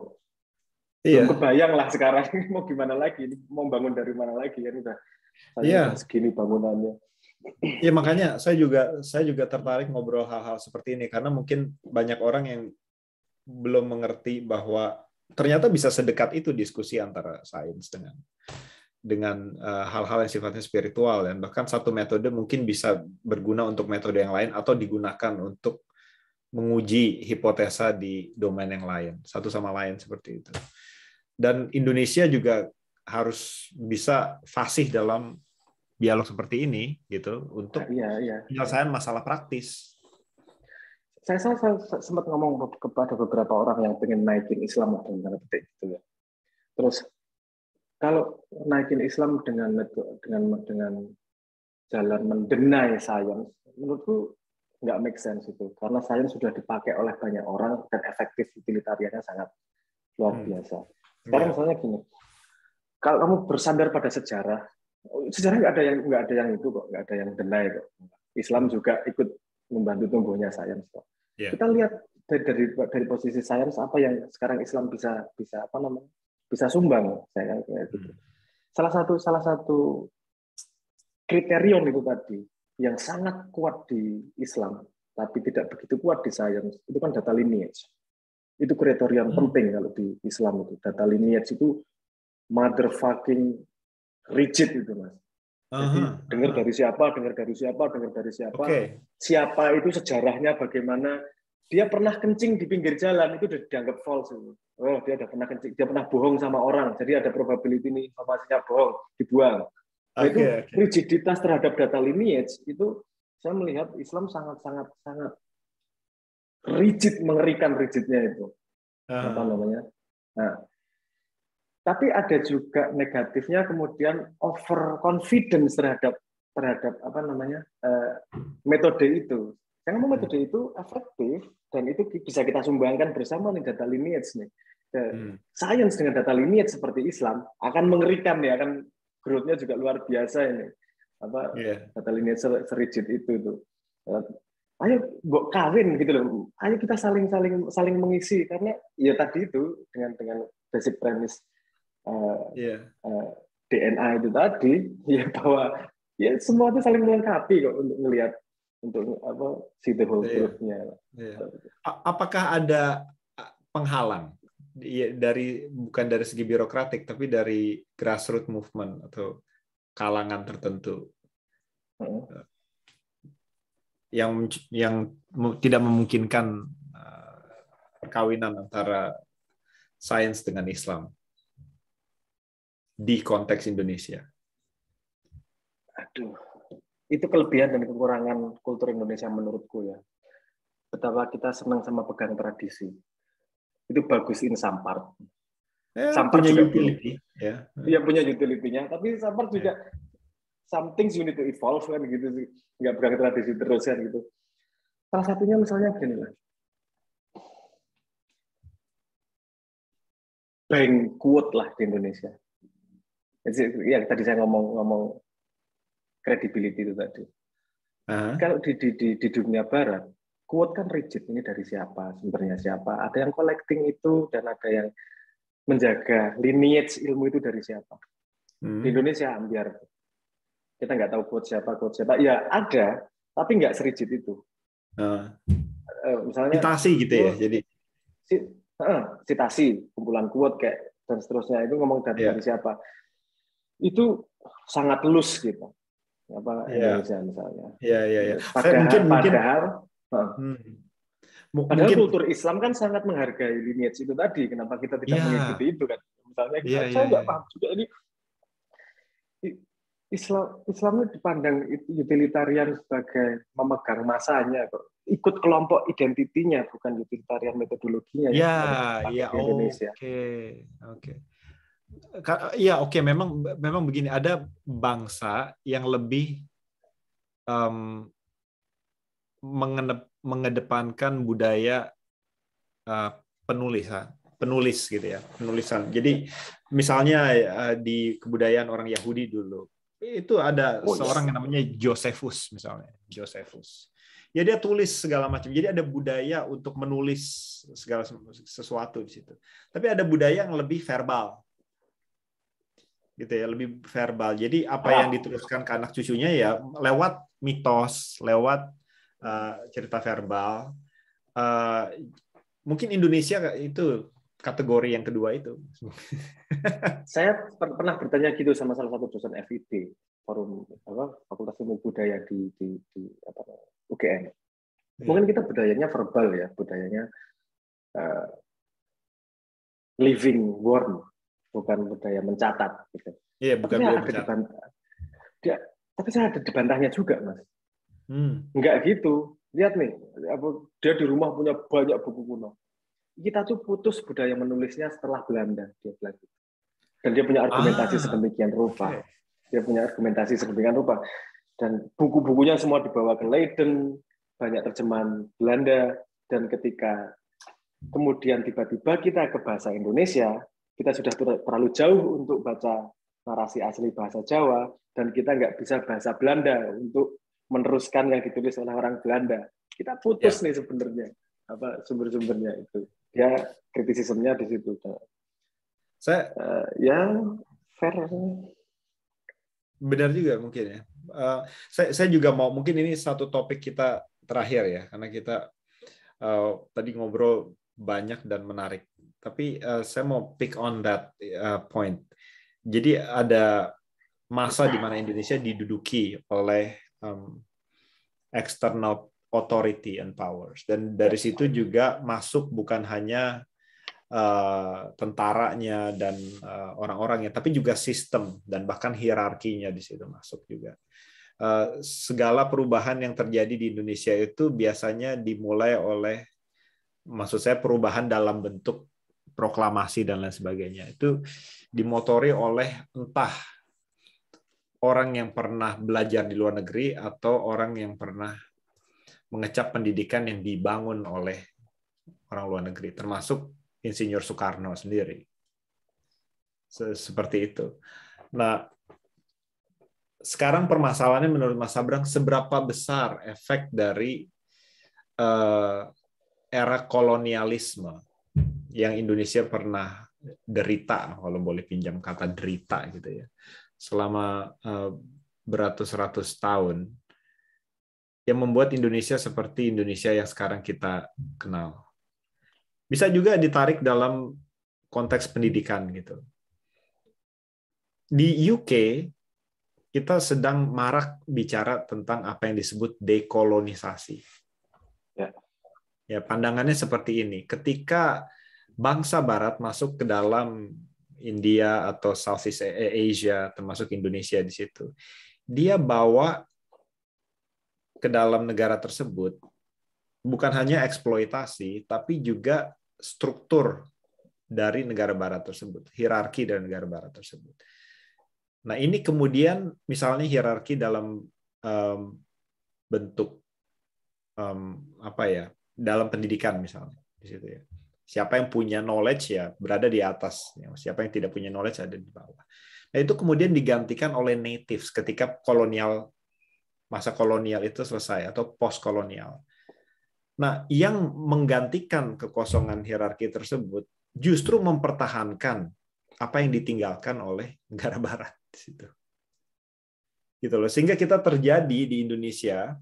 belum kebayang lah sekarang mau gimana lagi, mau bangun dari mana lagi kan udah segini bangunannya. Iya, makanya saya juga tertarik ngobrol hal-hal seperti ini karena mungkin banyak orang yang belum mengerti bahwa ternyata bisa sedekat itu diskusi antara sains dengan hal-hal yang sifatnya spiritual, dan bahkan satu metode mungkin bisa berguna untuk metode yang lain atau digunakan untuk menguji hipotesa di domain yang lain, satu sama lain seperti itu. Dan Indonesia juga harus bisa fasih dalam dialog seperti ini gitu untuk penyelesaian masalah praktis. Saya sempat ngomong kepada beberapa orang yang pengen naikin Islam dengan petik gitu ya. Terus kalau naikin Islam dengan jalan mendenai sains, menurutku nggak make sense itu, karena sains sudah dipakai oleh banyak orang dan efektif utilitariannya sangat luar biasa. Sekarang misalnya gini, kalau kamu bersandar pada sejarah nggak ada yang itu kok, nggak ada yang deny kok. Islam juga ikut membantu tumbuhnya sains kok. Kita lihat dari posisi sains apa yang sekarang Islam bisa sumbang, saya gitu. Salah satu kriterion itu tadi yang sangat kuat di Islam tapi tidak begitu kuat di sains itu kan data lineage. Itu kriterion penting kalau di Islam itu. Data lineage itu motherfucking rigid itu, Mas. Jadi dengar dari siapa. Okay. Siapa itu sejarahnya bagaimana, dia pernah kencing di pinggir jalan itu udah dianggap false. Dia udah pernah kencing, dia pernah bohong sama orang. Jadi ada probability nih informasinya bohong, dibuang. Nah, itu rigiditas terhadap data lineage itu saya melihat Islam sangat rigid, mengerikan rigidnya itu. Apa namanya? Nah, tapi ada juga negatifnya kemudian over confidence terhadap apa namanya metode itu. Karena metode itu efektif dan itu bisa kita sumbangkan bersama nih data lineage nih. Science dengan data lineage seperti Islam akan mengerikan nih, akan growth-nya juga luar biasa ini. Data lineage serigid itu tuh. Ayo mbok kawin gitu loh. Ayo kita saling mengisi karena ya tadi itu dengan basic premise DNA itu tadi ya bahwa ya semua itu saling melengkapi kok untuk melihat untuk apa see the whole truth-nya. Apakah ada penghalang bukan dari segi birokratik tapi dari grassroots movement atau kalangan tertentu yang tidak memungkinkan perkawinan antara sains dengan Islam di konteks Indonesia? Aduh, itu kelebihan dan kekurangan kultur Indonesia menurutku ya. Betapa kita senang sama pegang tradisi. Itu bagus in some part. Some part punya juga utility, ya. Iya punya utility-nya, tapi some part juga some things you need to evolve kan gitu sih. Nggak pegang tradisi terus kan gitu. Salah satunya misalnya gini lah. Bank quote lah di Indonesia. Ya tadi saya ngomong credibility itu tadi. Kalau di dunia barat, quote kan rigid, ini dari siapa, sumbernya siapa. Ada yang collecting itu dan ada yang menjaga lineage ilmu itu dari siapa. Di Indonesia ambiar. Kita nggak tahu quote siapa. Ya ada, tapi nggak serigid itu. Misalnya citasi gitu ya, jadi citasi, kumpulan quote kayak dan seterusnya itu ngomong dari siapa. Itu sangat loose gitu. Indonesia misalnya. Padahal kultur Islam kan sangat menghargai lineage itu tadi. Kenapa kita tidak mengikuti itu kan? Misalnya saya nggak paham juga ini Islam dipandang utilitarian sebagai memegang masanya kok. Ikut kelompok identitinya bukan utilitarian metodologinya ya Indonesia. Oke. Ya oke, memang begini, ada bangsa yang lebih mengedepankan budaya penulis gitu ya, penulisan. Jadi misalnya di kebudayaan orang Yahudi dulu itu ada seorang yang namanya Josephus misalnya, Josephus. Ya dia tulis segala macam. Jadi ada budaya untuk menulis segala sesuatu di situ. Tapi ada budaya yang lebih verbal. Gitu ya, lebih verbal. Jadi apa yang dituliskan ke anak cucunya ya lewat mitos, lewat cerita verbal. Mungkin Indonesia itu kategori yang kedua itu. Saya pernah bertanya gitu sama salah satu dosen FIB, forum Fakultas Ilmu Budaya di UGM. Mungkin kita budayanya verbal ya, budayanya living word. Bukan budaya mencatat gitu. Iya, bukan budaya mencatat. Tapi saya ada dibantahnya juga, Mas. Enggak gitu. Lihat nih, dia di rumah punya banyak buku kuno. Kita tuh putus budaya menulisnya setelah Belanda, dia bilang gitu. Dan dia punya argumentasi sedemikian rupa. Dia punya argumentasi sedemikian rupa. Dan buku-bukunya semua dibawa ke Leiden, banyak terjemahan Belanda, dan ketika kemudian tiba-tiba kita ke bahasa Indonesia, kita sudah terlalu jauh untuk baca narasi asli bahasa Jawa, dan kita nggak bisa bahasa Belanda untuk meneruskan yang ditulis oleh orang Belanda. Kita putus nih sebenarnya sumber-sumbernya itu. Ya kritisismenya di situ. Saya fair. Benar juga mungkin ya. Saya juga mau, mungkin ini satu topik kita terakhir ya, karena kita tadi ngobrol banyak dan menarik. Tapi saya mau pick on that point. Jadi ada masa di mana Indonesia diduduki oleh external authority and powers. Dan dari situ juga masuk bukan hanya tentaranya dan orang-orangnya, tapi juga sistem dan bahkan hierarkinya di situ masuk juga. Segala perubahan yang terjadi di Indonesia itu biasanya dimulai oleh, maksud saya perubahan dalam bentuk proklamasi dan lain sebagainya. Itu dimotori oleh entah orang yang pernah belajar di luar negeri atau orang yang pernah mengecap pendidikan yang dibangun oleh orang luar negeri, termasuk Insinyur Soekarno sendiri. Seperti itu. Nah, sekarang permasalahannya menurut Mas Abrang, seberapa besar efek dari era kolonialisme yang Indonesia pernah derita, kalau boleh pinjam kata derita gitu ya, selama beratus-ratus tahun, yang membuat Indonesia seperti Indonesia yang sekarang kita kenal. Bisa juga ditarik dalam konteks pendidikan gitu. Di UK kita sedang marak bicara tentang apa yang disebut dekolonisasi. Ya, pandangannya seperti ini. Ketika bangsa Barat masuk ke dalam India atau Southeast Asia, termasuk Indonesia di situ, dia bawa ke dalam negara tersebut bukan hanya eksploitasi, tapi juga struktur dari negara Barat tersebut, hierarki dari negara Barat tersebut. Nah, ini kemudian misalnya hierarki dalam bentuk apa ya, dalam pendidikan misalnya di situ ya. Siapa yang punya knowledge ya berada di atas, siapa yang tidak punya knowledge ada di bawah. Nah, itu kemudian digantikan oleh natives ketika masa kolonial itu selesai atau post kolonial. Nah, yang menggantikan kekosongan hierarki tersebut justru mempertahankan apa yang ditinggalkan oleh negara Barat di situ. Gitu loh. Sehingga kita terjadi di Indonesia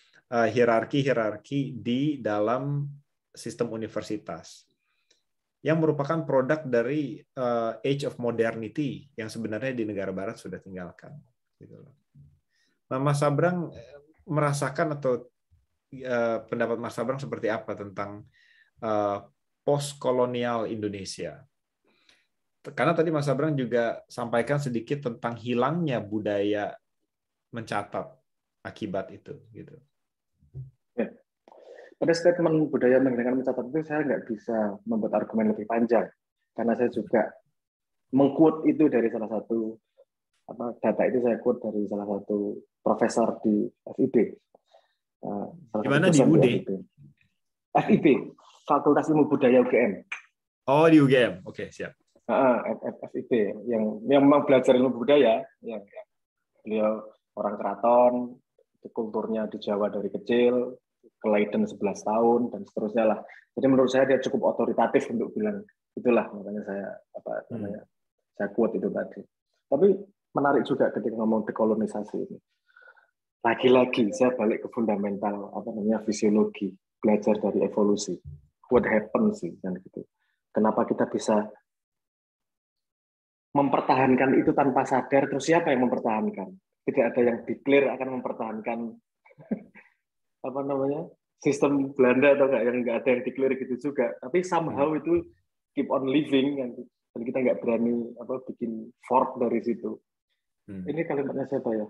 hierarki di dalam sistem universitas yang merupakan produk dari age of modernity yang sebenarnya di negara Barat sudah tinggalkan. Gitu loh. Nah, Mas Abrang merasakan atau pendapat Mas Abrang seperti apa tentang post-kolonial Indonesia? Karena tadi Mas Abrang juga sampaikan sedikit tentang hilangnya budaya mencatat akibat itu. Gitu. Ya. Pada statement budaya mendengarkan mencatat itu saya nggak bisa membuat argumen lebih panjang karena saya juga meng-quote itu dari salah satu data itu saya quote dari salah satu profesor di FIB. Gimana di UD? FIB, Fakultas Ilmu Budaya UGM. Oh, di UGM. Oke, siap. FIB yang memang belajar ilmu budaya, yang beliau orang keraton, kulturnya di Jawa dari kecil, ke Leiden 11 tahun dan seterusnya lah. Jadi menurut saya dia cukup otoritatif untuk bilang itulah, makanya saya saya quote itu tadi. Tapi menarik juga ketika ngomong dekolonisasi ini. Lagi-lagi saya balik ke fundamental fisiologi, belajar dari evolusi. What happens sih kan gitu. Kenapa kita bisa mempertahankan itu tanpa sadar, terus siapa yang mempertahankan? Tidak ada yang declare akan mempertahankan sistem Belanda atau nggak ada yang declare gitu juga. Tapi somehow itu keep on living kan, dan kita nggak berani bikin fort dari situ. Ini kalimatnya siapa ya?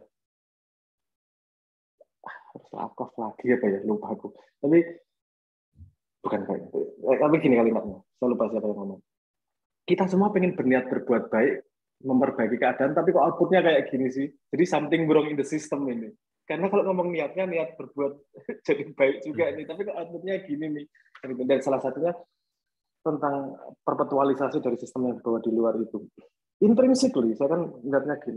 Harus Lakoff lagi apa ya? Lupa aku. Tapi bukan kayak gitu. Tapi gini kalimatnya. Saya lupa siapa yang ngomong. Kita semua pengen berniat berbuat baik, memperbaiki keadaan, tapi kok outputnya kayak gini sih? Jadi something wrong in the system ini. Karena kalau ngomong niatnya, niat berbuat jadi baik juga ini, tapi kok outputnya gini nih. Dan salah satunya tentang perpetualisasi dari sistem yang dibawa di luar itu. Intrinsically, saya kan melihatnya gini.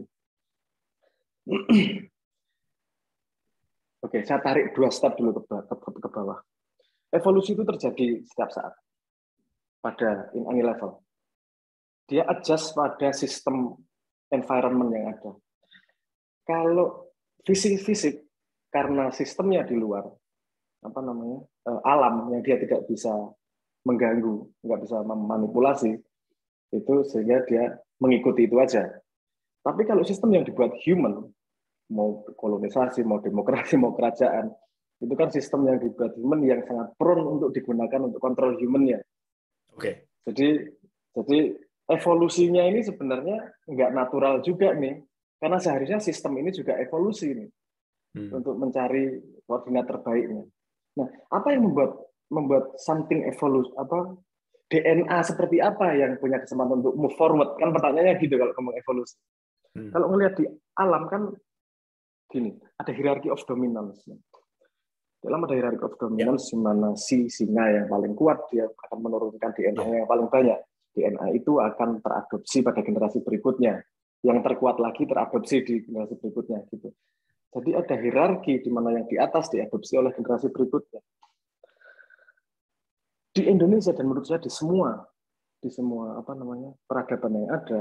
Oke, saya tarik 2 step dulu ke bawah. Evolusi itu terjadi setiap saat pada in any level. Dia adjust pada sistem environment yang ada. Kalau fisik karena sistemnya di luar alam yang dia tidak bisa mengganggu, nggak bisa memanipulasi, itu sehingga dia mengikuti itu aja. Tapi kalau sistem yang dibuat human, mau kolonisasi, mau demokrasi, mau kerajaan, itu kan sistem yang dibuat human yang sangat prone untuk digunakan untuk kontrol human-nya. Oke. Jadi evolusinya ini sebenarnya nggak natural juga nih, karena seharusnya sistem ini juga evolusi nih untuk mencari koordinat terbaiknya. Nah, apa yang membuat something evolusi, apa DNA seperti apa yang punya kesempatan untuk move forward? Kan pertanyaannya gitu kalau ngomong evolusi. Kalau ngelihat di alam kan gini, ada hierarchy of dominance. Dalam ada hierarchy of dominance, di mana si singa yang paling kuat dia akan menurunkan DNA yang paling banyak. DNA itu akan teradopsi pada generasi berikutnya. Yang terkuat lagi teradopsi di generasi berikutnya. Gitu. Jadi ada hierarki di mana yang di atas diadopsi oleh generasi berikutnya. Di Indonesia dan menurut saya di semua peradaban yang ada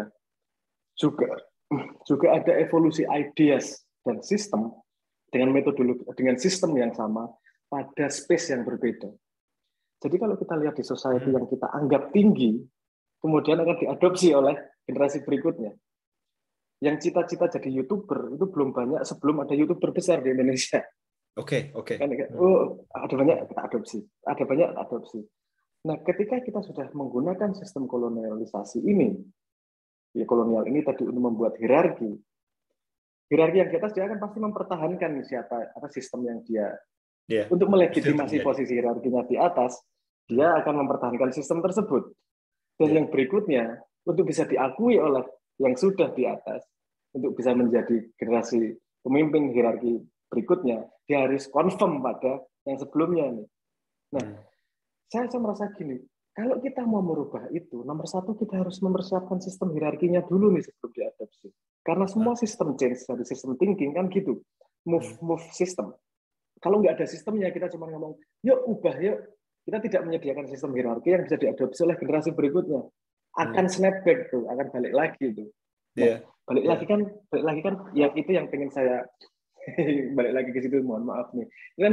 juga ada evolusi ideas dan sistem dengan metodologi, dengan sistem yang sama pada space yang berbeda. Jadi kalau kita lihat di society yang kita anggap tinggi, kemudian akan diadopsi oleh generasi berikutnya. Yang cita-cita jadi YouTuber itu belum banyak sebelum ada YouTuber besar di Indonesia. Oke. Ada banyak adopsi. Nah, ketika kita sudah menggunakan sistem kolonialisasi ini, ya kolonial ini tadi untuk membuat hierarki yang di atas dia akan pasti mempertahankan sistem yang dia untuk melegitimasi posisi hierarkinya di atas, dia akan mempertahankan sistem tersebut. Dan yang berikutnya untuk bisa diakui oleh yang sudah di atas, untuk bisa menjadi generasi pemimpin hierarki berikutnya, dia harus confirm pada yang sebelumnya nih. Nah, saya merasa gini, kalau kita mau merubah itu, nomor satu kita harus mempersiapkan sistem hierarkinya dulu nih sebelum diadopsi. Karena semua sistem change dari sistem thinking kan gitu, move system. Kalau nggak ada sistemnya, kita cuma ngomong, yuk ubah, yuk. Kita tidak menyediakan sistem hierarki yang bisa diadopsi oleh generasi berikutnya. Akan snapback tuh, akan balik lagi tuh. Nah, balik lagi kan, yang itu yang pengen saya balik lagi ke situ. Mohon maaf nih.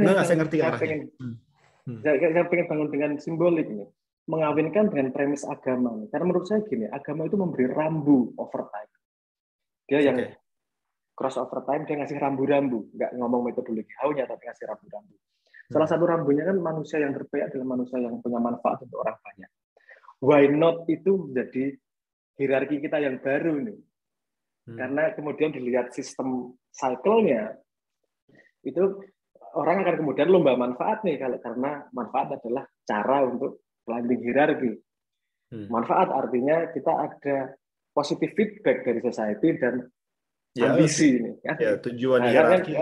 Saya pengen bangun dengan simbolik nih, mengawinkan dengan premis agama. Karena menurut saya gini, agama itu memberi rambu overtime. Dia yang cross overtime, dia ngasih rambu-rambu, nggak ngomong metodologi how-nya, tapi ngasih rambu-rambu. Salah satu rambunya kan manusia yang terbaik adalah manusia yang punya manfaat untuk orang banyak. Why not itu menjadi hierarki kita yang baru nih. Karena kemudian dilihat sistem cycle-nya, itu orang akan kemudian lomba manfaat nih, karena manfaat adalah cara untuk climbing hierarki. Manfaat artinya kita ada positive feedback dari society dan ambisi nih. Kan? Ya, tujuan hierarki.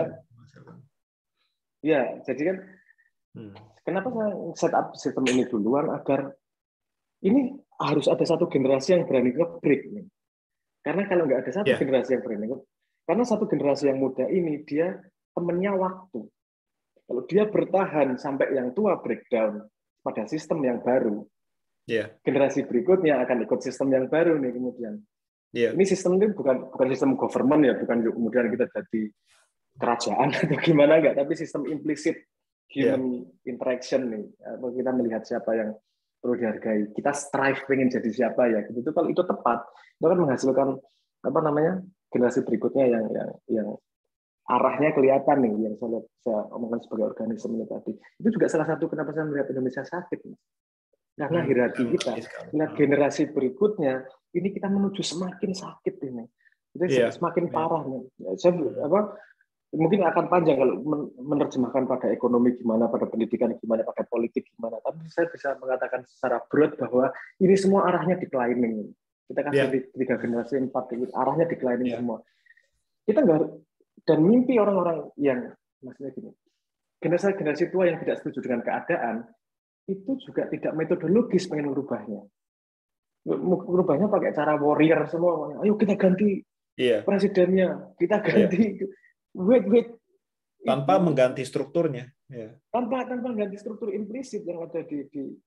Ya, jadi kan kenapa saya set up sistem ini duluan, agar ini harus ada satu generasi yang berani nge-break nih. Karena kalau nggak ada satu generasi yang berani karena satu generasi yang muda ini dia temennya waktu. Kalau dia bertahan sampai yang tua breakdown pada sistem yang baru, generasi berikutnya akan ikut sistem yang baru nih kemudian. Ini sistem ini bukan sistem government ya, bukan kemudian kita jadi kerajaan atau gimana enggak, tapi sistem implisit human interaction nih. Kita melihat siapa yang perlu dihargai. Kita strive pengen jadi siapa ya. Gitu. Kalau itu tepat, itu akan menghasilkan generasi berikutnya yang arahnya kelihatan nih, yang saya omongkan sebagai organisme ini tadi. Itu juga salah satu kenapa saya melihat Indonesia sakit. Karena hierarki kita, lihat generasi berikutnya, ini kita menuju semakin sakit ini. Jadi semakin parah nih. Saya mungkin akan panjang kalau menerjemahkan pada ekonomi gimana, pada pendidikan gimana, pada politik gimana. Tapi saya bisa mengatakan secara broad bahwa ini semua arahnya declining. Kita kasih 3 generasi, 4, arahnya declining semua. Kita nggak, dan mimpi orang-orang yang maksudnya gini, generasi tua yang tidak setuju dengan keadaan itu juga tidak metodologis pengen merubahnya. Merubahnya pakai cara warrior semua. Ayo kita ganti presidennya, kita ganti. Wait. Tanpa mengganti strukturnya. Tanpa mengganti struktur implisit yang ada di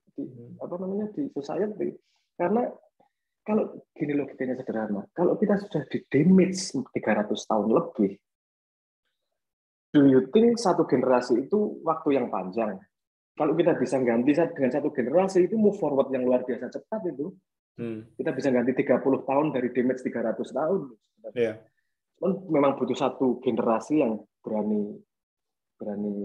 society. Karena kalau gini logikanya sederhana, kalau kita sudah di damage 300 tahun lebih, do you think satu generasi itu waktu yang panjang? Kalau kita bisa ganti dengan satu generasi, itu move forward yang luar biasa cepat itu. Kita bisa ganti 30 tahun dari damage 300 tahun. Memang butuh satu generasi yang berani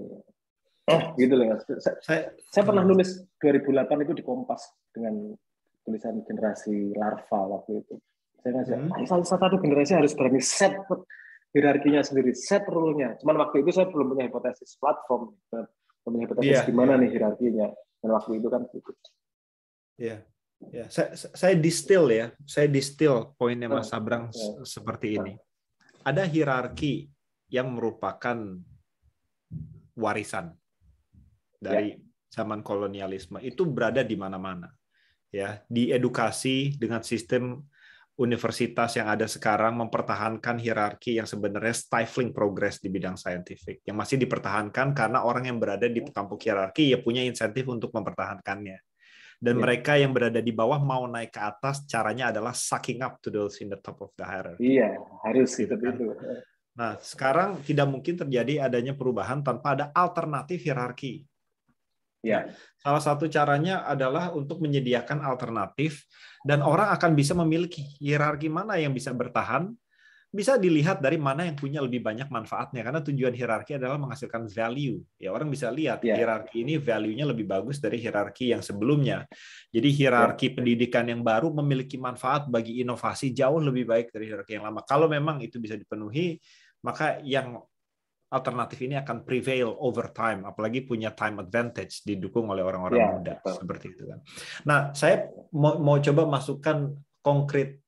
gitu loh. Saya pernah nulis 2008 itu di Kompas dengan tulisan generasi larva waktu itu. Saya ngajak, satu generasi harus berani set hierarkinya sendiri, set rule-nya. Cuman waktu itu saya belum punya hipotesis platform, belum punya hipotesis gimana nih hierarkinya. Dan waktu itu kan gitu. Iya. Ya, saya distill poinnya Mas Sabrang seperti ini. Ada hierarki yang merupakan warisan dari zaman kolonialisme, itu berada di mana-mana. Ya, di edukasi dengan sistem universitas yang ada sekarang mempertahankan hierarki yang sebenarnya stifling progress di bidang saintifik, yang masih dipertahankan karena orang yang berada di tampuk hierarki ya punya insentif untuk mempertahankannya. Dan mereka yang berada di bawah mau naik ke atas, caranya adalah sucking up to those in the top of the hierarchy. Iya, harus gitu kan. Nah, sekarang tidak mungkin terjadi adanya perubahan tanpa ada alternatif hierarki. Ya, salah satu caranya adalah untuk menyediakan alternatif, dan orang akan bisa memiliki hierarki mana yang bisa bertahan, bisa dilihat dari mana yang punya lebih banyak manfaatnya, karena tujuan hierarki adalah menghasilkan value. Ya, orang bisa lihat hierarki ini value-nya lebih bagus dari hierarki yang sebelumnya. Jadi hierarki pendidikan yang baru memiliki manfaat bagi inovasi jauh lebih baik dari hierarki yang lama. Kalau memang itu bisa dipenuhi, maka yang alternatif ini akan prevail over time, apalagi punya time advantage didukung oleh orang-orang muda seperti itu kan. Nah, saya mau coba masukkan konkret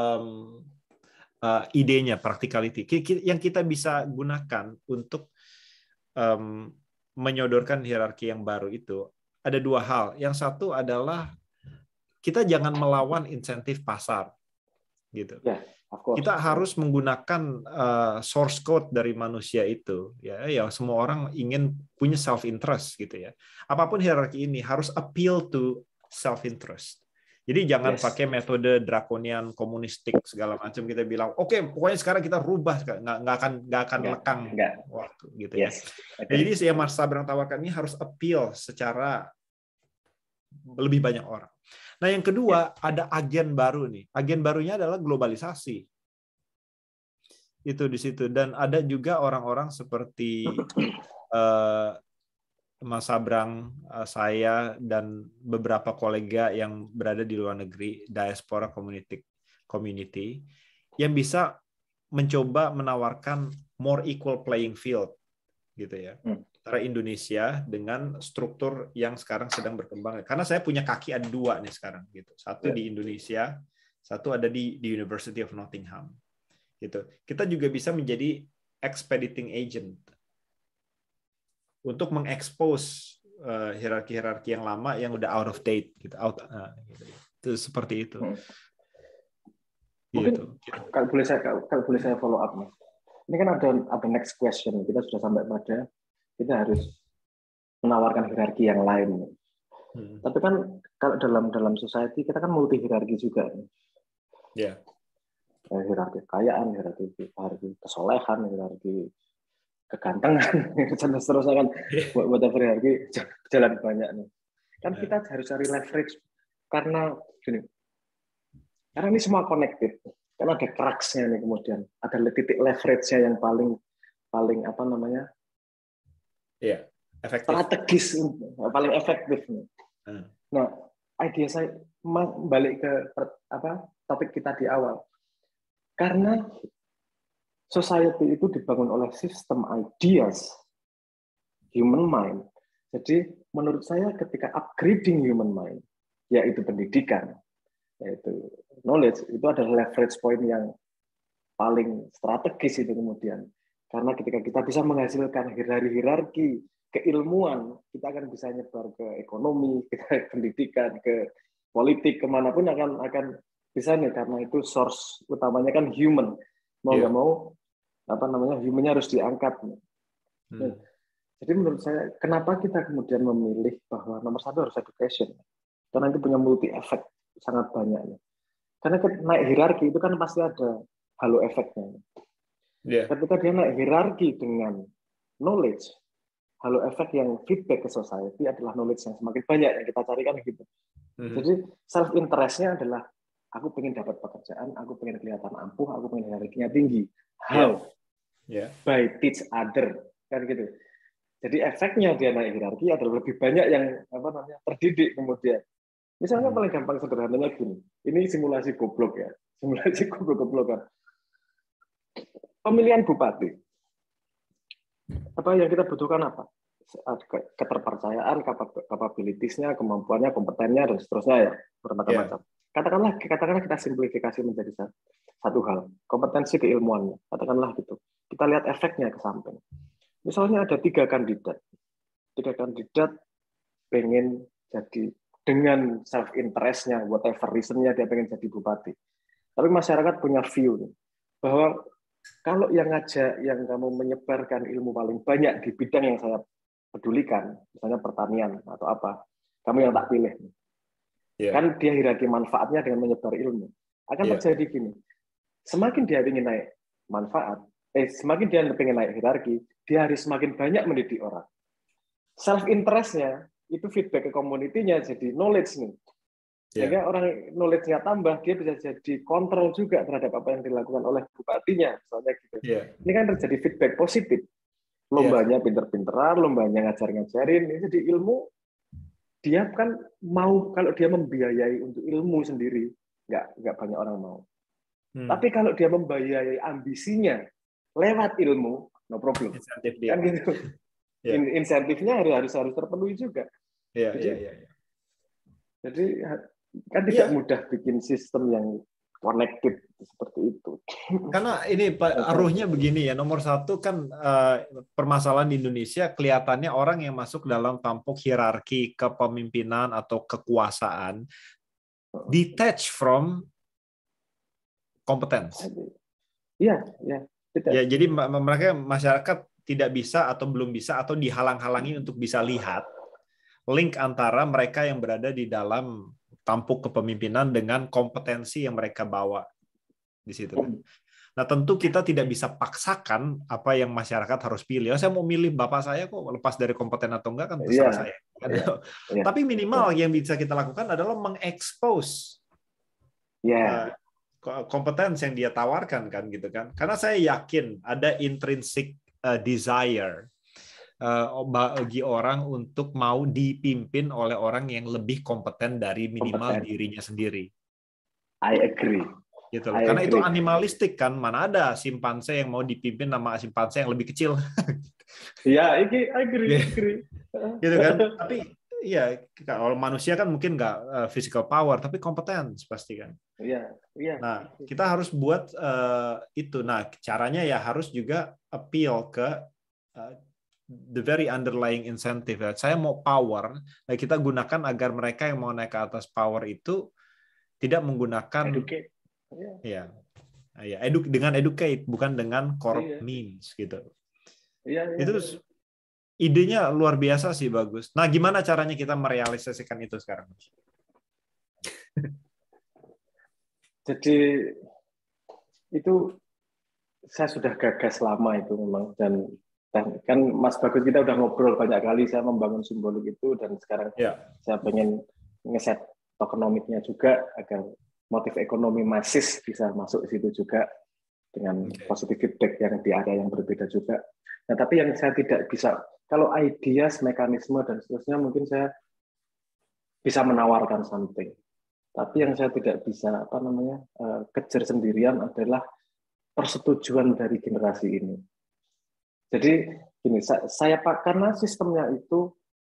idenya, practicality yang kita bisa gunakan untuk menyodorkan hierarki yang baru itu. Ada dua hal. Yang satu adalah kita jangan melawan insentif pasar, gitu. Kita harus menggunakan source code dari manusia itu. Ya, semua orang ingin punya self interest, gitu ya. Apapun hierarki ini harus appeal to self interest. Jadi jangan pakai metode drakonian, komunistik segala macam. Kita bilang, oke, pokoknya sekarang kita rubah, nggak akan lekang waktu, gitu ya. Jadi yang Mas Sabrang tawarkan ini harus appeal secara lebih banyak orang. Nah, yang kedua ada agen baru nih. Agen barunya adalah globalisasi. Itu di situ, dan ada juga orang-orang seperti Mas Sabrang, saya, dan beberapa kolega yang berada di luar negeri, diaspora community, yang bisa mencoba menawarkan more equal playing field, gitu ya, antara Indonesia dengan struktur yang sekarang sedang berkembang. Karena saya punya kaki ada dua nih sekarang, gitu. Satu di Indonesia, satu ada di University of Nottingham. Gitu. Kita juga bisa menjadi expediting agent untuk mengekspos hierarki-hierarki yang lama yang udah out of date, gitu. Itu seperti itu. Mungkin gitu. kalau boleh saya follow up, Mas. Ini kan ada next question. Kita sudah sampai pada kita harus menawarkan hierarki yang lain. Tapi kan kalau dalam society kita kan multi hierarki juga. Hierarki kekayaan, hierarki kesolehan, hierarki kegantengan, dan seterusnya kan, whatever hierarki jalan banyak nih. Kan kita harus cari leverage karena ini semua connected. Kan ada crux-nya nih, kemudian ada titik leverage-nya yang paling apa namanya? Efektif. Strategis, paling efektif nih. Nah, ide saya balik ke topik kita di awal. Karena society itu dibangun oleh sistem ideas, human mind. Jadi menurut saya ketika upgrading human mind, yaitu pendidikan, yaitu knowledge, itu adalah leverage point yang paling strategis itu kemudian. Karena ketika kita bisa menghasilkan hierarki keilmuan, kita akan bisa nyebar ke ekonomi, ke pendidikan, ke politik, kemanapun akan bisa nih, karena itu source utamanya kan human. Mau nggak mau, humannya harus diangkat. Jadi menurut saya, kenapa kita kemudian memilih bahwa nomor satu harus education? Karena itu punya multi effect sangat banyak. Karena naik hierarki itu kan pasti ada halo efeknya. Ketika dia naik hierarki dengan knowledge, halo efek yang feedback ke society adalah knowledge yang semakin banyak yang kita carikan gitu. Jadi self interestnya adalah aku pengen dapat pekerjaan, aku pengen kelihatan ampuh, aku pengen hierarkinya tinggi. How? By teach other, kan gitu. Jadi efeknya dia naik hierarki adalah lebih banyak yang terdidik kemudian. Misalnya paling gampang sederhananya gini, ini simulasi goblok ya, simulasi goblok-goblokan. Pemilihan bupati, apa yang kita butuhkan apa? Keterpercayaan, kapabilitasnya, kemampuannya, kompetennya, dan seterusnya ya, bermacam-macam. Katakanlah kita simplifikasi menjadi satu hal, kompetensi keilmuannya, katakanlah gitu. Kita lihat efeknya ke samping. Misalnya ada 3 kandidat pengen jadi dengan self interestnya, whatever reasonnya dia pengen jadi bupati. Tapi masyarakat punya view nih, bahwa kalau yang kamu menyebarkan ilmu paling banyak di bidang yang saya pedulikan, misalnya pertanian atau apa, kamu yang tak pilih. Kan dia hierarki manfaatnya dengan menyebar ilmu. Akan terjadi gini, semakin dia ingin naik manfaat, semakin dia ingin naik hierarki, dia harus semakin banyak mendidik orang. Self interestnya itu feedback ke community-nya jadi knowledge nih. Sehingga orang knowledge-nya tambah, dia bisa jadi kontrol juga terhadap apa yang dilakukan oleh bupatinya, misalnya gitu. Ini kan terjadi feedback positif. Lombanya pinter-pinteran, lombanya ngajar-ngajarin. Jadi ilmu, dia kan mau, kalau dia membiayai untuk ilmu sendiri, nggak banyak orang mau. Tapi kalau dia membiayai ambisinya lewat ilmu, no problem. Insentif dia. Kan gitu. Insentifnya harus terpenuhi juga. Jadi kan tidak mudah bikin sistem yang connected seperti itu. Karena ini arusnya begini ya, nomor 1 kan permasalahan di Indonesia kelihatannya orang yang masuk dalam tampuk hierarki kepemimpinan atau kekuasaan detach from competence. Iya. Ya, jadi mereka masyarakat tidak bisa atau belum bisa atau dihalang-halangi untuk bisa lihat link antara mereka yang berada di dalam tampuk kepemimpinan dengan kompetensi yang mereka bawa di situ kan. Nah, tentu kita tidak bisa paksakan apa yang masyarakat harus pilih. Saya mau milih bapak saya kok, lepas dari kompeten atau enggak kan terserah saya. Tapi minimal yang bisa kita lakukan adalah mengekspos kompetensi yang dia tawarkan kan gitu kan. Karena saya yakin ada intrinsic desire bagi orang untuk mau dipimpin oleh orang yang lebih kompeten dari minimal dirinya sendiri. I agree. Gitu loh. Karena itu animalistik kan, mana ada simpanse yang mau dipimpin sama simpanse yang lebih kecil. Iya, I agree. Gitu kan. Tapi ya kalau manusia kan mungkin nggak physical power, tapi kompeten pasti kan. Iya. Nah, kita harus buat itu. Nah, caranya ya harus juga appeal ke the very underlying incentive. Saya mau power, nah kita gunakan agar mereka yang mau naik ke atas power itu tidak menggunakan dengan educate, bukan dengan corrupt means gitu. Itu idenya luar biasa sih, bagus. Nah, gimana caranya kita merealisasikan itu sekarang? Jadi itu saya sudah gagas lama itu memang, dan kan Mas Bagus kita udah ngobrol banyak kali, saya membangun simbolik itu, dan sekarang saya pengen ngeset tokenomiknya juga agar motif ekonomi masis bisa masuk di situ juga dengan positif feedback yang di area yang berbeda juga. Nah, tapi yang saya tidak bisa, kalau ideas, mekanisme dan seterusnya mungkin saya bisa menawarkan something. Tapi yang saya tidak bisa kejar sendirian adalah persetujuan dari generasi ini. Jadi gini, karena sistemnya itu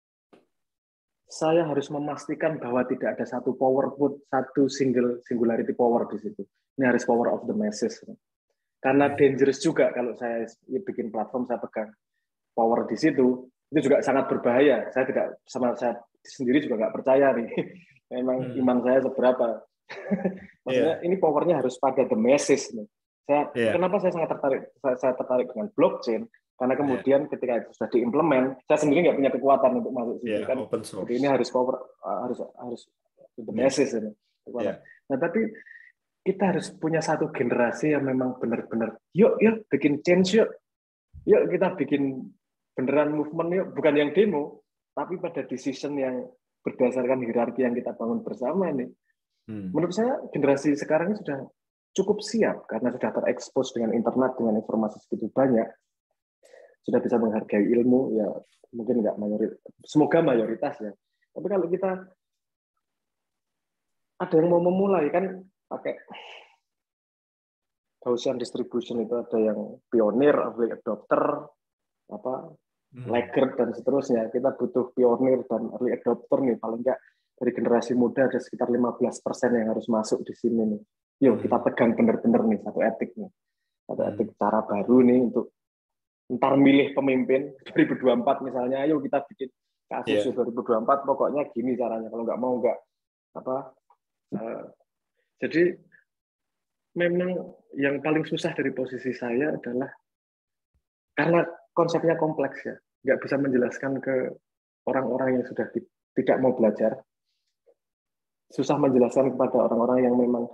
saya harus memastikan bahwa tidak ada satu power put, satu singularity power di situ. Ini harus power of the masses. Karena dangerous juga kalau saya bikin platform, saya pegang power di situ, itu juga sangat berbahaya. Saya sendiri juga nggak percaya nih. Memang iman saya seberapa. Maksudnya ini powernya harus pada the masses. Kenapa saya sangat tertarik dengan blockchain? Karena kemudian ketika itu sudah diimplement, saya sendiri nggak punya kekuatan untuk masuk situ kan. Jadi ini harus power, harus the masses ini. Nah, tapi kita harus punya satu generasi yang memang benar-benar yuk bikin change yuk kita bikin beneran movement yuk, bukan yang demo, tapi pada decision yang berdasarkan hierarki yang kita bangun bersama ini. Menurut saya generasi sekarang ini sudah cukup siap karena sudah terekspos dengan internet, dengan informasi segitu banyak, sudah bisa menghargai ilmu, ya mungkin nggak mayoritas, semoga mayoritas ya. Tapi kalau kita ada yang mau memulai kan pakai Gaussian distribution, itu ada yang pionir, early adopter, laggard dan seterusnya. Kita butuh pionir dan early adopter nih, paling nggak dari generasi muda ada sekitar 15% yang harus masuk di sini nih. Yuk kita pegang bener-bener nih satu etik cara baru nih untuk ntar milih pemimpin 2024 misalnya. Ayo kita bikin kasus 2024 pokoknya gini caranya, kalau nggak mau nggak jadi memang yang paling susah dari posisi saya adalah karena konsepnya kompleks ya, nggak bisa menjelaskan ke orang-orang yang sudah tidak mau belajar, susah menjelaskan kepada orang-orang yang memang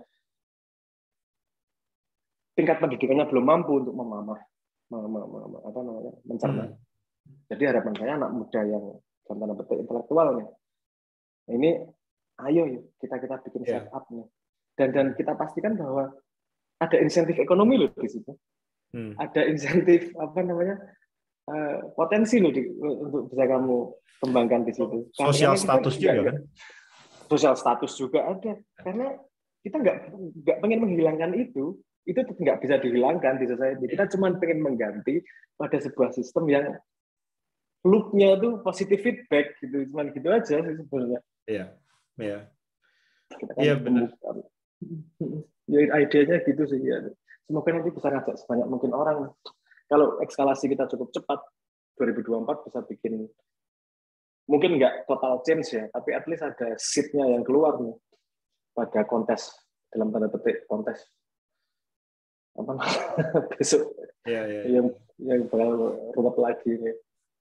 tingkat pendidikannya belum mampu untuk mencerna. Jadi harapan saya anak muda yang dalam tanda petik intelektual nih, ini ayo kita bikin setup nih, dan kita pastikan bahwa ada insentif ekonomi loh di situ, ada insentif potensi loh untuk bisa kamu kembangkan di situ. Sosial status juga kan? Sosial status juga ada, karena kita nggak pengen menghilangkan itu nggak bisa dihilangkan di society. Kita cuma pengen mengganti pada sebuah sistem yang loop-nya itu positive feedback gitu, cuma gitu aja sih sebenarnya. Iya benar. Ya idenya gitu sih ya. Semoga nanti bisa ngajak sebanyak mungkin orang. Kalau eskalasi kita cukup cepat, 2024 bisa bikin, mungkin nggak total change ya, tapi at least ada seat-nya yang keluar nih pada kontes, dalam tanda petik kontes besok yang bakal ruwet lagi nih.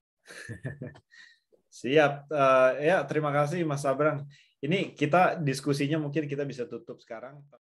Siap. Ya, terima kasih Mas Sabrang. Ini kita diskusinya mungkin kita bisa tutup sekarang.